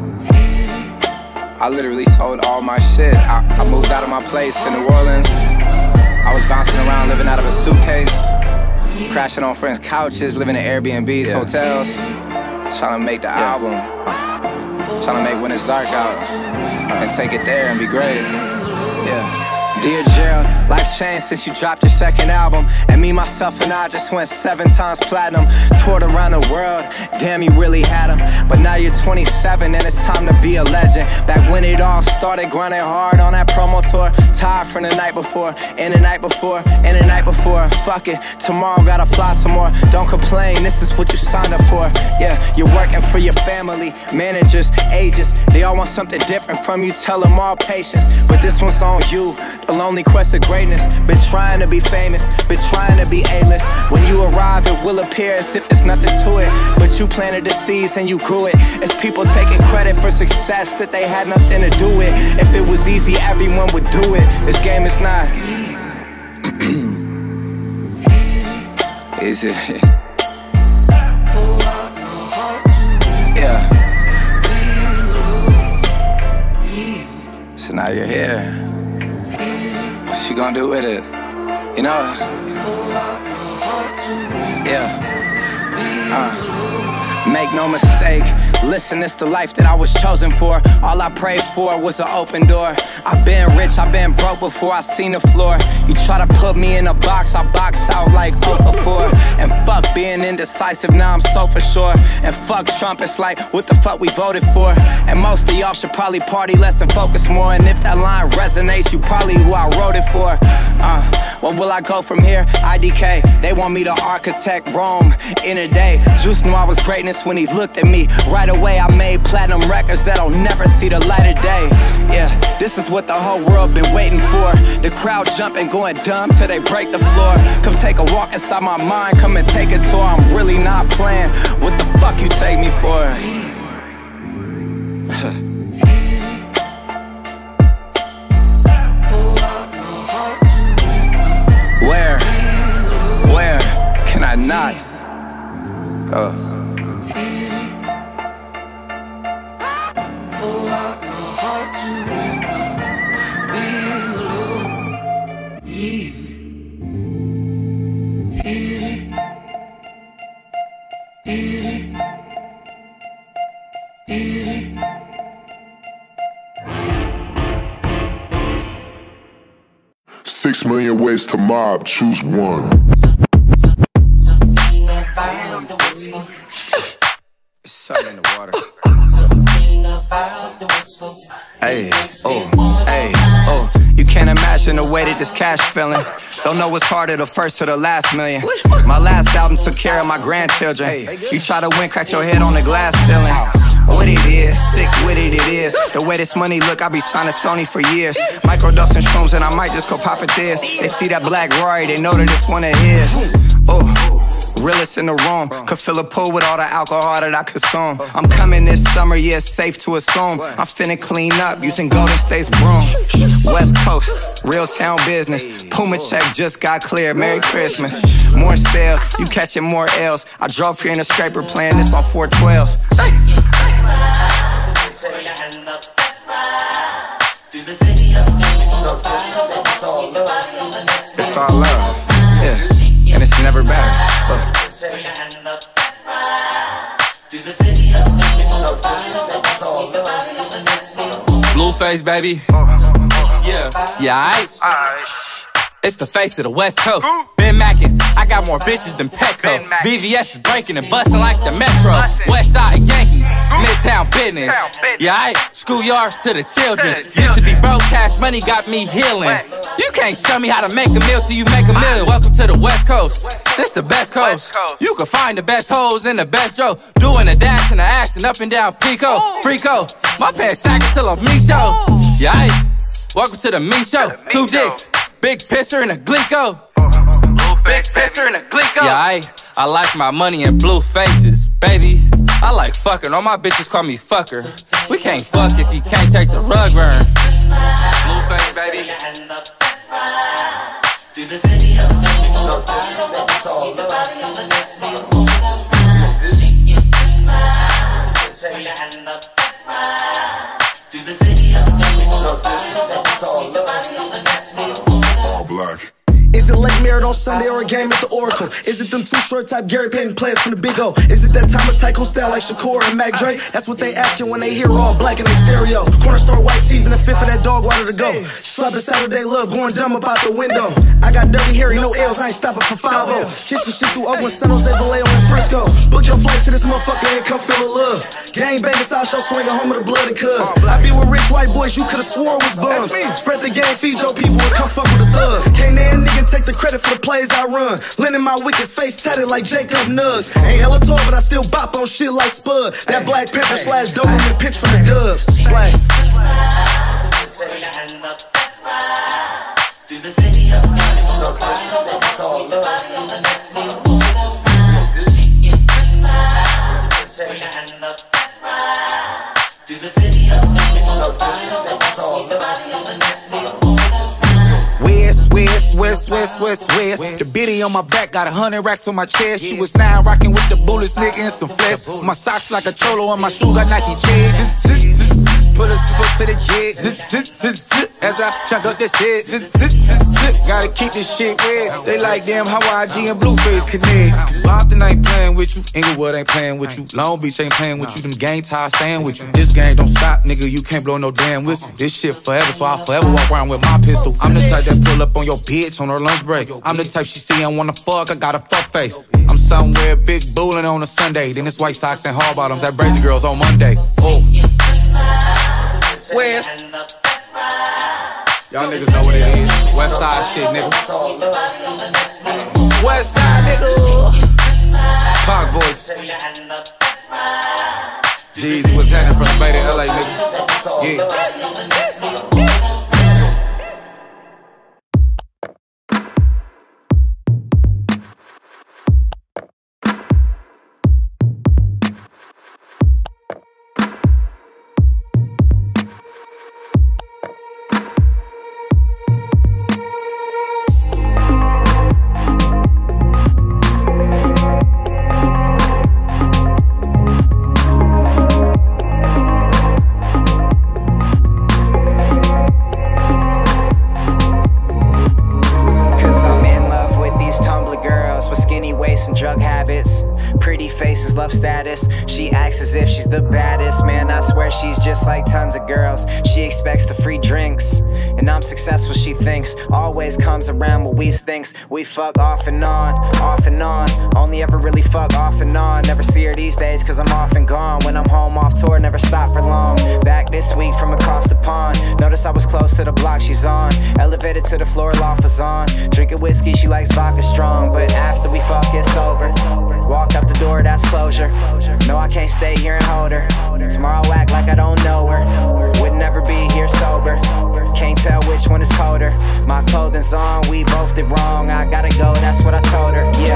I literally sold all my shit. I, I moved out of my place in New Orleans. I was bouncing around living out of a suitcase, crashing on friends' couches, living in Airbnbs, yeah. hotels. Trying to make the yeah. album, trying to make When It's Dark out, and take it there and be great. Yeah. Dear Gerald, life changed since you dropped your second album. And me, myself, and I just went seven times platinum. Toured around the world, damn, you really had them. But now you're twenty-seven and it's time to be a legend. Back when it all started, grinding hard on that promo tour. Tired from the night before, and the night before, and the night before. Fuck it, tomorrow gotta fly some more. Don't complain, this is what you signed up for. Yeah, you're working for your family, managers, agents. They all want something different from you, tell them all patience. But this one's on you, the lonely quest of greatness. Been trying to be famous, been trying to be A-list. When you arrive, it will appear as if there's nothing to it. But you planted the seeds and you grew it. It's people taking credit for success that they had nothing to do with. If it was easy, everyone would do it. This game is not easy. Yeah. So now you're here. What you gonna do with it? You know? Yeah. Uh, make no mistake. Listen, it's the life that I was chosen for. All I prayed for was an open door. I've been rich, I've been broke before I seen the floor. You try to put me in a box, I box out like Okafor. And fuck being indecisive, now I'm so for sure. And fuck Trump, it's like, what the fuck we voted for? And most of y'all should probably party less and focus more. And if that line resonates, you probably who I wrote it for. Uh, where will I go from here? I D K, they want me to architect Rome in a day. Juice knew I was greatness when he looked at me. Right away I made platinum records that'll never see the light of day. Yeah, this is what the whole world been waiting for. The crowd jumping, going dumb till they break the floor. Come take a walk inside my mind, come and take a tour. I'm really not playing. What the fuck you take me for? Where? Where can I not go? Six million ways to mob, choose one. It's something in the water. Hey, oh, hey, oh. You can't imagine the way that this cash feeling. Don't know what's harder, the first or the last million. My last album took care of my grandchildren. You try to win, crack your head on the glass ceiling. What it is, sick with it, it is. The way this money look, I be signing Sony for years. Microdosing shrooms and I might just go pop it this. They see that black Rory, they know that it's one of his. Oh, realest in the room. Could fill a pool with all the alcohol that I consume. I'm coming this summer, yeah, it's safe to assume. I'm finna clean up using Golden State's broom. West Coast, real town business. Puma check just got cleared, Merry Christmas. More sales, you catching more L's. I drove here in a scraper playing this on four twelves. It's all love, yeah, and it's never bad. Uh. Blueface, baby. Yeah, yeah, aight. It's the face of the West Coast. Ben Mackin, I got more bitches than Petco. V V S is breaking and busting like the Metro. West Side Yankees, Midtown business. Yeah, aight. Schoolyard to the children. Used to be broke, cash money got me healing. You can't show me how to make a meal till you make a million. Welcome to the West Coast. This the best coast. You can find the best hoes in the best row. Doing a dash and a action up and down Pico. Frico, my pants sagging till I'm me show. Yeah, aight. Welcome to the me show. Two dicks. Big pisser and a glico. Big pisser and a glico. Yeah, I, I like my money in blue faces, baby. I like fucking. All my bitches call me fucker. We can't fuck if you can't take the rug burn. Blue face, baby. All black. Is it Lake Merritt on Sunday or a game at the Oracle? Is it them two short type Gary Payton players from the Big O? Is it that Thomas Tycoon style like Shakur and Mac Dre? That's what they asking when they hear all black in their stereo. Corner store white tees and a fifth of that dog water to go. Slapping Saturday love, going dumb about the window. I got dirty Harry, no L's, I ain't stopping for five oh. Kissing shit through Oakland, San Jose, Vallejo, and Frisco. Book your flight to this motherfucker and come feel the love. Gang banging, side show swinging home with the blood and cuz. I be with rich white boys, you could've swore was bums. Spread the game, feed your people, and come fuck with the thug. Can't that nigga take the credit for the plays I run. Lending my wicked face tatted like Jacob Nugs. Ain't hella tall, but I still bop on shit like Spud. That Black Panther slash Doberman pitch from the Dubs. Black. West, West, West, West, West, West. The bitty on my back got a hundred racks on my chest. She was nine rocking with the bullets, nigga, and some flesh. My socks like a cholo and my shoe got Nike checks. Pull a sip to the jet, zit, zit, zit, zit, as I chunk up that shit, zit, zit, zit, zit. Gotta keep this shit wet. They like damn how I G and Blueface connect. Cause Bompton ain't playing with you, Inglewood ain't playing with you, Long Beach ain't playing with you, them gang ties staying with you. This game don't stop, nigga, you can't blow no damn whistle. This shit forever, so I'll forever walk around with my pistol. I'm the type that pull up on your bitch on her lunch break. I'm the type she see and wanna fuck, I got a fuck face. I'm somewhere big bullin' on a Sunday, then it's White Sox and hard bottoms at Brazy Girls on Monday. Oh. Where? Y'all niggas know what it is. West side shit, nigga. West side, nigga. Park voice. Jeezy, what's happening from the Bay to L A, nigga? Yeah. Love status. She acts as if she's the baddest. Man, I swear she's just like tons of girls. She expects the free drinks, and I'm successful, she thinks. Always comes around what we thinks. We fuck off and on, off and on. Only ever really fuck off and on. Never see her these days cause I'm off and gone. When I'm home off tour, never stop for long. Back this week from across the pond. Notice I was close to the block she's on. Elevated to the floor, loft was on. Drinking whiskey, she likes vodka strong. But after we fuck, it's over. Walk out the door, that's closure. No, I can't stay here and hold her. Tomorrow I'll act like I don't know her. Would never be here sober. Can't tell which one is colder. My clothing's on, we both did wrong. I gotta go, that's what I told her, yeah.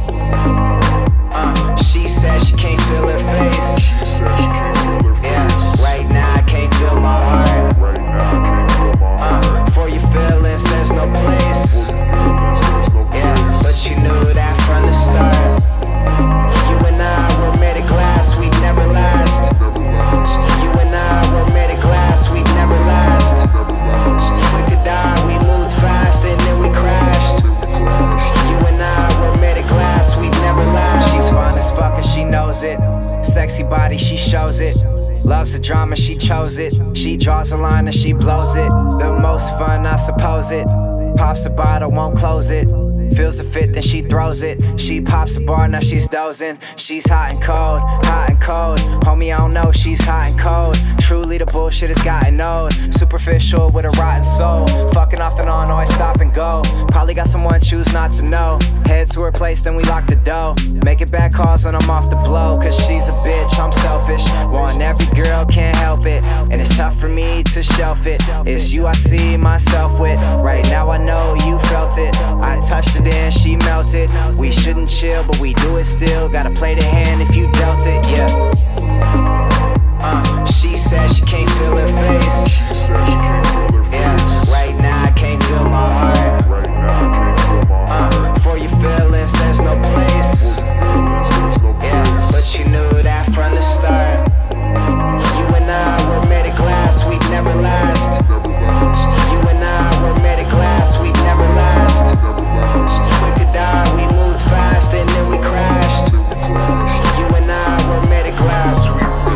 Uh, she said she can't feel her face. She said she can't feel her face. Yeah, right now I can't feel my heart. Right now I can't feel my heart. Uh, for your feelings, there's no place. Yeah, but you knew that from the start. You and I were made of glass, we'd never last. You and I were made of glass, we'd never last. Quick to die, we moved fast and then we crashed. You and I were made of glass, we'd never last. She's fine as fuck and she knows it. Sexy body, she shows it. Loves the drama, she chose it. She draws a line and she blows it. The most fun, I suppose it. Pops a bottle, won't close it. Feels a fit, then she throws it. She pops a bar, now she's dozing. She's hot and cold, hot and cold. Homie, I don't know, she's hot and cold. Truly the bullshit has gotten old. Superficial with a rotten soul. Fucking off and on, always stop and go. Probably got someone, choose not to know. Head to her place, then we lock the door. Making bad calls when I'm off the blow. Cause she's a bitch, I'm selfish. Want every girl, can't help it. And it's tough for me to shelf it. It's you I see myself with. Right now I know you felt it. I touched it and she melted. We shouldn't chill, but we do it still. Gotta play the hand if you dealt it, yeah. Uh, she said she can't feel her face. She said she can't feel her face. Yeah, right now I can't feel my heart. Right now I can't feel my heart. Uh, for your feelings, there's no place. Yeah, but you knew that from the start. You and I were made of glass, we'd never last. You and I were made of glass, we'd never last. Quick to die, we moved fast and then we crashed. You and I were made of glass.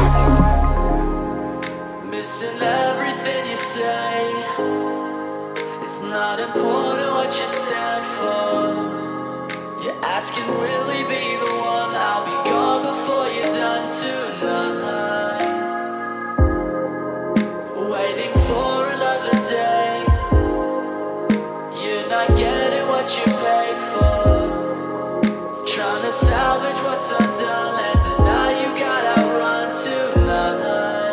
Missing everything you say. It's not important what you stand for. You're asking, will he be the one? I'll be gone before you're done tonight. Waiting for another day. You're not getting what you paid for. Trying to salvage what's undone and deny you got outrun tonight.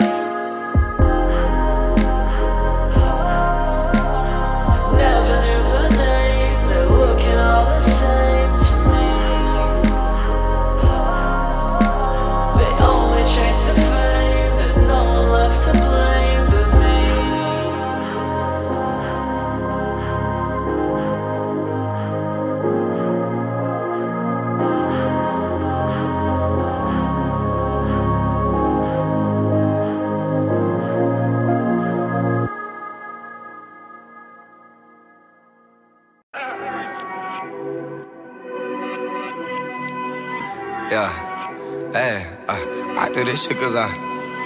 Never knew her name, they're looking all the same to me. They only chase the fame, there's no one left to blame but me. Yeah, hey, uh, I do this shit cause I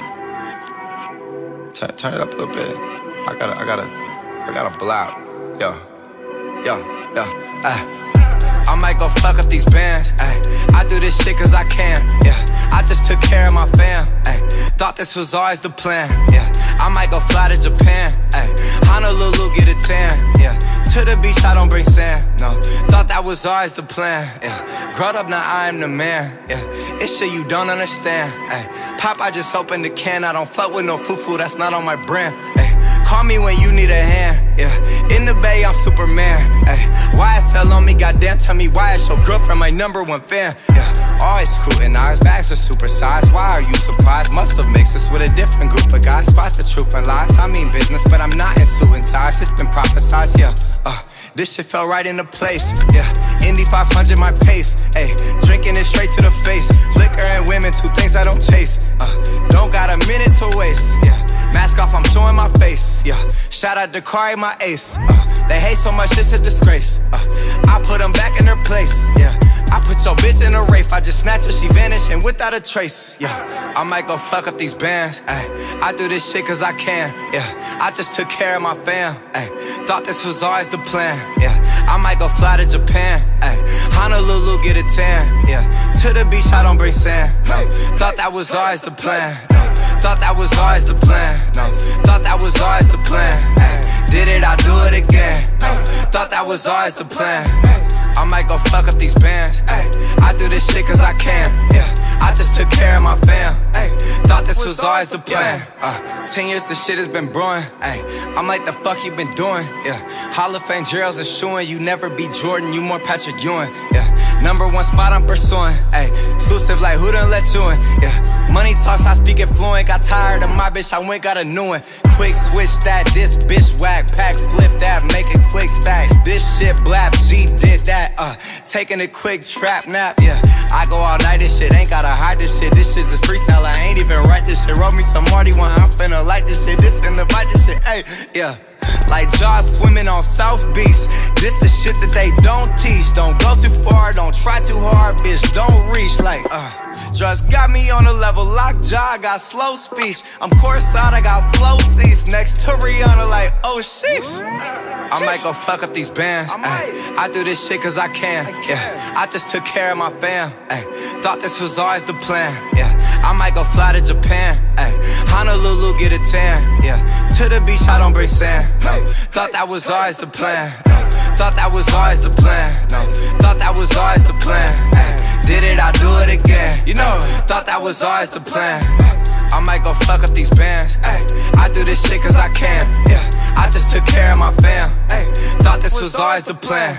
turn, turn it up a little bit. I gotta, I gotta, I gotta block. Yo, yo, yo, uh. I might go fuck up these bands, ay. I do this shit cause I can, yeah. I just took care of my fam, ay. Thought this was always the plan, yeah. I might go fly to Japan, ay. Honolulu, get a tan, yeah. To the beach, I don't bring sand, no. Thought that was always the plan, yeah. Growed up, now I am the man, yeah. It's shit you don't understand, ay. Pop, I just opened the can. I don't fuck with no foo-foo, that's not on my brand, ay. Call me when you need a hand, yeah. In the Bay, I'm Superman, ayy. Y S L on me, goddamn, tell me why is your girlfriend my number one fan, yeah. Always scrutinized, bags are supersized. Why are you surprised? Must have mixed us with a different group of guys. Spot the truth and lies, I mean business, but I'm not in suit and ties. It's been prophesized, yeah, uh. This shit fell right into place, yeah. Indy five hundred, my pace, ayy. Drinking it straight to the face. Liquor and women, two things I don't chase, uh. Don't got a minute to waste, yeah. Mask off, I'm showing my face, yeah. Shout out to Kari, my ace, uh. They hate so much, it's a disgrace, uh. I put them back in their place, yeah. I put your bitch in a rafe, I just snatch her, she vanishing without a trace, yeah. I might go fuck up these bands, ayy. I do this shit cause I can, yeah. I just took care of my fam, ayy. Thought this was always the plan, yeah. I might go fly to Japan, ayy. Honolulu, get a tan, yeah. To the beach, I don't bring sand, no. Thought that was always the plan, no. Thought that was always the plan, no. Thought that was always the plan, ay. Did it, I do it again, no. Thought that was always the plan, ay. I might go fuck up these bands, ay. I do this shit cause I can, yeah. I just took care of my fam, ay. Thought this was always the plan, uh. Ten years this shit has been brewing, ay. I'm like, the fuck you been doing, yeah. Hall of Fame Gerald's eschewing. You never be Jordan, you more Patrick Ewing, yeah. Number one spot I'm pursuing, ay. Exclusive like who done let you in, yeah. Money talks, I speak it fluent. Got tired of my bitch, I went got a new one. Quick switch that, this bitch whack. Pack flip that, make it quick stack. This shit blap, G did that, uh. Taking a quick trap nap, yeah. I go all night, this shit ain't gotta hide this shit. This shit's a freestyle, I ain't even write this shit. Wrote me some Marty one, I'm finna like this shit. This finna bite this shit, ay, yeah. Like Jaws swimming on South Beach. This the shit that they don't teach. Don't go too far, don't try too hard, bitch, don't reach. Like, uh, just got me on a level, lockjaw, I got slow speech. I'm courtside, I got flow seats next to Rihanna, like, oh sheesh. I might go fuck up these bands, ay. I do this shit cause I can, yeah. I just took care of my fam, ay. Thought this was always the plan, yeah. I might go fly to Japan, ay. Honolulu, get a tan, yeah. To the beach, I don't bring sand, no. Thought that was always the plan, no. Thought that was always the plan, no. Thought that was always the plan, ay. Did it, I do it again, you know. Thought that was always the plan, I might go fuck up these bands, ay. I do this shit cause I can, yeah. I just took care of my fam, ay. Thought this was always the plan.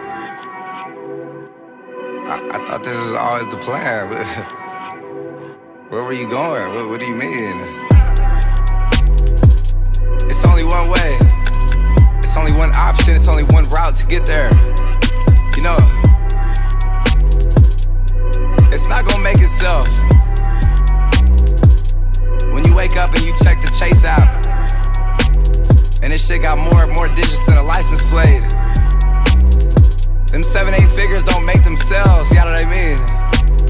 I, I thought this was always the plan, but where were you going? What, what do you mean? It's only one way. It's only one option. It's only one route to get there. You know, it's not gonna make itself. When you wake up and you check the Chase app, and this shit got more more digits than a license plate. Them seven, eight figures don't make themselves, you know what I mean?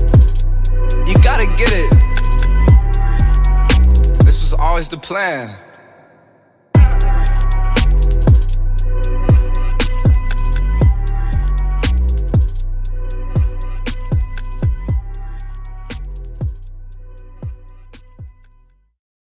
You gotta get it. This was always the plan.